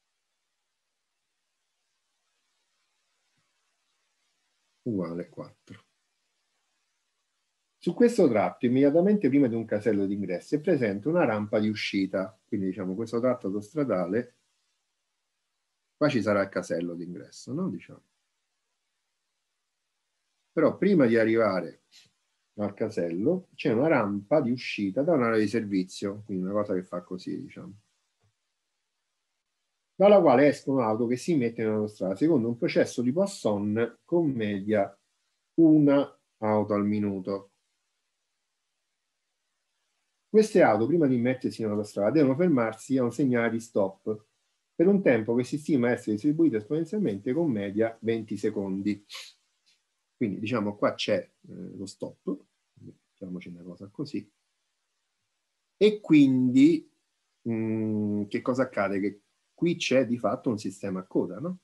uguale 4. Su questo tratto, immediatamente prima di un casello d'ingresso, è presente una rampa di uscita. Quindi, diciamo, questo tratto autostradale, qua ci sarà il casello d'ingresso, no? Diciamo. Però prima di arrivare al casello c'è una rampa di uscita da un'area di servizio, quindi una cosa che fa così, diciamo, dalla quale escono auto che si mettono in autostrada secondo un processo di Poisson con media 1 auto al minuto. Queste auto, prima di mettersi in autostrada, devono fermarsi a un segnale di stop per un tempo che si stima essere distribuito esponenzialmente con media 20 secondi. Quindi, diciamo, qua c'è lo stop, mettiamoci una cosa così, e quindi che cosa accade? Che qui c'è di fatto un sistema a coda, no?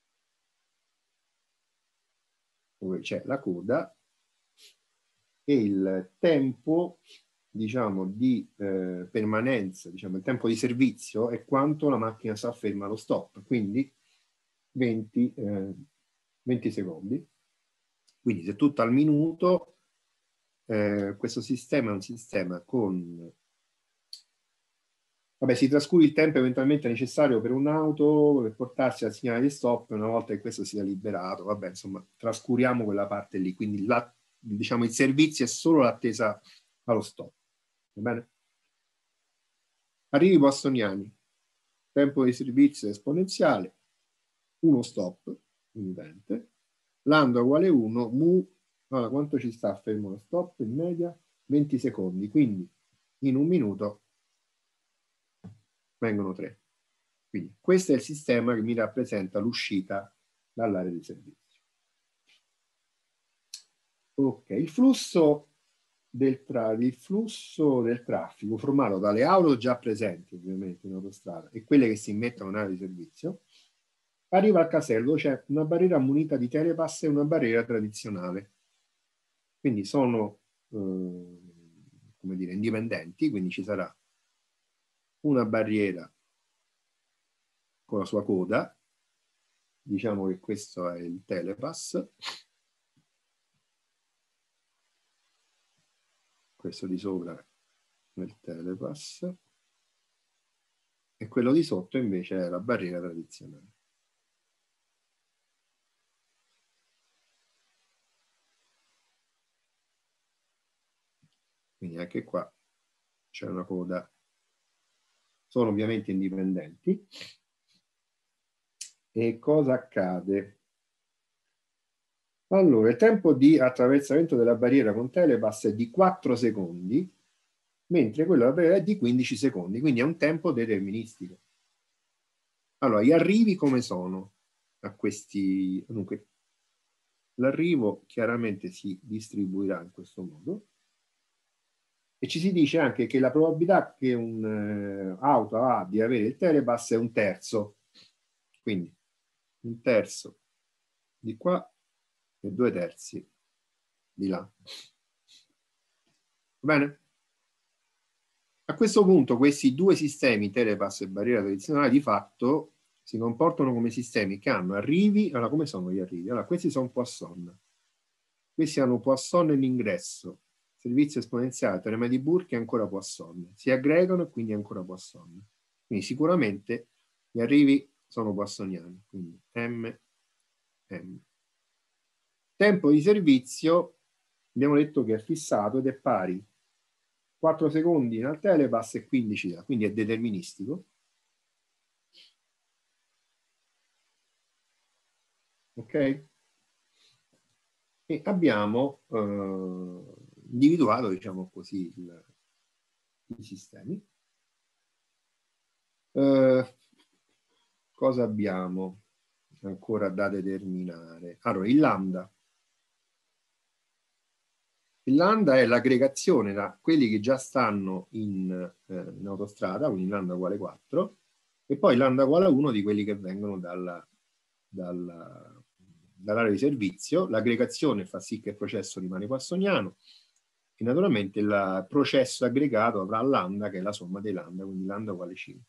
Dove c'è la coda e il tempo, diciamo, di permanenza, diciamo, il tempo di servizio è quanto la macchina sta ferma allo stop, quindi 20 secondi. Quindi se tutto al minuto, questo sistema è un sistema con... Vabbè, si trascuri il tempo eventualmente necessario per un'auto per portarsi al segnale di stop una volta che questo sia liberato. Vabbè, insomma, trascuriamo quella parte lì. Quindi, diciamo, il servizio è solo l'attesa allo stop. Va bene? Arrivi bostoniani. Tempo di servizio esponenziale. 1 stop, unitente. Lambda uguale 1, mu Allora, quanto ci sta fermo lo stop in media? 20 secondi, quindi in un minuto vengono 3. Quindi questo è il sistema che mi rappresenta l'uscita dall'area di servizio. Ok, il flusso del traffico formato dalle auto già presenti ovviamente in autostrada e quelle che si immettono in area di servizio arriva al casello, c'è una barriera munita di telepass e una barriera tradizionale. Quindi sono, come dire, indipendenti, quindi ci sarà una barriera con la sua coda, diciamo che questo è il telepass, questo di sopra è il telepass e quello di sotto invece è la barriera tradizionale. Quindi anche qua c'è una coda. Sono ovviamente indipendenti. E cosa accade? Allora, il tempo di attraversamento della barriera con telepass è di 4 secondi, mentre quello della barriera è di 15 secondi, quindi è un tempo deterministico. Allora, gli arrivi come sono a questi? Dunque, l'arrivo chiaramente si distribuirà in questo modo e ci si dice anche che la probabilità che un'auto ha di avere il telepass è un terzo, quindi un terzo di qua e 2 terzi di là. Va bene? A questo punto questi due sistemi, telepass e barriera tradizionale, di fatto si comportano come sistemi che hanno arrivi. Allora, come sono gli arrivi? Allora, questi sono Poisson. Questi hanno Poisson all'ingresso, servizio esponenziale, teorema di Burke e ancora Poisson. Si aggregano e quindi ancora Poisson. Quindi sicuramente gli arrivi sono poissoniani, quindi M. Tempo di servizio, abbiamo detto che è fissato ed è pari 4 secondi al telepass e 15 là, quindi è deterministico. Ok? E abbiamo individuato, diciamo così, i sistemi. Cosa abbiamo ancora da determinare? Allora, il lambda. Il lambda è l'aggregazione da quelli che già stanno in autostrada, quindi lambda uguale 4, e poi lambda uguale 1 di quelli che vengono dall'area di servizio. L'aggregazione fa sì che il processo rimane poissoniano e naturalmente il processo aggregato avrà lambda che è la somma dei lambda, quindi lambda uguale 5.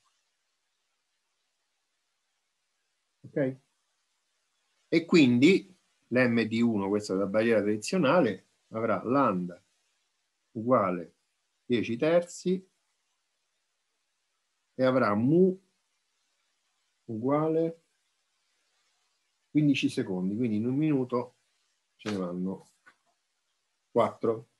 Ok? E quindi l'M di 1, questa è la barriera tradizionale, avrà lambda uguale 10 terzi e avrà mu uguale 15 secondi, quindi in un minuto ce ne vanno 4.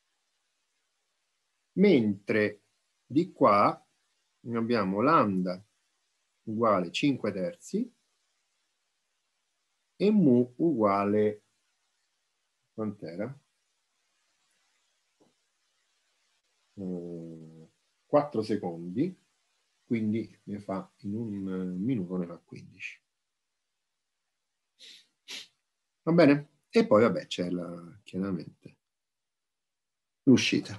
Mentre di qua abbiamo lambda uguale 5 terzi e mu uguale, quant'era? 4 secondi, quindi ne fa in un minuto ne fa 15. Va bene? E poi vabbè c'è chiaramente l'uscita.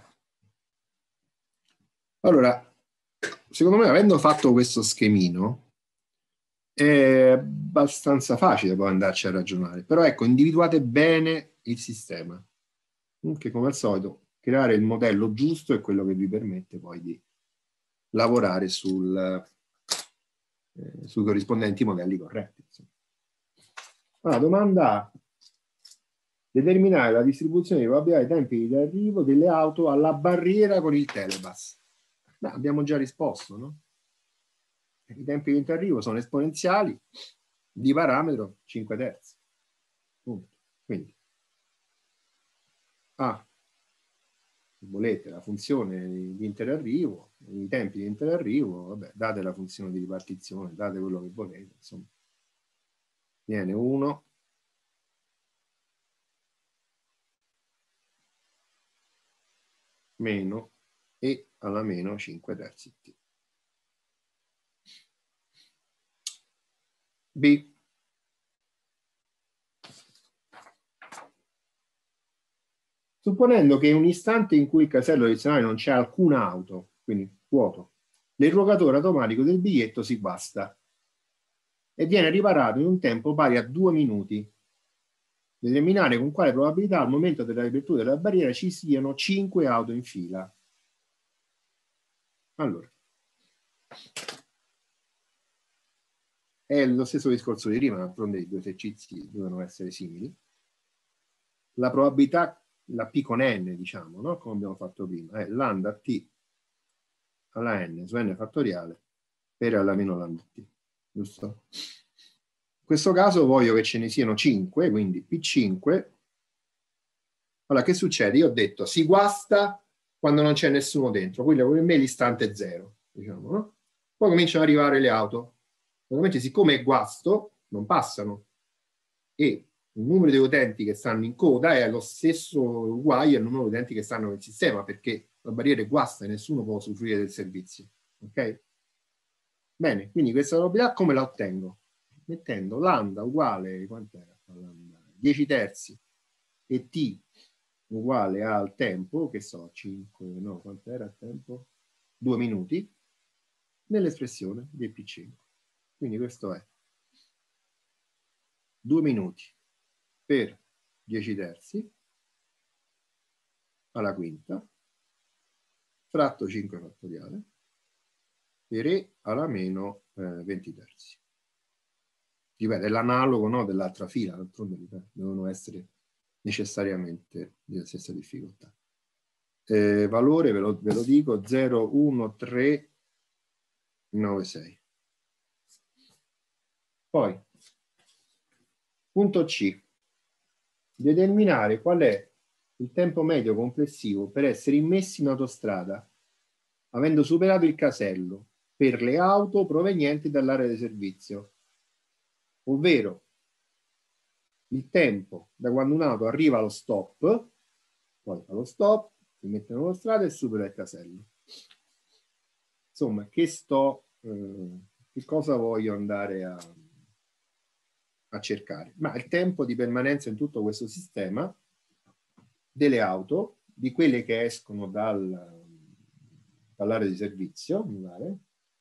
Allora, secondo me, avendo fatto questo schemino, è abbastanza facile poi andarci a ragionare, però ecco, individuate bene il sistema, che come al solito creare il modello giusto è quello che vi permette poi di lavorare sui corrispondenti modelli corretti. Insomma. Allora, domanda A. Determinare la distribuzione di probabilità dei tempi di arrivo delle auto alla barriera con il telepass. Beh, abbiamo già risposto, no? I tempi di interarrivo sono esponenziali di parametro 5 terzi. Punto. Quindi A, se volete, la funzione di interarrivo, i tempi di interarrivo, vabbè, date la funzione di ripartizione, date quello che volete, insomma. Viene 1 meno E alla meno 5 terzi T. B. Supponendo che in un istante in cui il casello direzionale non c'è alcuna auto, quindi vuoto, l'irrogatore automatico del biglietto si guasta e viene riparato in un tempo pari a 2 minuti. Determinare con quale probabilità al momento della riapertura della barriera ci siano 5 auto in fila. Allora, è lo stesso discorso di prima, d'altronde i due esercizi devono essere simili. La probabilità, la P con N, diciamo, no? Come abbiamo fatto prima, è lambda T alla N su N fattoriale per alla meno lambda T, giusto? In questo caso voglio che ce ne siano 5, quindi P5. Allora, che succede? Io ho detto, si guasta quando non c'è nessuno dentro, quindi per me l'istante è 0, diciamo, no? Poi cominciano ad arrivare le auto. Ovviamente, siccome è guasto, non passano. E il numero di utenti che stanno in coda è lo stesso uguale al numero di utenti che stanno nel sistema, perché la barriera è guasta e nessuno può usufruire del servizio. Ok? Bene, quindi questa probabilità come la ottengo? Mettendo lambda uguale, quant'era? 10 terzi e t uguale al tempo, che so, 5, no, quant'era il tempo? 2 minuti, nell'espressione di P5. Quindi questo è 2 minuti per 10 terzi alla quinta, fratto 5 fattoriale, per E alla meno 20 terzi. Ripeto, è l'analogo, no, dell'altra fila, d'altronde devono essere necessariamente della stessa difficoltà. Valore, ve lo dico, 01396. Poi, punto C. Determinare qual è il tempo medio complessivo per essere immessi in autostrada, avendo superato il casello, per le auto provenienti dall'area di servizio, ovvero il tempo da quando un'auto arriva allo stop, poi fa lo stop, si mette in autostrada e supera il casello. Insomma, che cosa voglio andare a cercare? Ma il tempo di permanenza in tutto questo sistema delle auto, di quelle che escono dall'area di servizio, mi pare,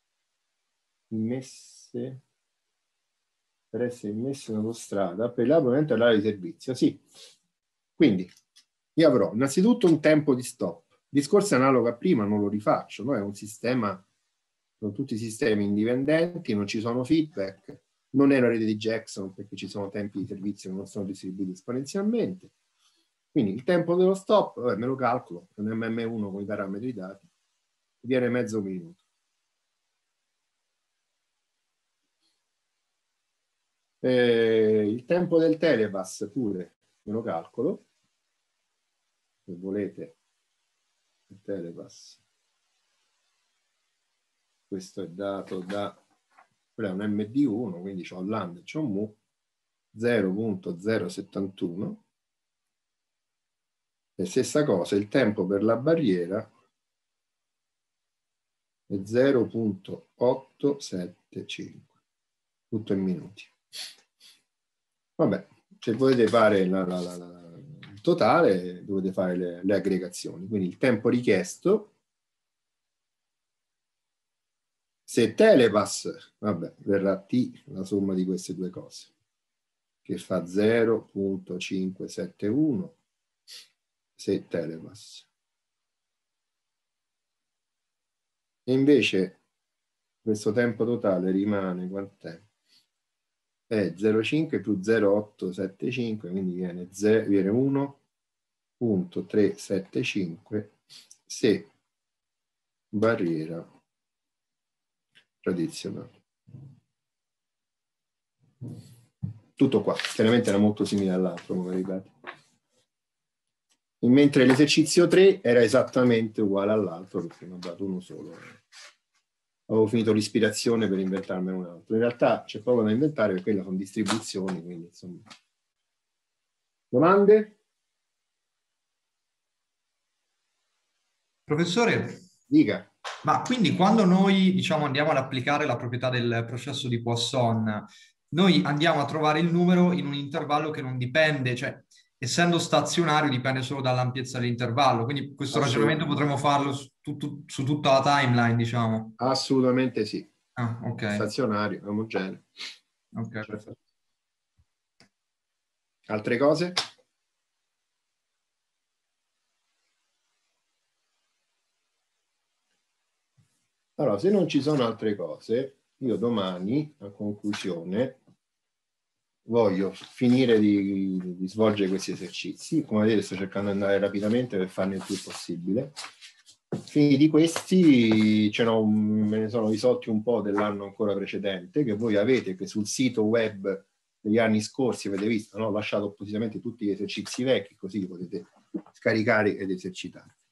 per essere immesse in autostrada per la proveniente dall'area di servizio, sì. Quindi io avrò innanzitutto un tempo di stop. Discorso analogo a prima, non lo rifaccio, no? È un sistema, sono tutti sistemi indipendenti, non ci sono feedback, non è una rete di Jackson perché ci sono tempi di servizio che non sono distribuiti esponenzialmente. Quindi il tempo dello stop, me lo calcolo, è un MM1 con i parametri dati, viene mezzo minuto. Il tempo del telepass pure me lo calcolo, se volete il telepass. Questo è dato da un MD1, quindi ho lambda e ho mu 0.071. E stessa cosa, il tempo per la barriera è 0.875, tutto in minuti. Vabbè, se volete fare il totale, dovete fare le aggregazioni. Quindi il tempo richiesto, se telepass, vabbè, verrà T, la somma di queste due cose, che fa 0.571 se telepass. E invece questo tempo totale rimane quant'è? È 0,5 più 0,875, quindi viene 1.375 se barriera tradizionale. Tutto qua, chiaramente era molto simile all'altro, come ripeto. Mentre l'esercizio 3 era esattamente uguale all'altro, perché ne ho dato uno solo. Avevo finito l'ispirazione per inventarmene un altro. In realtà c'è poco da inventare perché quella sono distribuzioni, quindi insomma. Domande? Professore, Dica. ma quindi quando noi, diciamo, andiamo ad applicare la proprietà del processo di Poisson, noi andiamo a trovare il numero in un intervallo che non dipende, cioè essendo stazionario dipende solo dall'ampiezza dell'intervallo, quindi questo ragionamento potremmo farlo su tutta la timeline, diciamo. Assolutamente sì. Ah, ok. Stazionario, omogeneo. Ok, perfetto. Altre cose? Allora, se non ci sono altre cose, io domani, a conclusione, voglio finire di svolgere questi esercizi. Come vedete, sto cercando di andare rapidamente per farne il più possibile. Finiti questi, me ne sono risolti un po' dell'anno ancora precedente, che voi avete, che sul sito web degli anni scorsi avete visto, no? Ho lasciato appositamente tutti gli esercizi vecchi, così li potete scaricare ed esercitare.